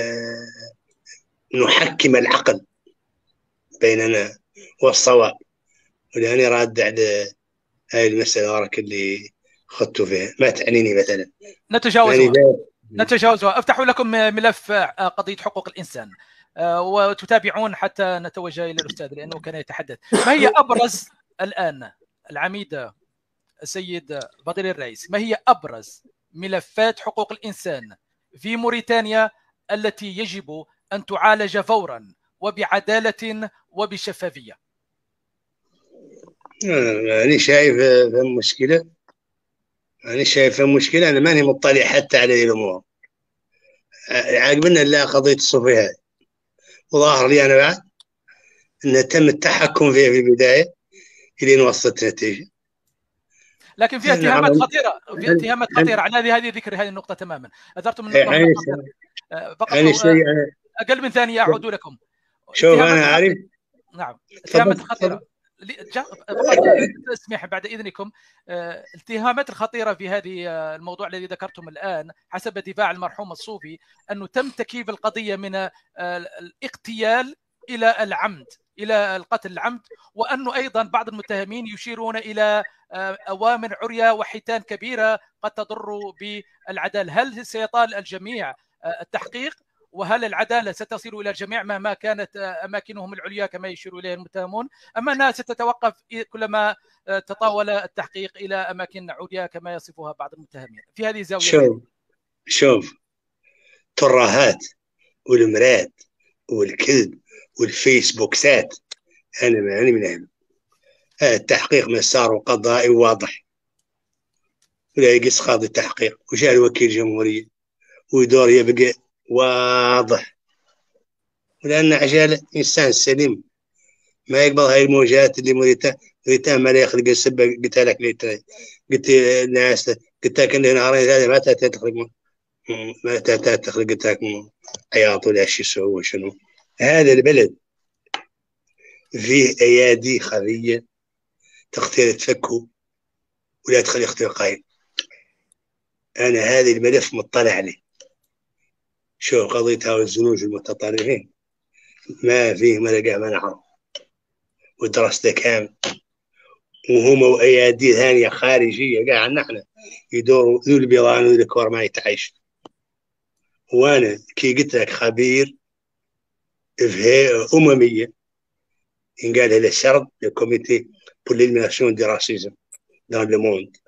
نحكم العقل بيننا والصواب. ولأني راد على هاي المسألة وراك اللي خدتوا فيها ما تعنيني مثلا. نتجاوزها نتجاوزها افتحوا لكم ملف قضية حقوق الإنسان وتتابعون حتى نتوجه إلى الأستاذ لأنه كان يتحدث. ما هي أبرز الآن العميد السيد فاضل الرئيس، ما هي أبرز ملفات حقوق الإنسان في موريتانيا التي يجب أن تعالج فورا وبعدالة وبشفافية؟ أنا شايف مشكلة أنا شايف مشكلة أنا ماني مطلع حتى على الأمور. عاقبنا لا قضية الصوفي هذه، وظاهر لي أنا بعد أن تم التحكم فيها في البداية إلى وصلت نتيجة. لكن فيها اتهامات خطيرة، فيها اتهامات خطيرة على هذه هذه ذكر هذه النقطة تماما. أثرتم من النقطة فقط أقل من ثانية أعود لكم. شوف أنا عارف. نعم اتهامات خطيرة. اسمح بعد إذنكم، الاتهامات الخطيرة في هذه الموضوع الذي ذكرتم الآن حسب دفاع المرحوم الصوفي أنه تم تكييف القضية من الاغتيال إلى العمد، إلى القتل العمد، وأنه أيضا بعض المتهمين يشيرون إلى أوامر عرية وحيتان كبيرة قد تضر بالعدالة. هل سيطال الجميع التحقيق؟ وهل العدالة ستصل إلى الجميع مهما كانت أماكنهم العليا كما يشير إليه المتهمون، أما أنها ستتوقف كلما تطاول التحقيق إلى أماكن عليا كما يصفها بعض المتهمين؟ في هذه الزاوية شوف شوف الترهات والمرات والكذب والفيسبوكسات أنا ماني من أهله. التحقيق مساره قضائي واضح، ولا يقص قاضي التحقيق وجاء وكيل جمهورية ودور يبقى واضح، ولأن عجالة إنسان سليم ما يقبل هاي المواجهات اللي مريتها مريتها ما لا يخلق السبة. قلت لك ليت قلت الناس قلت لك إن نهارين هذا ما تخلق ما تخلق قلت لك عياط ولا شيء سووا شنو. هذا البلد فيه أيادي خفية تختار تفكه ولا تخلي يختار قايم. أنا هذا الملف مطلع عليه، شو قضية هاو الزنوج المتطرفين ما فيه ملقى ما نعرف، ودرسته كامل، وهم وأيادي ثانية خارجية قاعد نحن يدوروا ذو البيضان وذو الكور ما يتعيش. وأنا كي قلت لك خبير في أممية ينقال لها الشرط للكوميتي بول إليميناسيون دي راسيزم دان لو موند،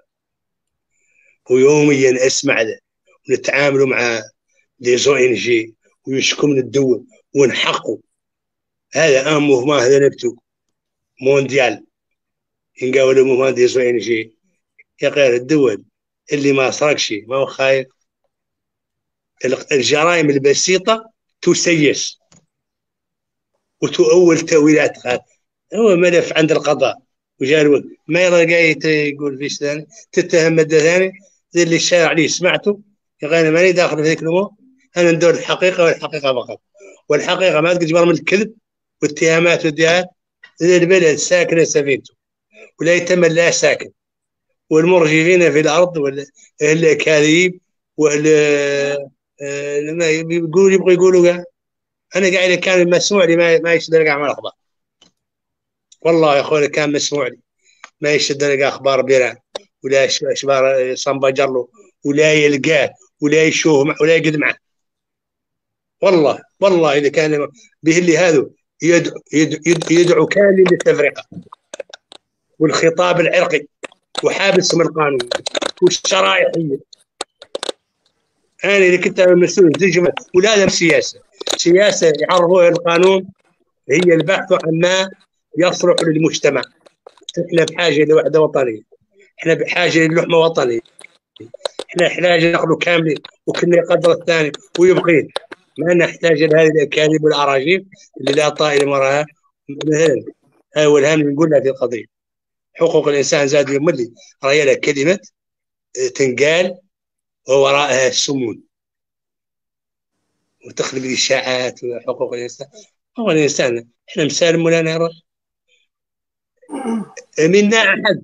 ويوميا أسمع له ونتعاملوا مع دي زو إن جي ويشكوا من الدول ونحقوا. هذا أهم موفمان هذا نبتو مونديال ينقال له موفمان دي زو إن جي. يا غير الدول اللي ما سرقش ما هو خايف. الجرائم البسيطة تسيس وتؤول تأويلات خاف. هو ملف عند القضاء وجاء الوقت ما يرى يقول فيش ثاني تتهم مادة ثاني زي اللي الشارع عليه سمعته. يا غير ماني داخل في ذيك الأمور، أنا ندور الحقيقة والحقيقة فقط، والحقيقة ما تجبر من الكذب والاتهامات والادعاءات. زي البلد ساكنة سفينته ولا يتم لا ساكن، والمرجفين في الأرض والأكاذيب وال لما يقولوا يبغوا يقولوا قاعد. أنا قاعد كان مسموع لي ما ما يشد لقى أعمال أخبار. والله يا أخوي كان مسموع لي ما يشد لقى أخبار بيران ولا أخبار صنبجرلو ولا يلقاه ولا يشوه ولا يقعد معه. والله والله إذا كان به اللي هذا يدعو, يدعو, يدعو كامل للتفرقة والخطاب العرقي وحابس من القانون والشرائحية. أنا إذا كنت مسؤول زي ولازم سياسة سياسة يعرفوها القانون هي البحث عن ما يصلح للمجتمع. إحنا بحاجة لوحدة وطنية، إحنا بحاجة للحمة وطنية، إحنا بحاجة ناخذه كامل وكنا يقدر الثاني ويبقين. ما نحتاج لهذه الأكاذيب والأراجيف اللي لا طائل وراها. مثلا هذا هو الهم نقول لها في القضية حقوق الإنسان زاد يملي رأي كلمة تنقال ووراءها السمون وتخلق الإشاعات وحقوق الإنسان. حقوق الإنسان إحنا مسالم ولا نرى منا أحد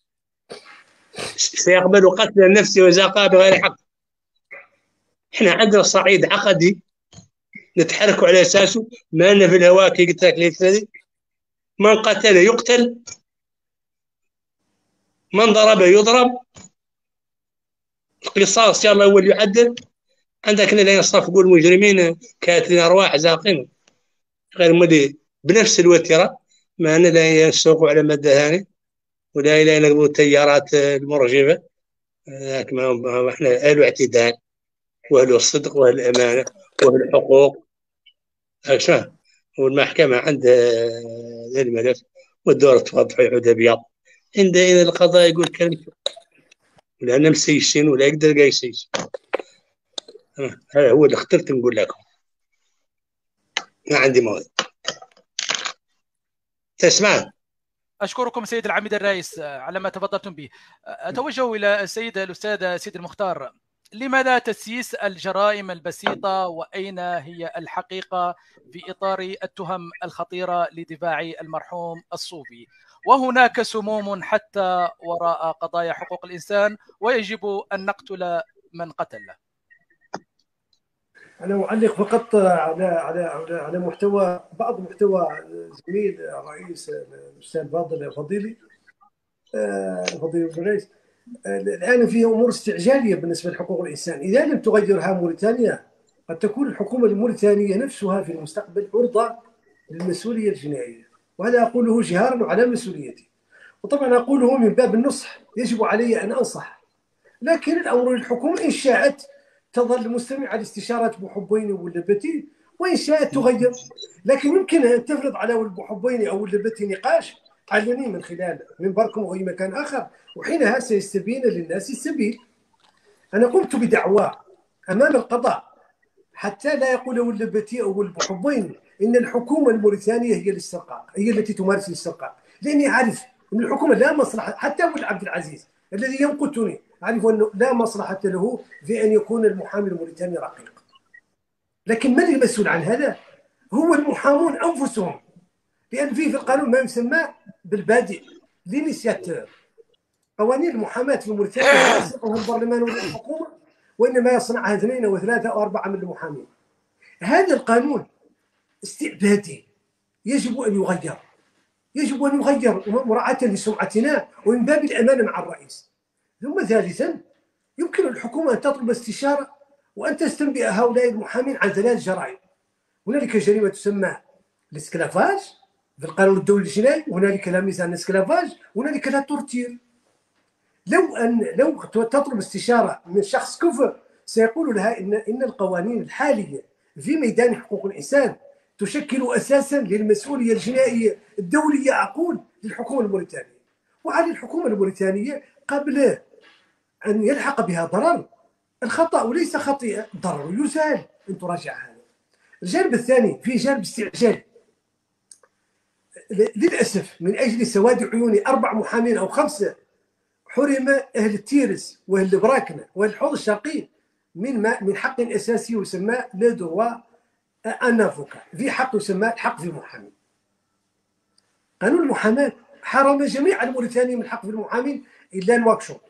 سيقبل قتل النفس وزاقها بغير حق. إحنا عندنا صعيد عقدي نتحرك على أساسه، ما لنا في الهواء كي قلت لك ليس من قتل يقتل، من ضرب يضرب، القصاص يلا هو اللي يعدل. عندك لا يصفقوا المجرمين كاتلين أرواح زاقين غير مدي بنفس الوتيرة. ما أنا لا يسوقوا على مدى ثاني ولا لا ينقلوا التيارات المرجفة. لكن احنا أهل الاعتدال وأهل الصدق وأهل الأمانة وأهل الحقوق. أكشف والمحكمة عندها الملف والدور توضح يعود أبيض عندنا القضاء يقول كلمته لأنه مسيسين ولا يقدر يسيس. هذا هو اللي اخترت نقول لكم. ما عندي مواد. تسمع. أشكركم سيد العميد الرئيس على ما تفضلتم به. أتوجه إلى السيد الأستاذ سيد المختار، لماذا تسييس الجرائم البسيطة وأين هي الحقيقة في إطار التهم الخطيرة لدفاع المرحوم الصوفي؟ وهناك سموم حتى وراء قضايا حقوق الإنسان ويجب أن نقتل من قتله. أنا أعلق فقط على على على محتوى بعض محتوى زميل الرئيس الأستاذ فاضل فضيلي فضيل الرئيس. الآن فيه أمور استعجالية بالنسبة لحقوق الإنسان، إذا لم تغيرها موريتانيا قد تكون الحكومة الموريتانية نفسها في المستقبل عرضة للمسؤولية الجنائية، وهذا أقوله جهارا وعلى مسؤوليتي. وطبعا أقوله من باب النصح، يجب علي أن أنصح، لكن الأمر للحكومة إن شاءت تظل مستمعة لاستشارات بوحبيني واللبتي، وإن شاءت تغير، لكن يمكن أن تفرض على بوحبيني أو اللبتي نقاش علني من خلال منبركم أو أي مكان آخر، وحينها سيستبين للناس السبيل. أنا قمت بدعوى أمام القضاء حتى لا يقول اللبتي أو البوحبيني إن الحكومة الموريتانية هي الاسترقاق، هي التي تمارس الاسترقاق، لأني أعرف أن الحكومة لا مصلحة، حتى أبو عبد العزيز الذي يمقتني أعرف أنه لا مصلحة له في أن يكون المحامي الموريتاني رقيق. لكن من المسؤول عن هذا؟ هو المحامون أنفسهم، لأن فيه في القانون ما يسمى بالبادئ لينيسياتور. قوانين المحاماة في موريتانيا لا يسوقها البرلمان ولا الحكومة، وإنما يصنعها اثنين أو ثلاثة أو أربعة من المحامين. هذا القانون استعبادي، يجب أن يغير، يجب أن يغير مراعاة لسمعتنا ومن باب الأمانة مع الرئيس. ثم ثالثا، يمكن الحكومة أن تطلب استشارة وأن تستنبئ هؤلاء المحامين عن ثلاث جرائم. هنالك جريمة تسمى الاسكلافاج في القانون الدولي الجنائي، وهنالك لا ميزان اسكلافاج، وهنالك لا تورتير. لو أن لو تطلب استشارة من شخص كفر سيقول لها إن إن القوانين الحالية في ميدان حقوق الإنسان تشكل أساسا للمسؤولية الجنائية الدولية، أقول للحكومة الموريتانية. وعلى الحكومة الموريتانية قبل أن يلحق بها ضرر، الخطأ ليس خطيئة، ضرر يزال، أن تراجع هذا. الجانب الثاني في جانب استعجال. للأسف من أجل سواد عيون أربع محامين أو خمسة حرم أهل التيرس وأهل البراكنة وأهل الحوض الشرقي من ما من حق أساسي يسمى لو دروا ان افوكا، في حق يسمى الحق في المحامي. قانون المحاماة حرم جميع الموريتانيين من الحق في المحامين إلا الواكشوب،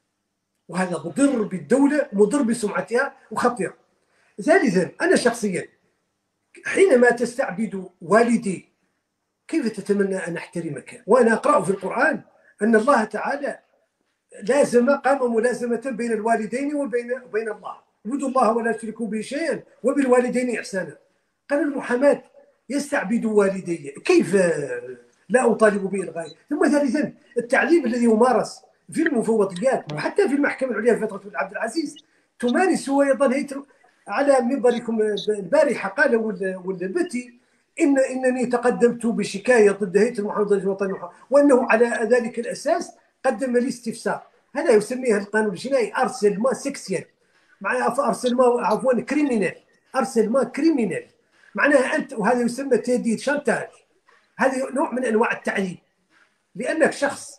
وهذا مضر بالدولة، مضر بسمعتها وخطير. ثالثا، أنا شخصيا حينما تستعبد والدي كيف تتمنى أن أحترمك؟ وأنا أقرأ في القرآن أن الله تعالى لازم قام ملازمة بين الوالدين وبين وبين الله، اعبدوا الله ولا تشركوا به شيئا وبالوالدين إحسانا. قانون المحاماة يستعبد والدي، كيف لا أطالب به الغاية؟ ثم ثالثا، التعذيب الذي يمارس في المفوضيات وحتى في المحكمة العليا في فترة عبد العزيز تمارس أيضا هيئة. على منبركم البارحة قال والبتي إن إنني تقدمت بشكاية ضد هيئة المحافظة الوطنية، وأنه على ذلك الأساس قدم لي استفسار. هذا يسميه القانون الجنائي ارسلما سكسيال، معناها ارسلما عفوا كريمينال، ارسلما كريمينال معناها انت، وهذا يسمى تهديد شانتاج. هذا نوع من انواع التعذيب، لانك شخص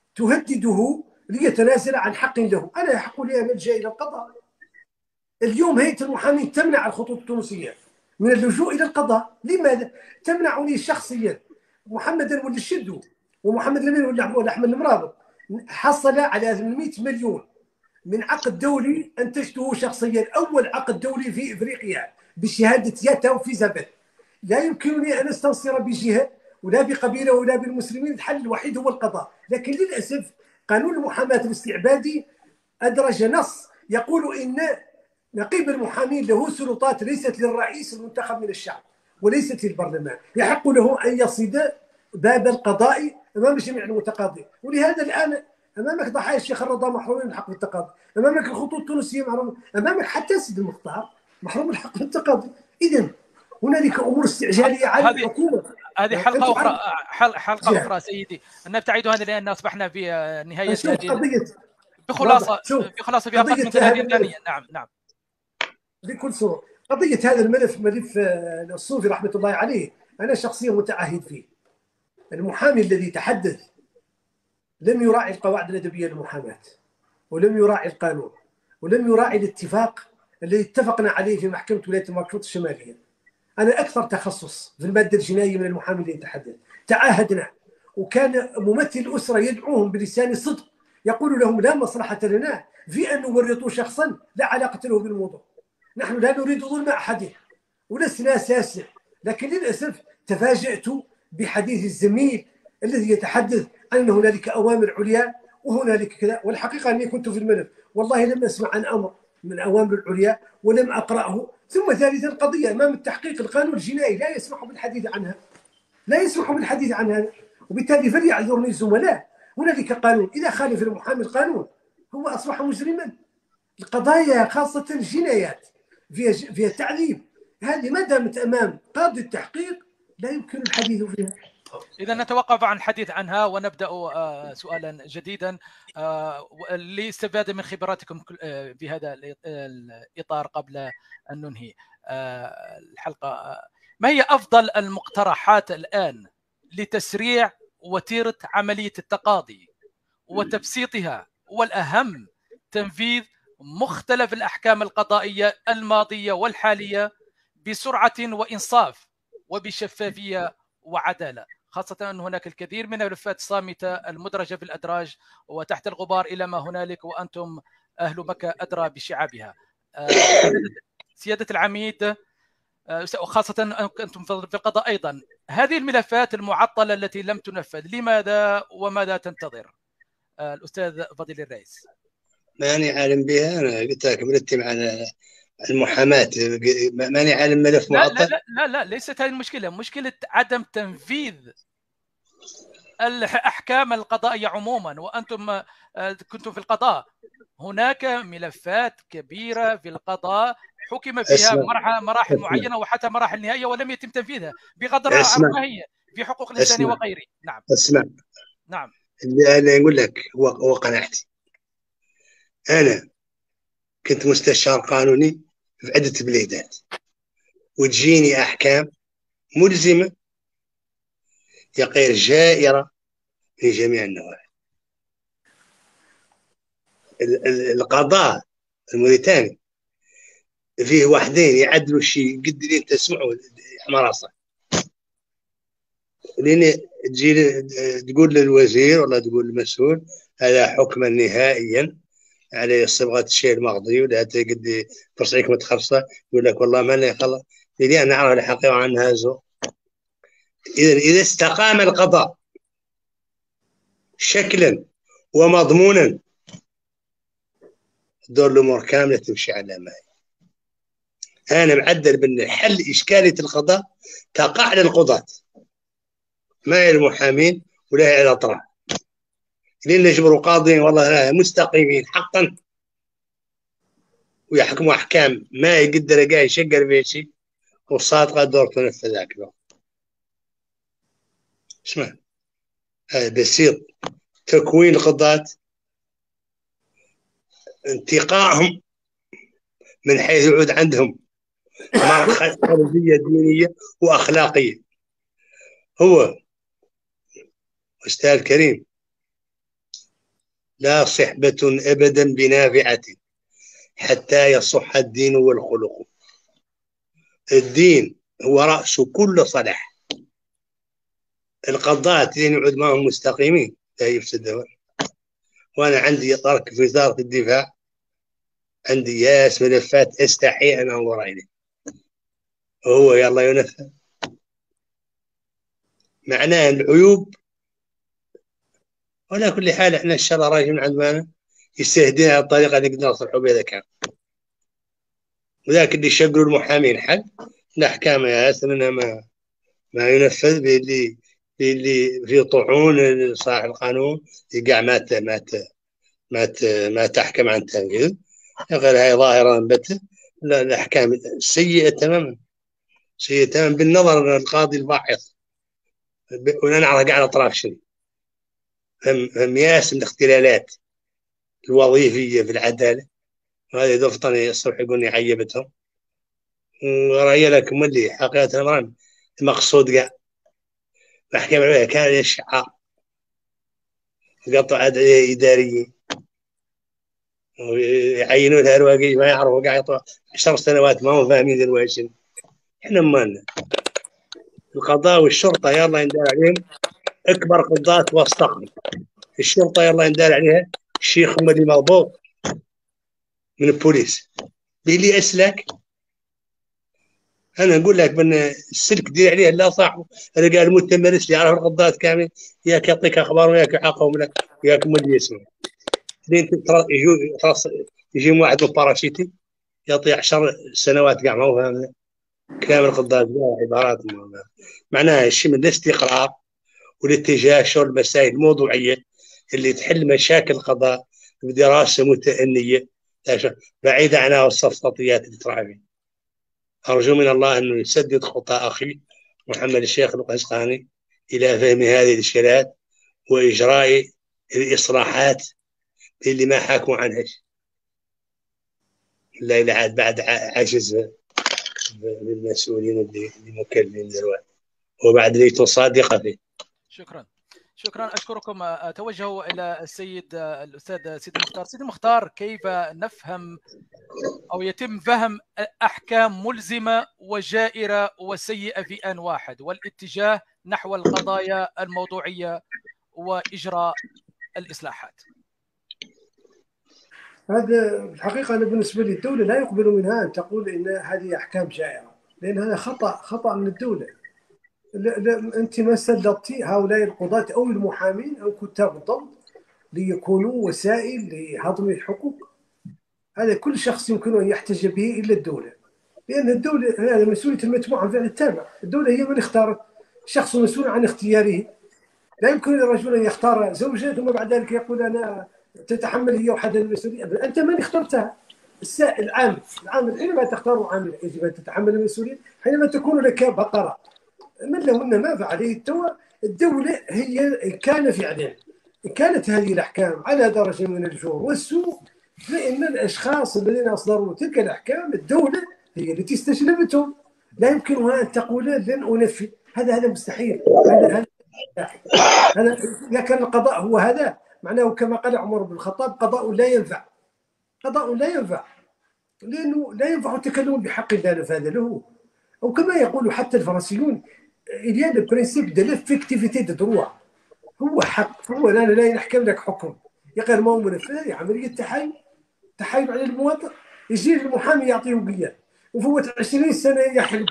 تهدده ليتنازل عن حق له. انا يحق لي ان الجا الى القضاء. اليوم هيئه المحامين تمنع الخطوط التونسيه من اللجوء الى القضاء. لماذا؟ تمنعني شخصيا. محمد ولد الشدو ومحمد الامين ولا احمد المرابط حصل على ثمانمئة مليون من عقد دولي انتجته شخصيا، اول عقد دولي في افريقيا بشهاده ياتا وفي زبد. لا يمكنني ان استنصر بجهه ولا بقبيله ولا بالمسلمين، الحل الوحيد هو القضاء. لكن للاسف قانون المحاماه الاستعبادي ادرج نص يقول ان نقيب المحامين له سلطات ليست للرئيس المنتخب من الشعب وليست للبرلمان، يحق له ان يصيد باب القضاء امام جميع المتقاضين. ولهذا الان امامك ضحايا الشيخ الرضا محرومين من حق التقاضي، امامك الخطوط التونسيه محرومه، امامك حتى سيد المختار محروم من حق التقاضي. اذا هنالك امور استعجاليه على الحكومه. هذه حلقه اخرى، حلقه اخرى سيدي، نبتعد هذا لان اصبحنا في نهايه هذه بخلاصه بخلاصه فيها قسم ثانيه. نعم نعم بكل سرور. قضيه هذا الملف، ملف الصوفي رحمه الله عليه، انا شخصيا متعهد فيه. المحامي الذي تحدث لم يراعي القواعد الأدبية للمحاماة، ولم يراعي القانون، ولم يراعي الاتفاق الذي اتفقنا عليه في محكمة ولاية نواكشوط الشمالية. أنا أكثر تخصص في المادة الجنائية من المحامي الذي يتحدث. تعاهدنا، وكان ممثل الأسرة يدعوهم بلسان صدق يقول لهم لا مصلحة لنا في أن نورطوا شخصا لا علاقة له بالموضوع. نحن لا نريد ظلم أحد ولسنا ساسة، لكن للأسف تفاجأت بحديث الزميل الذي يتحدث عن أن هنالك أوامر عليا وهنالك كذا. والحقيقة أني كنت في الملف، والله لم أسمع عن أمر من أوامر العليا ولم أقرأه. ثم ثالثا، القضية أمام التحقيق، القانون الجنائي لا يسمح بالحديث عنها، لا يسمح بالحديث عنها، وبالتالي فليعذرني الزملاء. هنالك قانون، إذا خالف المحامي القانون هو أصبح مجرما. القضايا خاصة الجنايات فيها فيها تعذيب، هذه ما دامت أمام قاضي التحقيق لا يمكن الحديث فيها. إذا نتوقف عن الحديث عنها ونبدأ سؤالا جديدا لاستفادة من خبراتكم في هذا الإطار قبل أن ننهي الحلقة. ما هي أفضل المقترحات الآن لتسريع وتيرة عملية التقاضي وتبسيطها، والأهم تنفيذ مختلف الأحكام القضائية الماضية والحالية بسرعة وإنصاف وبشفافية وعدالة، خاصة أن هناك الكثير من الملفات الصامتة المدرجة في الأدراج وتحت الغبار إلى ما هنالك، وأنتم أهل مكة أدرى بشعابها. سيادة العميد، وخاصة أنتم في القضاء أيضا، هذه الملفات المعطلة التي لم تنفذ لماذا وماذا تنتظر؟ الأستاذ فضيل الرئيس. ماني عالم بها، أنا قلت لك مرتب على المحاماة، ماني عالم ملف معطل. لا لا لا لا ليست هذه المشكلة، مشكلة عدم تنفيذ الأحكام القضائية عموما، وأنتم كنتم في القضاء. هناك ملفات كبيرة في القضاء حكم فيها مراحل مراحل معينة وحتى مراحل نهائية ولم يتم تنفيذها بغض النظر عن ما هي في حقوق الإنسان وغيره. نعم اسمع، نعم اللي أنا أقول لك هو قناعتي. أنا كنت مستشار قانوني في عدة بلادات، وتجيني أحكام ملزمة يا غير جائرة في جميع النواحي. القضاء الموريتاني فيه واحدين يعدلوا شيء قد اللي تسمعوا مراسة، لين تجي تقول للوزير ولا تقول للمسؤول هذا حكما نهائيا على صبغة الشيء الماضي، ولا قد تصعيك متخرصة يقول لك والله ما لي خلص لي أنا أعرف الحقيقة عنها زو. إذا إذا استقام القضاء شكلا ومضمونا دور الأمور كاملة تمشي على ما هي. أنا معدل بأن حل إشكالية القضاء تقع للقضاة، ما هي المحامين ولا هي الأطراف، لين نجبروا قاضين والله لا مستقيمين حقا ويحكموا أحكام ما يقدر جاي يشقر في شيء والصادقة دور تنفذ أكله. اسمع، هذا بسيط. تكوين القضاة، انتقائهم من حيث يعود عندهم خلفية دينية وأخلاقية. هو أستاذ كريم لا صحبة أبدا بنافعة حتى يصح الدين والخلق. الدين هو رأس كل صلاح. القضاة لين يعود ما هم مستقيمين لا يفسدون. وأنا عندي طرق في وزارة الدفاع، عندي ياس ملفات استحي أن أنظر إليه وهو يلا ينفذ. معناه العيوب، ولا كل حال احنا الشرع راجع من عندنا يستهدينا الطريقة اللي نقدر نصلحوا بها كان. وذاك اللي يشغلوا المحامين حق الأحكام يا ياسر منها ما ما ينفذ باللي اللي في طعون صاحب القانون يقع ما ما ما ما تحكم عن التنفيذ. غير هاي ظاهرة بتة الأحكام سيئة تماما، سيئة تماما بالنظر للقاضي الباحث. وننعرض على أطراف شنو هم ياس من الاختلالات الوظيفية في العدالة، وهذه دفتني الصبح يقولني عيبتهم ورأي لكم اللي حقيقة الأمر المقصود قاع محكمة عليها كان الشعار قطع أدعية إداريين ويعينوا لها رواقي ما يعرفوا قاعد عشر سنوات ما هم فاهمين الواشن. احنا مالنا القضاء والشرطة يلا يندار عليهم أكبر قضاة وسطهم. الشرطة يلا يندار عليها الشيخ اللي مضبوط من البوليس بيلي أسلك. أنا أقول لك بأن السلك دير عليه لا صح. أنا قال متمرس اللي يعرف القضاة كامل ياك يعطيك أخبار وياك يحققهم لك وياك مولي اسمه. لين يجوا يجي واحد من باراشيتي يعطي عشر سنوات قاع ما هو فاهم كامل القضاة عبارات معناها الشيء من الاستقرار والاتجاه شغل المسائل الموضوعية اللي تحل مشاكل القضاء بدراسة متأنية بعيد عنها والسفسطيات اللي تطلع فيه. أرجو من الله أنه يسدد خطى أخي محمد الشيخ القحطاني إلى فهم هذه الإشكالات وإجراء الإصلاحات اللي ما حكوا عنها إلا إلى عاد بعد عجز بالمسؤولين اللي مكلمين دلوقتي وبعد اللي تصادق فيه. شكرا شكرا أشكركم. أتوجه إلى السيد الأستاذ سيدي المختار. سيدي المختار، كيف نفهم أو يتم فهم أحكام ملزمة وجائرة وسيئة في آن واحد والاتجاه نحو القضايا الموضوعية وإجراء الإصلاحات؟ هذا الحقيقة أنا بالنسبة لي الدولة لا يقبل منها أن تقول إن هذه أحكام جائرة، لأن هذا خطأ خطأ من الدولة. لا لا أنت ما سلطتي هؤلاء القضاة أو المحامين أو كتاب الضبط ليكونوا وسائل لهضم الحقوق. هذا كل شخص يمكن أن يحتج به إلا الدولة، لأن الدولة هذا مسؤولية المجموعة فعل التابع. الدولة هي من اختارت، شخص مسؤول عن اختياره. لا يمكن للرجل أن يختار زوجة ثم بعد ذلك يقول أنا تتحمل هي وحدها المسؤولية. أنت من اخترتها؟ السائل العام العامل حينما تختار عامل يجب أن تتحمل المسؤولية. حينما تكون لك بقرة من لو أن ما فعله التو الدولة هي كان فعلا كانت هذه الأحكام على درجة من الجور والسوء، فإن الأشخاص الذين أصدروا تلك الأحكام الدولة هي التي استجلبتهم. لا يمكنها أن تقول لن أنفذ. هذا هذا مستحيل. هذا هذا إذا كان القضاء هو هذا معناه كما قال عمر بن الخطاب قضاء لا ينفع. قضاء لا ينفع لأنه لا ينفع التكلم بحق لا نفاذ له. أو كما يقول حتى الفرنسيون il y a le principe de l'effectivité de droit. هو حق، هو أنا لا نحكم لك حكم يقال ما هو منفذ عملية تحايل تحايل على المواطن. يجي المحامي يعطيه قياد وفوت عشرين سنة يحلب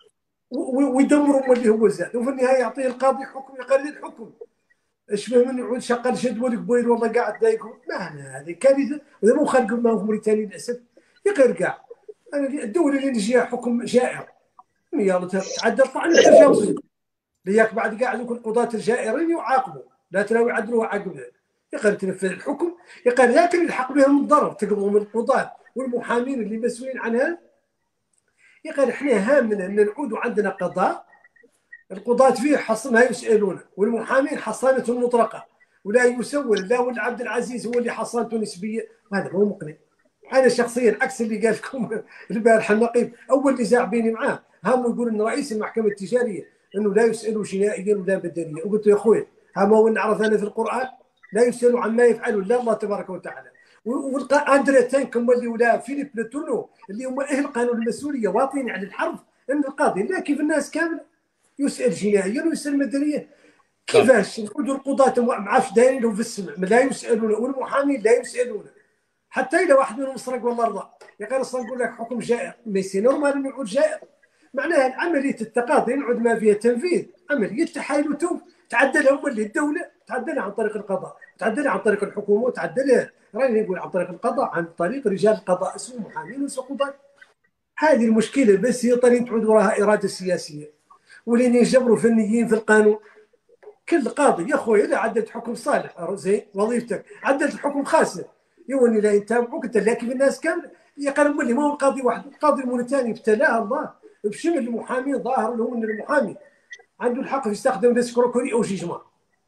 ويدمروا اللي هو زاد، وفي النهاية يعطيه القاضي حكم يقلل الحكم. اشبه من يعود شغال جدول كبير والله قاعد دايكم. ما هذه كارثة. وإذا مو خارج ما هو موريتاني للأسف يقر كاع. الدولة اللي نجيها حكم جائر يلا تعدل طعن التجاوز لياك بعد قاعد يكون قضاة الجائرين يعاقبوا لا تلاوي يعدلوا عقبه. يقدر تنفذ الحكم يقدر لكن يلحق بهم الضرر تقضوا من القضاة والمحامين اللي مسؤولين عنها. يقدر احنا هامنا ان نعودوا عندنا قضاء القضاة فيه حصن ما يسألونه والمحامين حصانته مطلقة ولا يسول لا ولد عبد العزيز هو اللي حصانته نسبية. وهذا مو مقنع. أنا شخصيا عكس اللي قال لكم البارحة النقيب أول نزاع بيني معاه هم يقول إن رئيس المحكمة التجارية إنه لا يسألوا جنائيا ولا بدنيا. وقلت له يا أخوي هم هو نعرف أنا في القرآن لا يسألوا عما يفعله إلا الله تبارك وتعالى. وأندريا تانكم واللي ولا فيليب لتورنو اللي هم أهل قانون المسؤولية واطين على الحرف إن القاضي لا كيف الناس كاملة يسأل جنائيا ويسأل مدنيا. كيفاش نقولوا القضاة ما عرفش دايرين له في السمع لا يسألون والمحامين لا يسألون حتى إذا واحد منهم سرق والله رضا يقال أصلا نقول لك حكم جائر ميسي نورمال إنه يعود جائر. معناها عملية التقاضي نعود ما فيها تنفيذ عملية تحايل وتوب تعدلها هم اللي الدولة تعدلها عن طريق القضاء تعدلها عن طريق الحكومة وتعدلها راني نقول عن طريق القضاء عن طريق رجال القضاء اسمهم محامين وقضاة. هذه المشكلة بس هي طريقة تعود وراها إرادة سياسية ولين يجبروا فنيين في القانون. كل قاضي يا أخوي إذا عدلت حكم صالح زين وظيفتك عدلت حكم خاسر يوني لا يتابعوك انت لكن الناس كامله يقارنوا اللي ما هو القاضي واحد. القاضي الموريتاني ابتلاه الله بشمل المحامين ظاهر له ان المحامي عنده الحق يستخدم الاسكروكوري او جيجمان.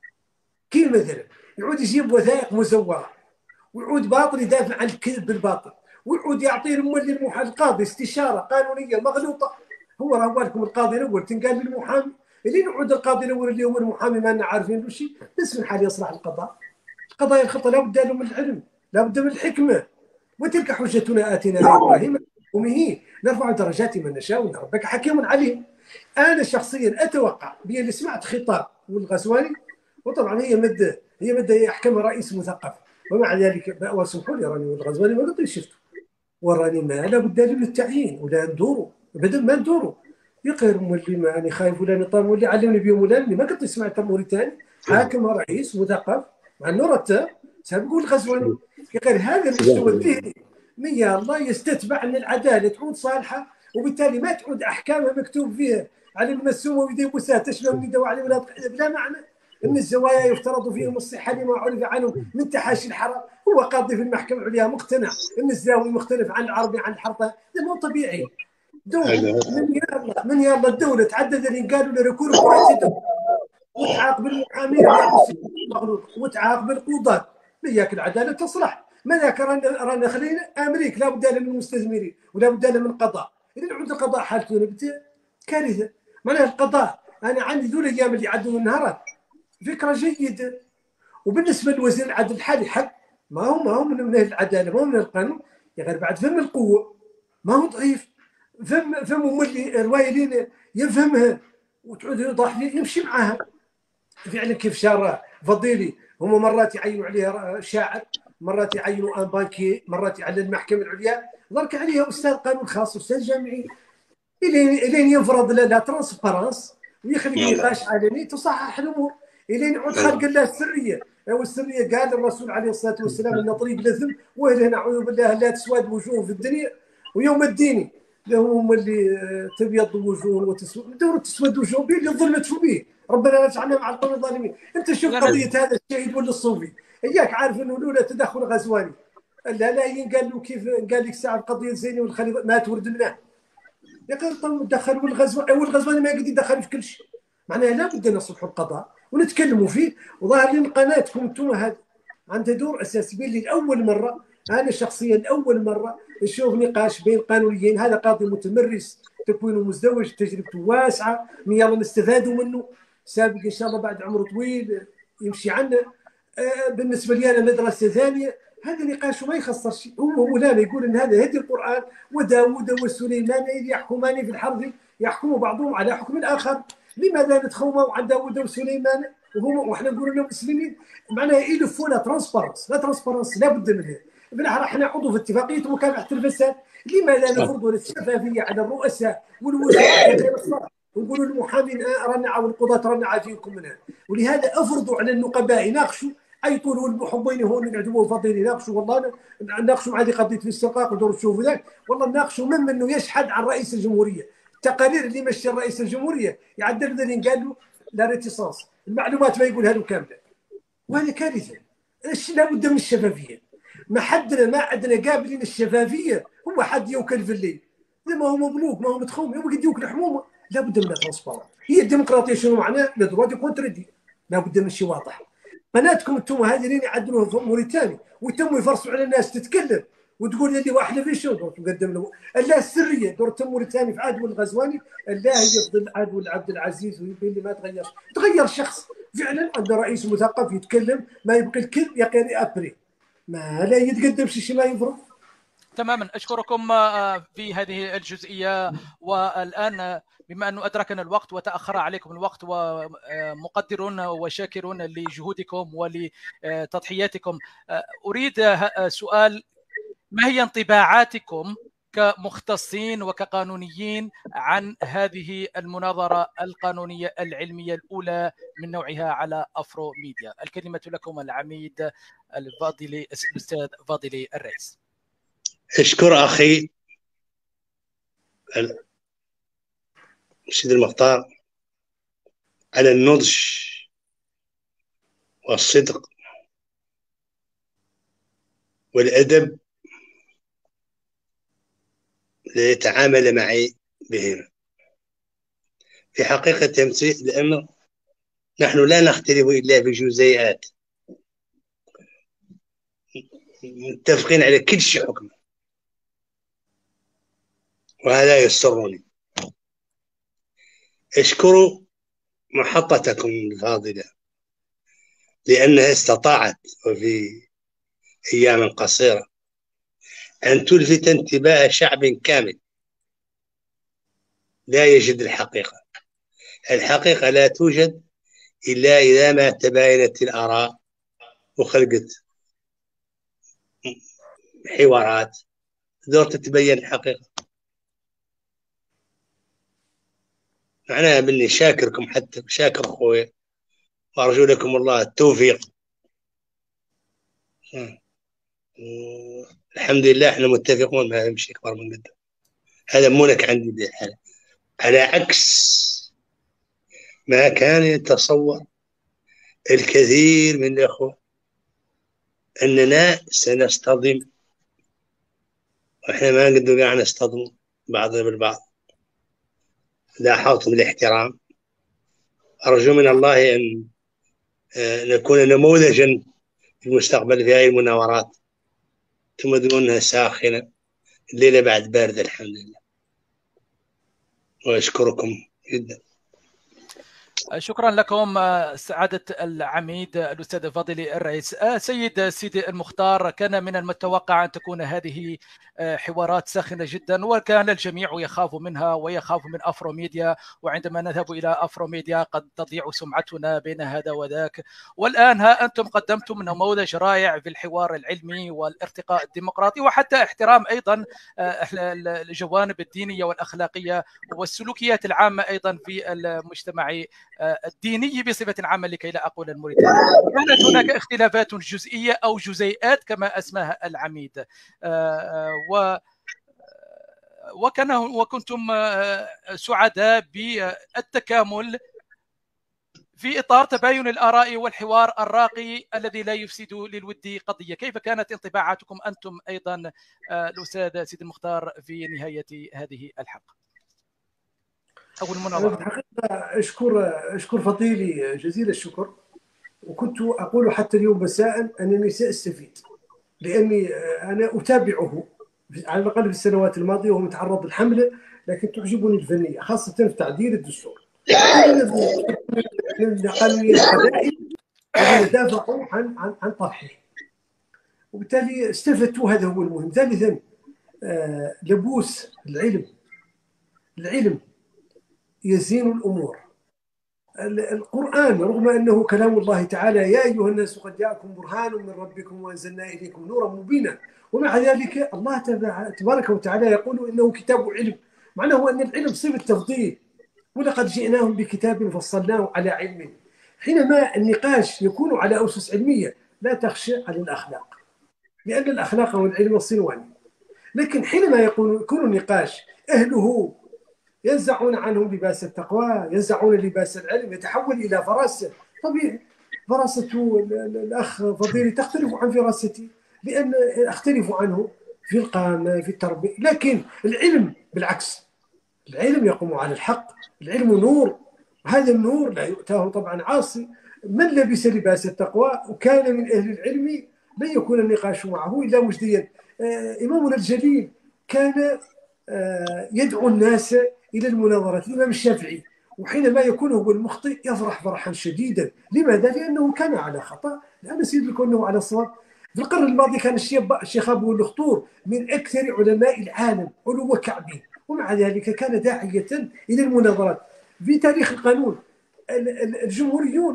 كي مثلا يعود يجيب وثائق مزوره ويعود باطل يدافع عن الكذب بالباطل ويعود يعطي المولي القاضي استشاره قانونيه مغلوطه. هو راه لكم القاضي الاول تنقال للمحامي اللي نعود القاضي الاول اللي هو المحامي ما لنا عارفين له شيء. بس من حال يصلح القضاء قضايا الخطا لا بد له من العلم لا بد من الحكمة. وتلك حجتنا آتنا يا إبراهيم أمه نرفع درجات من نشاء وإن ربك حكيم عليم. أنا شخصيا أتوقع بأني سمعت خطاب والغزواني وطبعا هي مدة هي مدة يحكمها رئيس مثقف ومع ذلك وسمحوا لي راني والغزواني ما قد شفته وراني ما لا بد من التعيين ولا ندوروا بدل ما ندوروا يقر مولي ما أنا خايف ولا نطام واللي علمني بيوم ولا ما قد سمعت موريتاني حاكم رئيس مثقف مع أنه رتب سابقوا الغزواني يقول هذا المستوى الذهني من يا الله يستتبع ان العداله تعود صالحه وبالتالي ما تعود احكامها مكتوب فيها على المسومه ويدي بوسها تشبه من دواء على ولا بلا معنى. ان الزوايا يفترض فيهم الصحه لما عرف عنهم من تحاشي الحرام. هو قاضي في المحكمه العليا مقتنع ان الزاوي مختلف عن العربي عن الحرطه، هذا مو طبيعي. من يلا من يلا الدوله تعدد اللي قالوا له ركور كرة وتعاقب المحامين اللي ياخذوا المغلوط وتعاقب القضاة. لياك العداله تصلح. ماذاك رانا رانا خلينا امريكا لا بد لها من المستثمرين ولا بد لها من قضاء. اذا نعود القضاء حالته نبت كارثه. معناها القضاء انا عندي ذول الايام اللي عدوا النهارات فكره جيده. وبالنسبه لوزير العدل الحالي حق ما هو ما هو من اهل العداله ما هو من القانون، يعني بعد فهم القوه ما هو ضعيف. فهم فهم مولي روايه يفهمها وتعود يوضح يمشي معاها. فعلا كيف شار فضيلي هم مرات يعينوا عليها شاعر، مرات يعينوا ان بانكي، مرات على المحكمه العليا ضرك عليها استاذ قانون خاص استاذ جامعي الين الين ينفرض لا ترانسبارانس ويخلق نقاش علني تصحح الامور. الين يعود خلق الله السريه. والسريه قال الرسول عليه الصلاه والسلام ان طريق لثم واهله نعوذ بالله لا تسود وجوه في الدنيا ويوم الدين هم اللي تبيض وجوه وتسود دور تسود وجوه بيه اللي ظلمت به. ربنا لا تجعلنا مع القوم الظالمين. انت شوف قضيه هذا الشهيد ولا الصوفي اياك عارف انه لولا تدخل غزواني لا لا قال له كيف قال لك ساعه قضيه زيني والخليفه ما تورد منه يقول دخل والغزواني والغزواني ما يقدر يدخل في كل شيء. معناها لا بد نصلحوا القضاء ونتكلموا فيه. وظاهر لي قناتكم انتم هذا عندها دور اساسي. بين لي لاول مره انا شخصيا لاول مره نشوف نقاش بين قانونيين. هذا قاضي متمرس تكوينه مزدوج تجربته واسعه يلا نستفادوا منه سابق ان شاء الله بعد عمر طويل يمشي عنا. آه بالنسبه لي انا مدرسه ثانيه هذا نقاش ما يخسر شيء. هو مولانا يقول ان هذا هدي القران وداود وسليمان اذ يحكمان في الحرب يحكم بعضهم على حكم الاخر. لماذا نتخوموا عن داود وسليمان وهم واحنا نقول انهم مسلمين؟ معناها يلفوا لا ترانسبارنس لا ترانسبارنس لا بد منها. بالأحرى احنا عضو في اتفاقيه مكافحه الفساد. لماذا نفرض الشفافيه على الرؤساء والوزراء غير الصالح ونقولوا للمحامين رنع والقضاة رنع فيكم منها؟ ولهذا افرضوا على النقباء يناقشوا اي طول والمحبين هون نعجبوا فضيل يناقشوا والله ناقشوا هذه قضيه الاسترقاق ودور تشوفوا ذاك والله ناقشوا من منه يشحد عن رئيس الجمهوريه. التقارير اللي مشى رئيس الجمهوريه يعدل ذلك قال له لا ريتيسانس المعلومات ما يقولها له كامله. وهذه كارثه. ايش لابد من الشفافيه. ما حدنا ما عندنا قابلين الشفافيه. هو حد يوكل في الليل ما هو مبلوك ما هو متخوم يوم قد يوكل حمومه. لابد من الترانسبارنس. هي الديمقراطيه شنو معناه؟ لو دروا دي كونتردي لابد من شيء واضح. قناتكم انتم هذه اللي يعدلوها في موريتانيا ويتموا يفرصوا على الناس تتكلم وتقول لي واحد في شو دور تقدم له الله السريه دور تم موريتانيا في عهد الغزواني الله يفضل عهد عبد العزيز ويبين لي ما تغيرش. تغير شخص فعلا عنده رئيس مثقف يتكلم ما يبقى الكذب يقري ابري ما لا يتقدم شيء ما يفرق. تماما. أشكركم في هذه الجزئية. والآن بما أنه أدركنا الوقت وتأخر عليكم الوقت ومقدرون وشاكرون لجهودكم ولتضحياتكم أريد سؤال: ما هي انطباعاتكم كمختصين وكقانونيين عن هذه المناظرة القانونية العلمية الأولى من نوعها على أفرو ميديا؟ الكلمة لكم العميد الفاضلي الأستاذ فاضلي الرئيس. اشكر اخي سيد المختار على النضج والصدق والادب ليتعامل معي بهما. في حقيقه تمثيل الامر نحن لا نختلف الا في جزيئات متفقين على كل شيء حكم وهذا يسرني. اشكر محطتكم الفاضلة لأنها استطاعت وفي أيام قصيرة أن تلفت انتباه شعب كامل لا يجد الحقيقة. الحقيقة لا توجد إلا إذا ما تباينت الآراء وخلقت حوارات دور تتبين الحقيقة. معناها مني شاكركم حتى شاكر أخوي وأرجو لكم الله التوفيق. الحمد لله احنا متفقون ما يمشي أكبر من قدام. هذا مونك عندي بالحالة على عكس ما كان يتصور الكثير من الأخوة أننا سنصطدم، وإحنا ما نقدر قاعد نصطدم بعضنا بالبعض. لاحظتم الاحترام. أرجو من الله أن نكون نموذجا في المستقبل في هذه المناورات. تمدونها ساخنة، الليلة بعد باردة الحمد لله. وأشكركم جدا. شكرا لكم سعادة العميد الأستاذ الفاضلي الرئيس. سيد سيدي المختار، كان من المتوقع أن تكون هذه حوارات ساخنة جدا، وكان الجميع يخاف منها ويخاف من أفروميديا، وعندما نذهب إلى أفروميديا قد تضيع سمعتنا بين هذا وذاك. والآن ها أنتم قدمتم نموذج رائع في الحوار العلمي والارتقاء الديمقراطي، وحتى احترام أيضا الجوانب الدينية والأخلاقية والسلوكيات العامة أيضا في المجتمع الديني بصفة عامة، لكي لا أقول الموريتاني. كانت هناك اختلافات جزئية أو جزيئات كما أسماها العميد، و وكان وكنتم سعداء بالتكامل في إطار تباين الآراء والحوار الراقي الذي لا يفسد للود قضية. كيف كانت انطباعاتكم أنتم أيضا الأستاذ سيدي المختار في نهاية هذه الحلقة أو المناظرة؟ بالحقيقة أشكر أشكر فضيلي جزيل الشكر، وكنت أقول حتى اليوم مساء أنني سأستفيد، لأني أنا أتابعه على الأقل في السنوات الماضية، وهو متعرض للحملة، لكن تعجبني الفنية خاصة في تعديل الدستور. القانونيين القبائل الذين دافعوا عن عن عن طرحه، وبالتالي استفدت، وهذا هو المهم. ثالثا، آه لبوس العلم العلم يزين الأمور. القرآن رغم أنه كلام الله تعالى، يا أيها الناس قد جاءكم برهان من ربكم وأنزلنا إليكم نورا مبينا، ومع ذلك الله تبارك وتعالى يقول إنه كتاب علم، معناه أن العلم صفة تفضيل، ولقد جئناهم بكتاب فصلناه على علم. حينما النقاش يكون على أسس علمية لا تخشى على الأخلاق، لأن الأخلاق والعلم صنوان. لكن حينما يكون يكون النقاش أهله ينزعون عنهم لباس التقوى، ينزعون لباس العلم، يتحول إلى فراسة. طبيعي فراسة الأخ فضيلي تختلف عن فراستي، لأن أختلف عنه في القامة في التربية، لكن العلم بالعكس، العلم يقوم على الحق، العلم نور، وهذا النور لا يؤتاه طبعا عاصي. من لبس لباس التقوى وكان من أهل العلم لن يكون النقاش معه إلا مجديا. آه إمامنا الجليل كان آه يدعو الناس إلى المناظرة، الإمام الشافعي، وحينما يكون هو المخطئ يفرح فرحا شديدا. لماذا؟ لأنه كان على خطأ، لا نسيب لكم أنه على الصواب. في القرن الماضي كان الشيخ أبو الأخطور من أكثر علماء العالم علو كعبه، ومع ذلك كان داعية إلى المناظرات. في تاريخ القانون الجمهوريون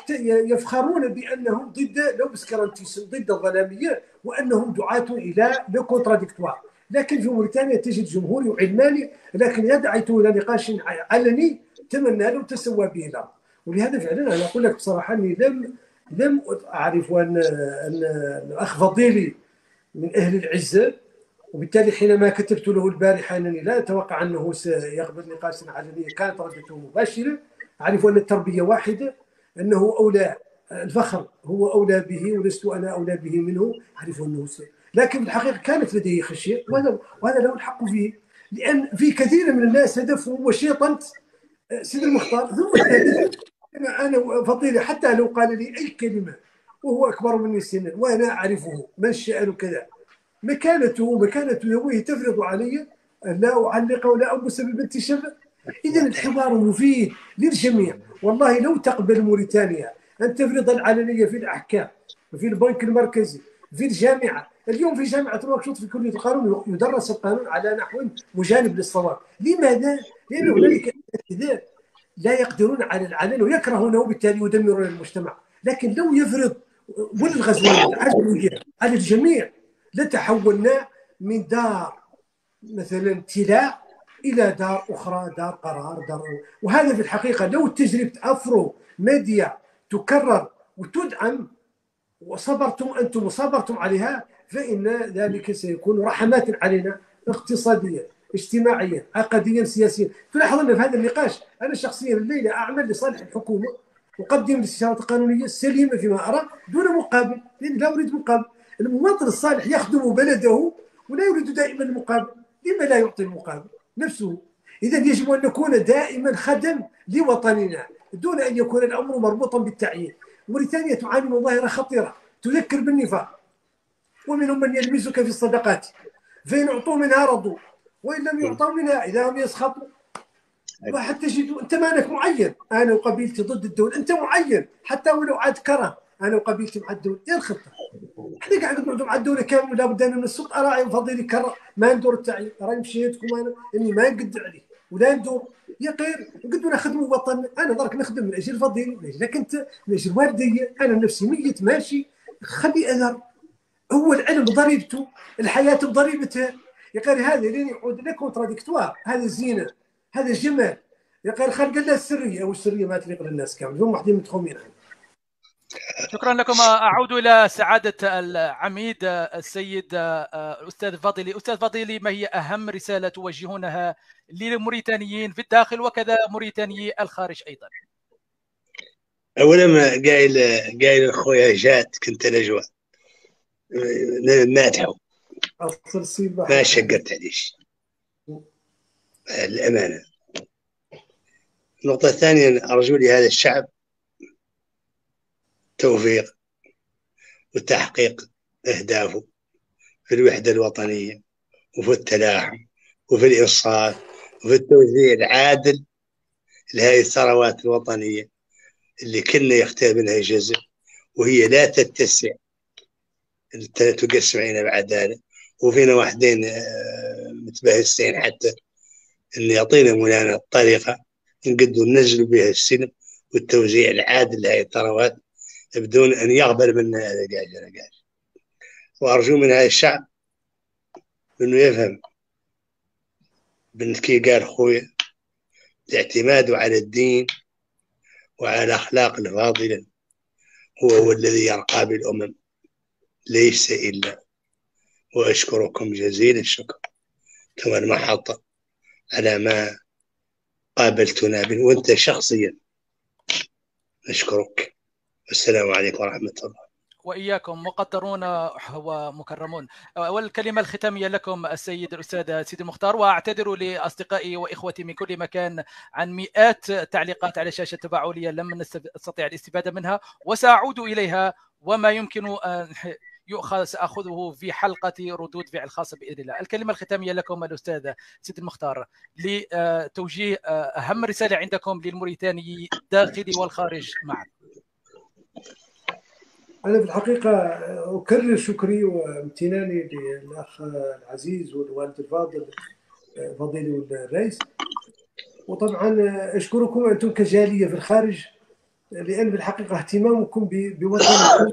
يفخرون بأنهم ضد لوبسكرانتيسم، ضد الظلامية، وأنهم دعاة إلى لو كونتراديكتوار. لكن في موريتانيا تجد جمهوري وعلماني، لكن إذا دعيته إلى نقاش علني تمنى له تسوى به الأرض. ولهذا فعلا أنا أقول لك بصراحة أني لم لم أعرف أن الأخ فضيلي من أهل العزة، وبالتالي حينما كتبت له البارحة أنني لا أتوقع أنه سيقبل نقاشا علنيا، كانت ردته مباشرة. أعرف أن التربية واحدة، أنه أولى، الفخر هو أولى به ولست أنا أولى به منه. أعرف أنه سي. لكن في الحقيقة كانت لديه خشية، وهذا له الحق فيه، لأن في كثير من الناس هدفهم هو شيطنة سيد المختار. ثم أنا فضيلي حتى لو قال لي أي كلمة وهو أكبر مني سنا وأنا أعرفه من شأنه كذا، مكانته مكانته يومه تفرض علي أن لا أعلق ولا أبوس ببنت شبه. إذا الحوار مفيد للجميع. والله لو تقبل موريتانيا أن تفرض العلنية في الأحكام وفي البنك المركزي في الجامعة، اليوم في جامعة نواكشوط في كلية القانون يدرس القانون على نحو مجانب للصواب. لماذا؟ لأن هنالك أساتذة لا يقدرون على العلن ويكرهونه، وبالتالي يدمرون المجتمع. لكن لو يفرض والغزوان العدوية على الجميع لتحولنا من دار مثلا ابتلاء إلى دار أخرى، دار قرار، دار. وهذا في الحقيقة لو تجربة أفرو ميديا تكرر وتدعم وصبرتم أنتم وصبرتم عليها، فإن ذلك سيكون رحمات علينا اقتصاديا اجتماعيا عقديا سياسيا. تلاحظ أن في هذا النقاش أنا شخصيا الليلة أعمل لصالح الحكومة، أقدم الاستشارات القانونية السليمة فيما أرى دون مقابل، لأن لا أريد مقابل. المواطن الصالح يخدم بلده ولا يريد دائما المقابل. لما لا يعطي المقابل نفسه؟ إذا يجب أن نكون دائما خدم لوطننا دون أن يكون الأمر مربوطا بالتعيين. موريتانيا تعاني من ظاهرة خطيرة تذكر بالنفاق، ومنهم من يلمسك في الصدقات، فإن أعطوا منها رضوا وإن لم يعطوا منها إذا هم يسخطوا. وحتى تجد أنت مالك معين، أنا وقبيلتي ضد الدولة، أنت معين حتى ولو عاد كره، أنا وقبيلتي مع الدولة. إيه الخطة؟ احنا قاعد نقعدوا مع الدولة كامل، لابد أن نسوق أراعي فضيلي كره ما ندور التعيين، راني مشيتكم أنا إني ما نقد عليه ولا ندور يا خير نقدروا نخدموا وطننا. أنا ضرك نخدم من أجل فضيلي، من أجلك أنت، من أجل والدي، أنا نفسي ميت ماشي، خلي أثر. هو العلم بضريبته، الحياة بضريبتها يا خير. هذا لين يعود لك كونتراديكتوار، هذا الزينة، هذا الجمال يا خير. خلق لها السرية، والسرية ما تليق للناس كامل، هم واحدين متخومين عنها. شكرا لكم. أعود إلى سعادة العميد السيد الأستاذ فاضلي. أستاذ فاضلي، ما هي أهم رسالة توجهونها للموريتانيين في الداخل وكذا موريتانيي الخارج أيضا؟ أولا ما قايل قايل أخويا جات كنت الأجواء مادحه ما شقرت عليش الأمانة. النقطة الثانية، أرجو لهذا الشعب توفيق وتحقيق أهدافه في الوحدة الوطنية وفي التلاحم وفي الإنصاف وفي التوزيع العادل لهذه الثروات الوطنية اللي كنا يختار منها جزء، وهي لا تتسع تقسم علينا بعدالة، وفينا واحدين متباهسين حتى أن يعطينا مولانا الطريقة نقدروا ننزلوا بها السلم والتوزيع العادل لهذه الثروات بدون أن يقبل منا هذا قاعد قاعد. وأرجو من هذا الشعب أنه يفهم بنت كي قال أخويا اعتماده على الدين وعلى الأخلاق الفاضلة هو هو الذي يرقى بالأمم ليس إلا. وأشكركم جزيل الشكر كما المحطة على ما قابلتنا به، وأنت شخصيا أشكرك. السلام عليكم ورحمة الله. وإياكم مقدرون ومكرمون. والكلمة الختامية لكم السيد الأستاذ سيدي المختار، وأعتذر لأصدقائي وإخوتي من كل مكان عن مئات تعليقات على شاشة تفاعلية لم نستطيع الاستفادة منها، وسأعود إليها وما يمكن أن يؤخذ سأخذه في حلقة ردود فعل خاصة بإذن الله. الكلمة الختامية لكم الأستاذ سيدي المختار لتوجيه أهم رسالة عندكم للموريتاني الداخلي والخارج معا. أنا في الحقيقة أكرر شكري وامتناني للأخ العزيز والوالد الفاضل فضيلي والرئيس، وطبعا أشكركم أنتم كجالية في الخارج، لأن في الحقيقة اهتمامكم بوطنكم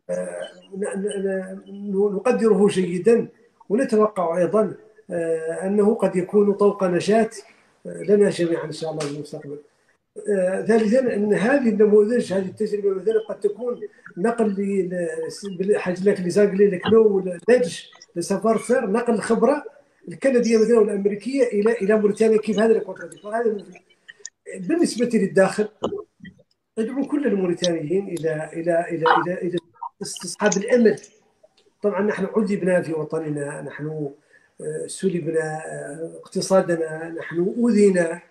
نقدره جيدا، ونتوقع أيضا أنه قد يكون طوق نجاة لنا جميعا إن شاء الله في المستقبل. ثالثا أن هذه النموذج، هذه التجربة مثلا قد تكون نقل حاجة لك اللي زاق لك لو نادج لسفر فير، نقل الخبرة الكندية مثلا والأمريكية إلى إلى موريتانيا. كيف هذا الكونتراديكتور هذا ممكن. بالنسبة للداخل أدعو كل الموريتانيين إلى إلى إلى إلى إلى استصحاب الأمل. طبعا نحن عذبنا في وطننا، نحن سلبنا اقتصادنا، نحن أوذينا،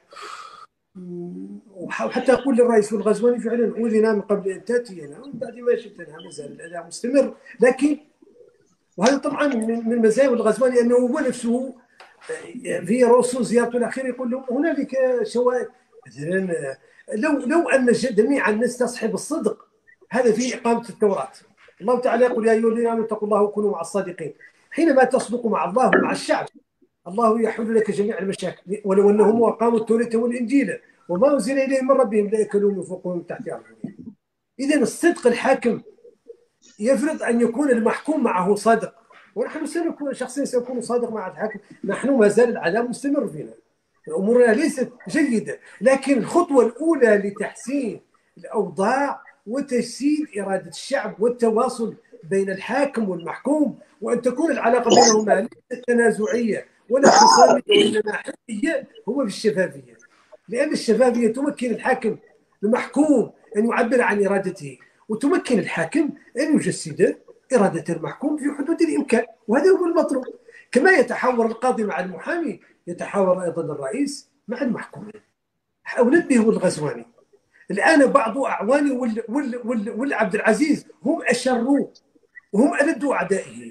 وحتى أقول للرئيس الغزواني فعلا أوذينا من قبل أن تأتينا ومن بعد ما شئتنا، ما زال الأذى مستمر. لكن وهذا طبعا من مزايا الغزواني أنه هو نفسه في رسول زيارته الأخيرة يقول لهم هنالك شواهد. مثلا لو لو أن جميعا نستصحب الصدق، هذا في إقامة التوراة. الله تعالى يقول يا أيها الذين آمنوا اتقوا الله وكونوا مع الصادقين. حينما تصدق مع الله ومع الشعب الله يحل لك جميع المشاكل. ولو أنهم أقاموا التوراة والإنجيل وما أنزل إليهم من ربهم ليأكلوا من فوقهم من تحت أرجلهم. إذا الصدق الحاكم يفرض أن يكون المحكوم معه صادق، ونحن سنكون شخصيا سنكون صادق مع الحاكم. نحن ما زال العذاب مستمر فينا، أمورنا ليست جيدة، لكن الخطوة الأولى لتحسين الأوضاع وتجسيد إرادة الشعب والتواصل بين الحاكم والمحكوم، وأن تكون العلاقة بينهما ليست تنازعية ولا خصامية وإنما حقيقية، هو بالشفافية. لأن الشفافية تمكن الحاكم المحكوم أن يعبر عن إرادته، وتمكن الحاكم أن يجسد إرادة المحكوم في حدود الإمكان، وهذا هو المطلوب. كما يتحاور القاضي مع المحامي يتحاور أيضا الرئيس مع المحكوم. أنبه الغزواني الآن بعض أعوانه وال وال وال والعبد العزيز هم أشروا وهم ألد أعدائه.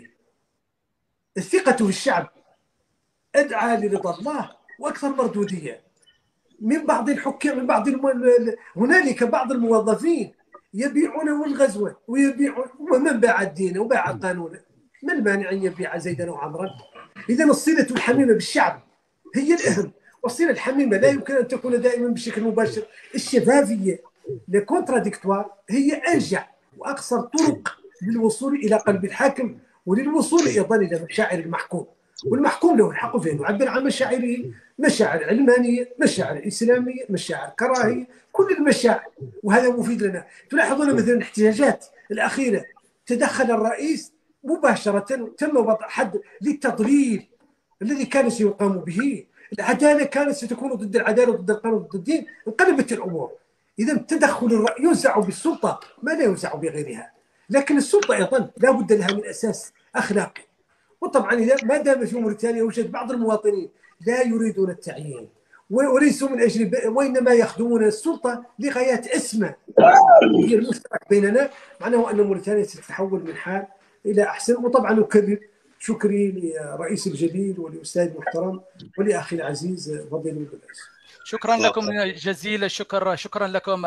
الثقة في الشعب أدعى لرضا الله وأكثر مردودية من بعض الحكام، من بعض الم... هنالك بعض الموظفين يبيعونه الغزوة ويبيعون، ومن باع الدين وباع القانون، ما المانع أن يبيع زيدا وعمرا؟ إذا الصلة الحميمة بالشعب هي الأهم، والصلة الحميمة لا يمكن أن تكون دائما بشكل مباشر. الشفافية لكونتراديكتوار هي أنجع وأقصر طرق للوصول إلى قلب الحاكم وللوصول أيضا إلى مشاعر المحكوم، والمحكوم له الحق في أن يعبر عن مشاعره، مشاعر علمانية، مشاعر إسلامية، مشاعر كراهية، كل المشاعر، وهذا مفيد لنا. تلاحظون مثلا الاحتجاجات الأخيرة تدخل الرئيس مباشرة، تم وضع حد للتضليل الذي كان سيقام به. العدالة كانت ستكون ضد العدالة وضد القانون وضد الدين، انقلبت الأمور. إذا تدخل الرأي ينزع بالسلطة ما لا ينزع بغيرها، لكن السلطة أيضا لا بد لها من أساس أخلاقي. وطبعا إذا ما دام في موريتانيا يوجد بعض المواطنين لا يريدون التعيين وليسوا من أجل، وإنما يخدمون السلطة لغايات أسمى هي المشترك بيننا، معناه أن موريتانيا ستتحول من حال إلى أحسن. وطبعا أكرر شكري لرئيس الجليل ولأستاذ المحترم ولأخي العزيز فضيل الدريس. شكرا لكم جزيل الشكر. شكرا لكم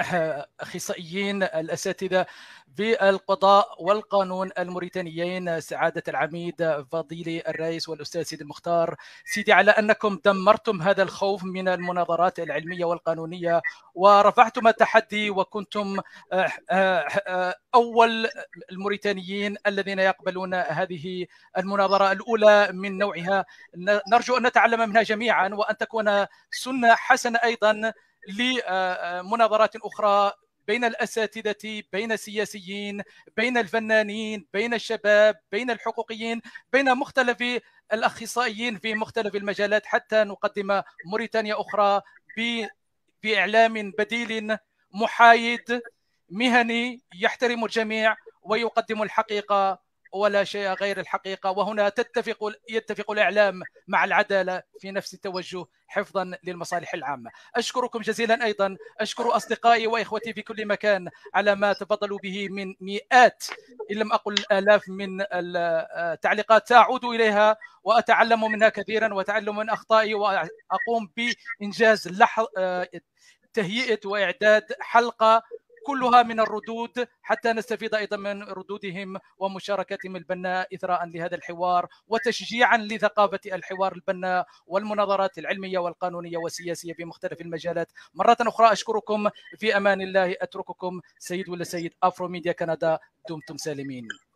الأخصائيين الأساتذة بالقضاء والقانون الموريتانيين سعادة العميد فضيلي الرئيس والأستاذ سيدي المختار. سيدي، على أنكم دمرتم هذا الخوف من المناظرات العلمية والقانونية ورفعتم التحدي، وكنتم أول الموريتانيين الذين يقبلون هذه المناظرة الأولى من نوعها. نرجو أن نتعلم منها جميعا، وأن تكون سنة حسنة أيضا لمناظرات أخرى بين الأساتذة، بين السياسيين، بين الفنانين، بين الشباب، بين الحقوقيين، بين مختلف الأخصائيين في مختلف المجالات، حتى نقدم موريتانيا أخرى بإعلام بديل محايد مهني يحترم الجميع ويقدم الحقيقة ولا شيء غير الحقيقة. وهنا تتفق يتفق الإعلام مع العدالة في نفس التوجه حفظا للمصالح العامة. أشكركم جزيلا. أيضا أشكر أصدقائي وإخوتي في كل مكان على ما تفضلوا به من مئات إن لم أقل آلاف من التعليقات، سأعود إليها وأتعلم منها كثيرا وأتعلم من أخطائي، وأقوم بإنجاز لحظ تهيئة وإعداد حلقة كلها من الردود حتى نستفيد أيضا من ردودهم ومشاركتهم البناء إثراء لهذا الحوار وتشجيعا لثقافة الحوار البناء والمناظرات العلمية والقانونية والسياسية في مختلف المجالات. مرة أخرى أشكركم. في أمان الله أترككم. سيد ولا سيد، أفرو ميديا كندا، دمتم سالمين.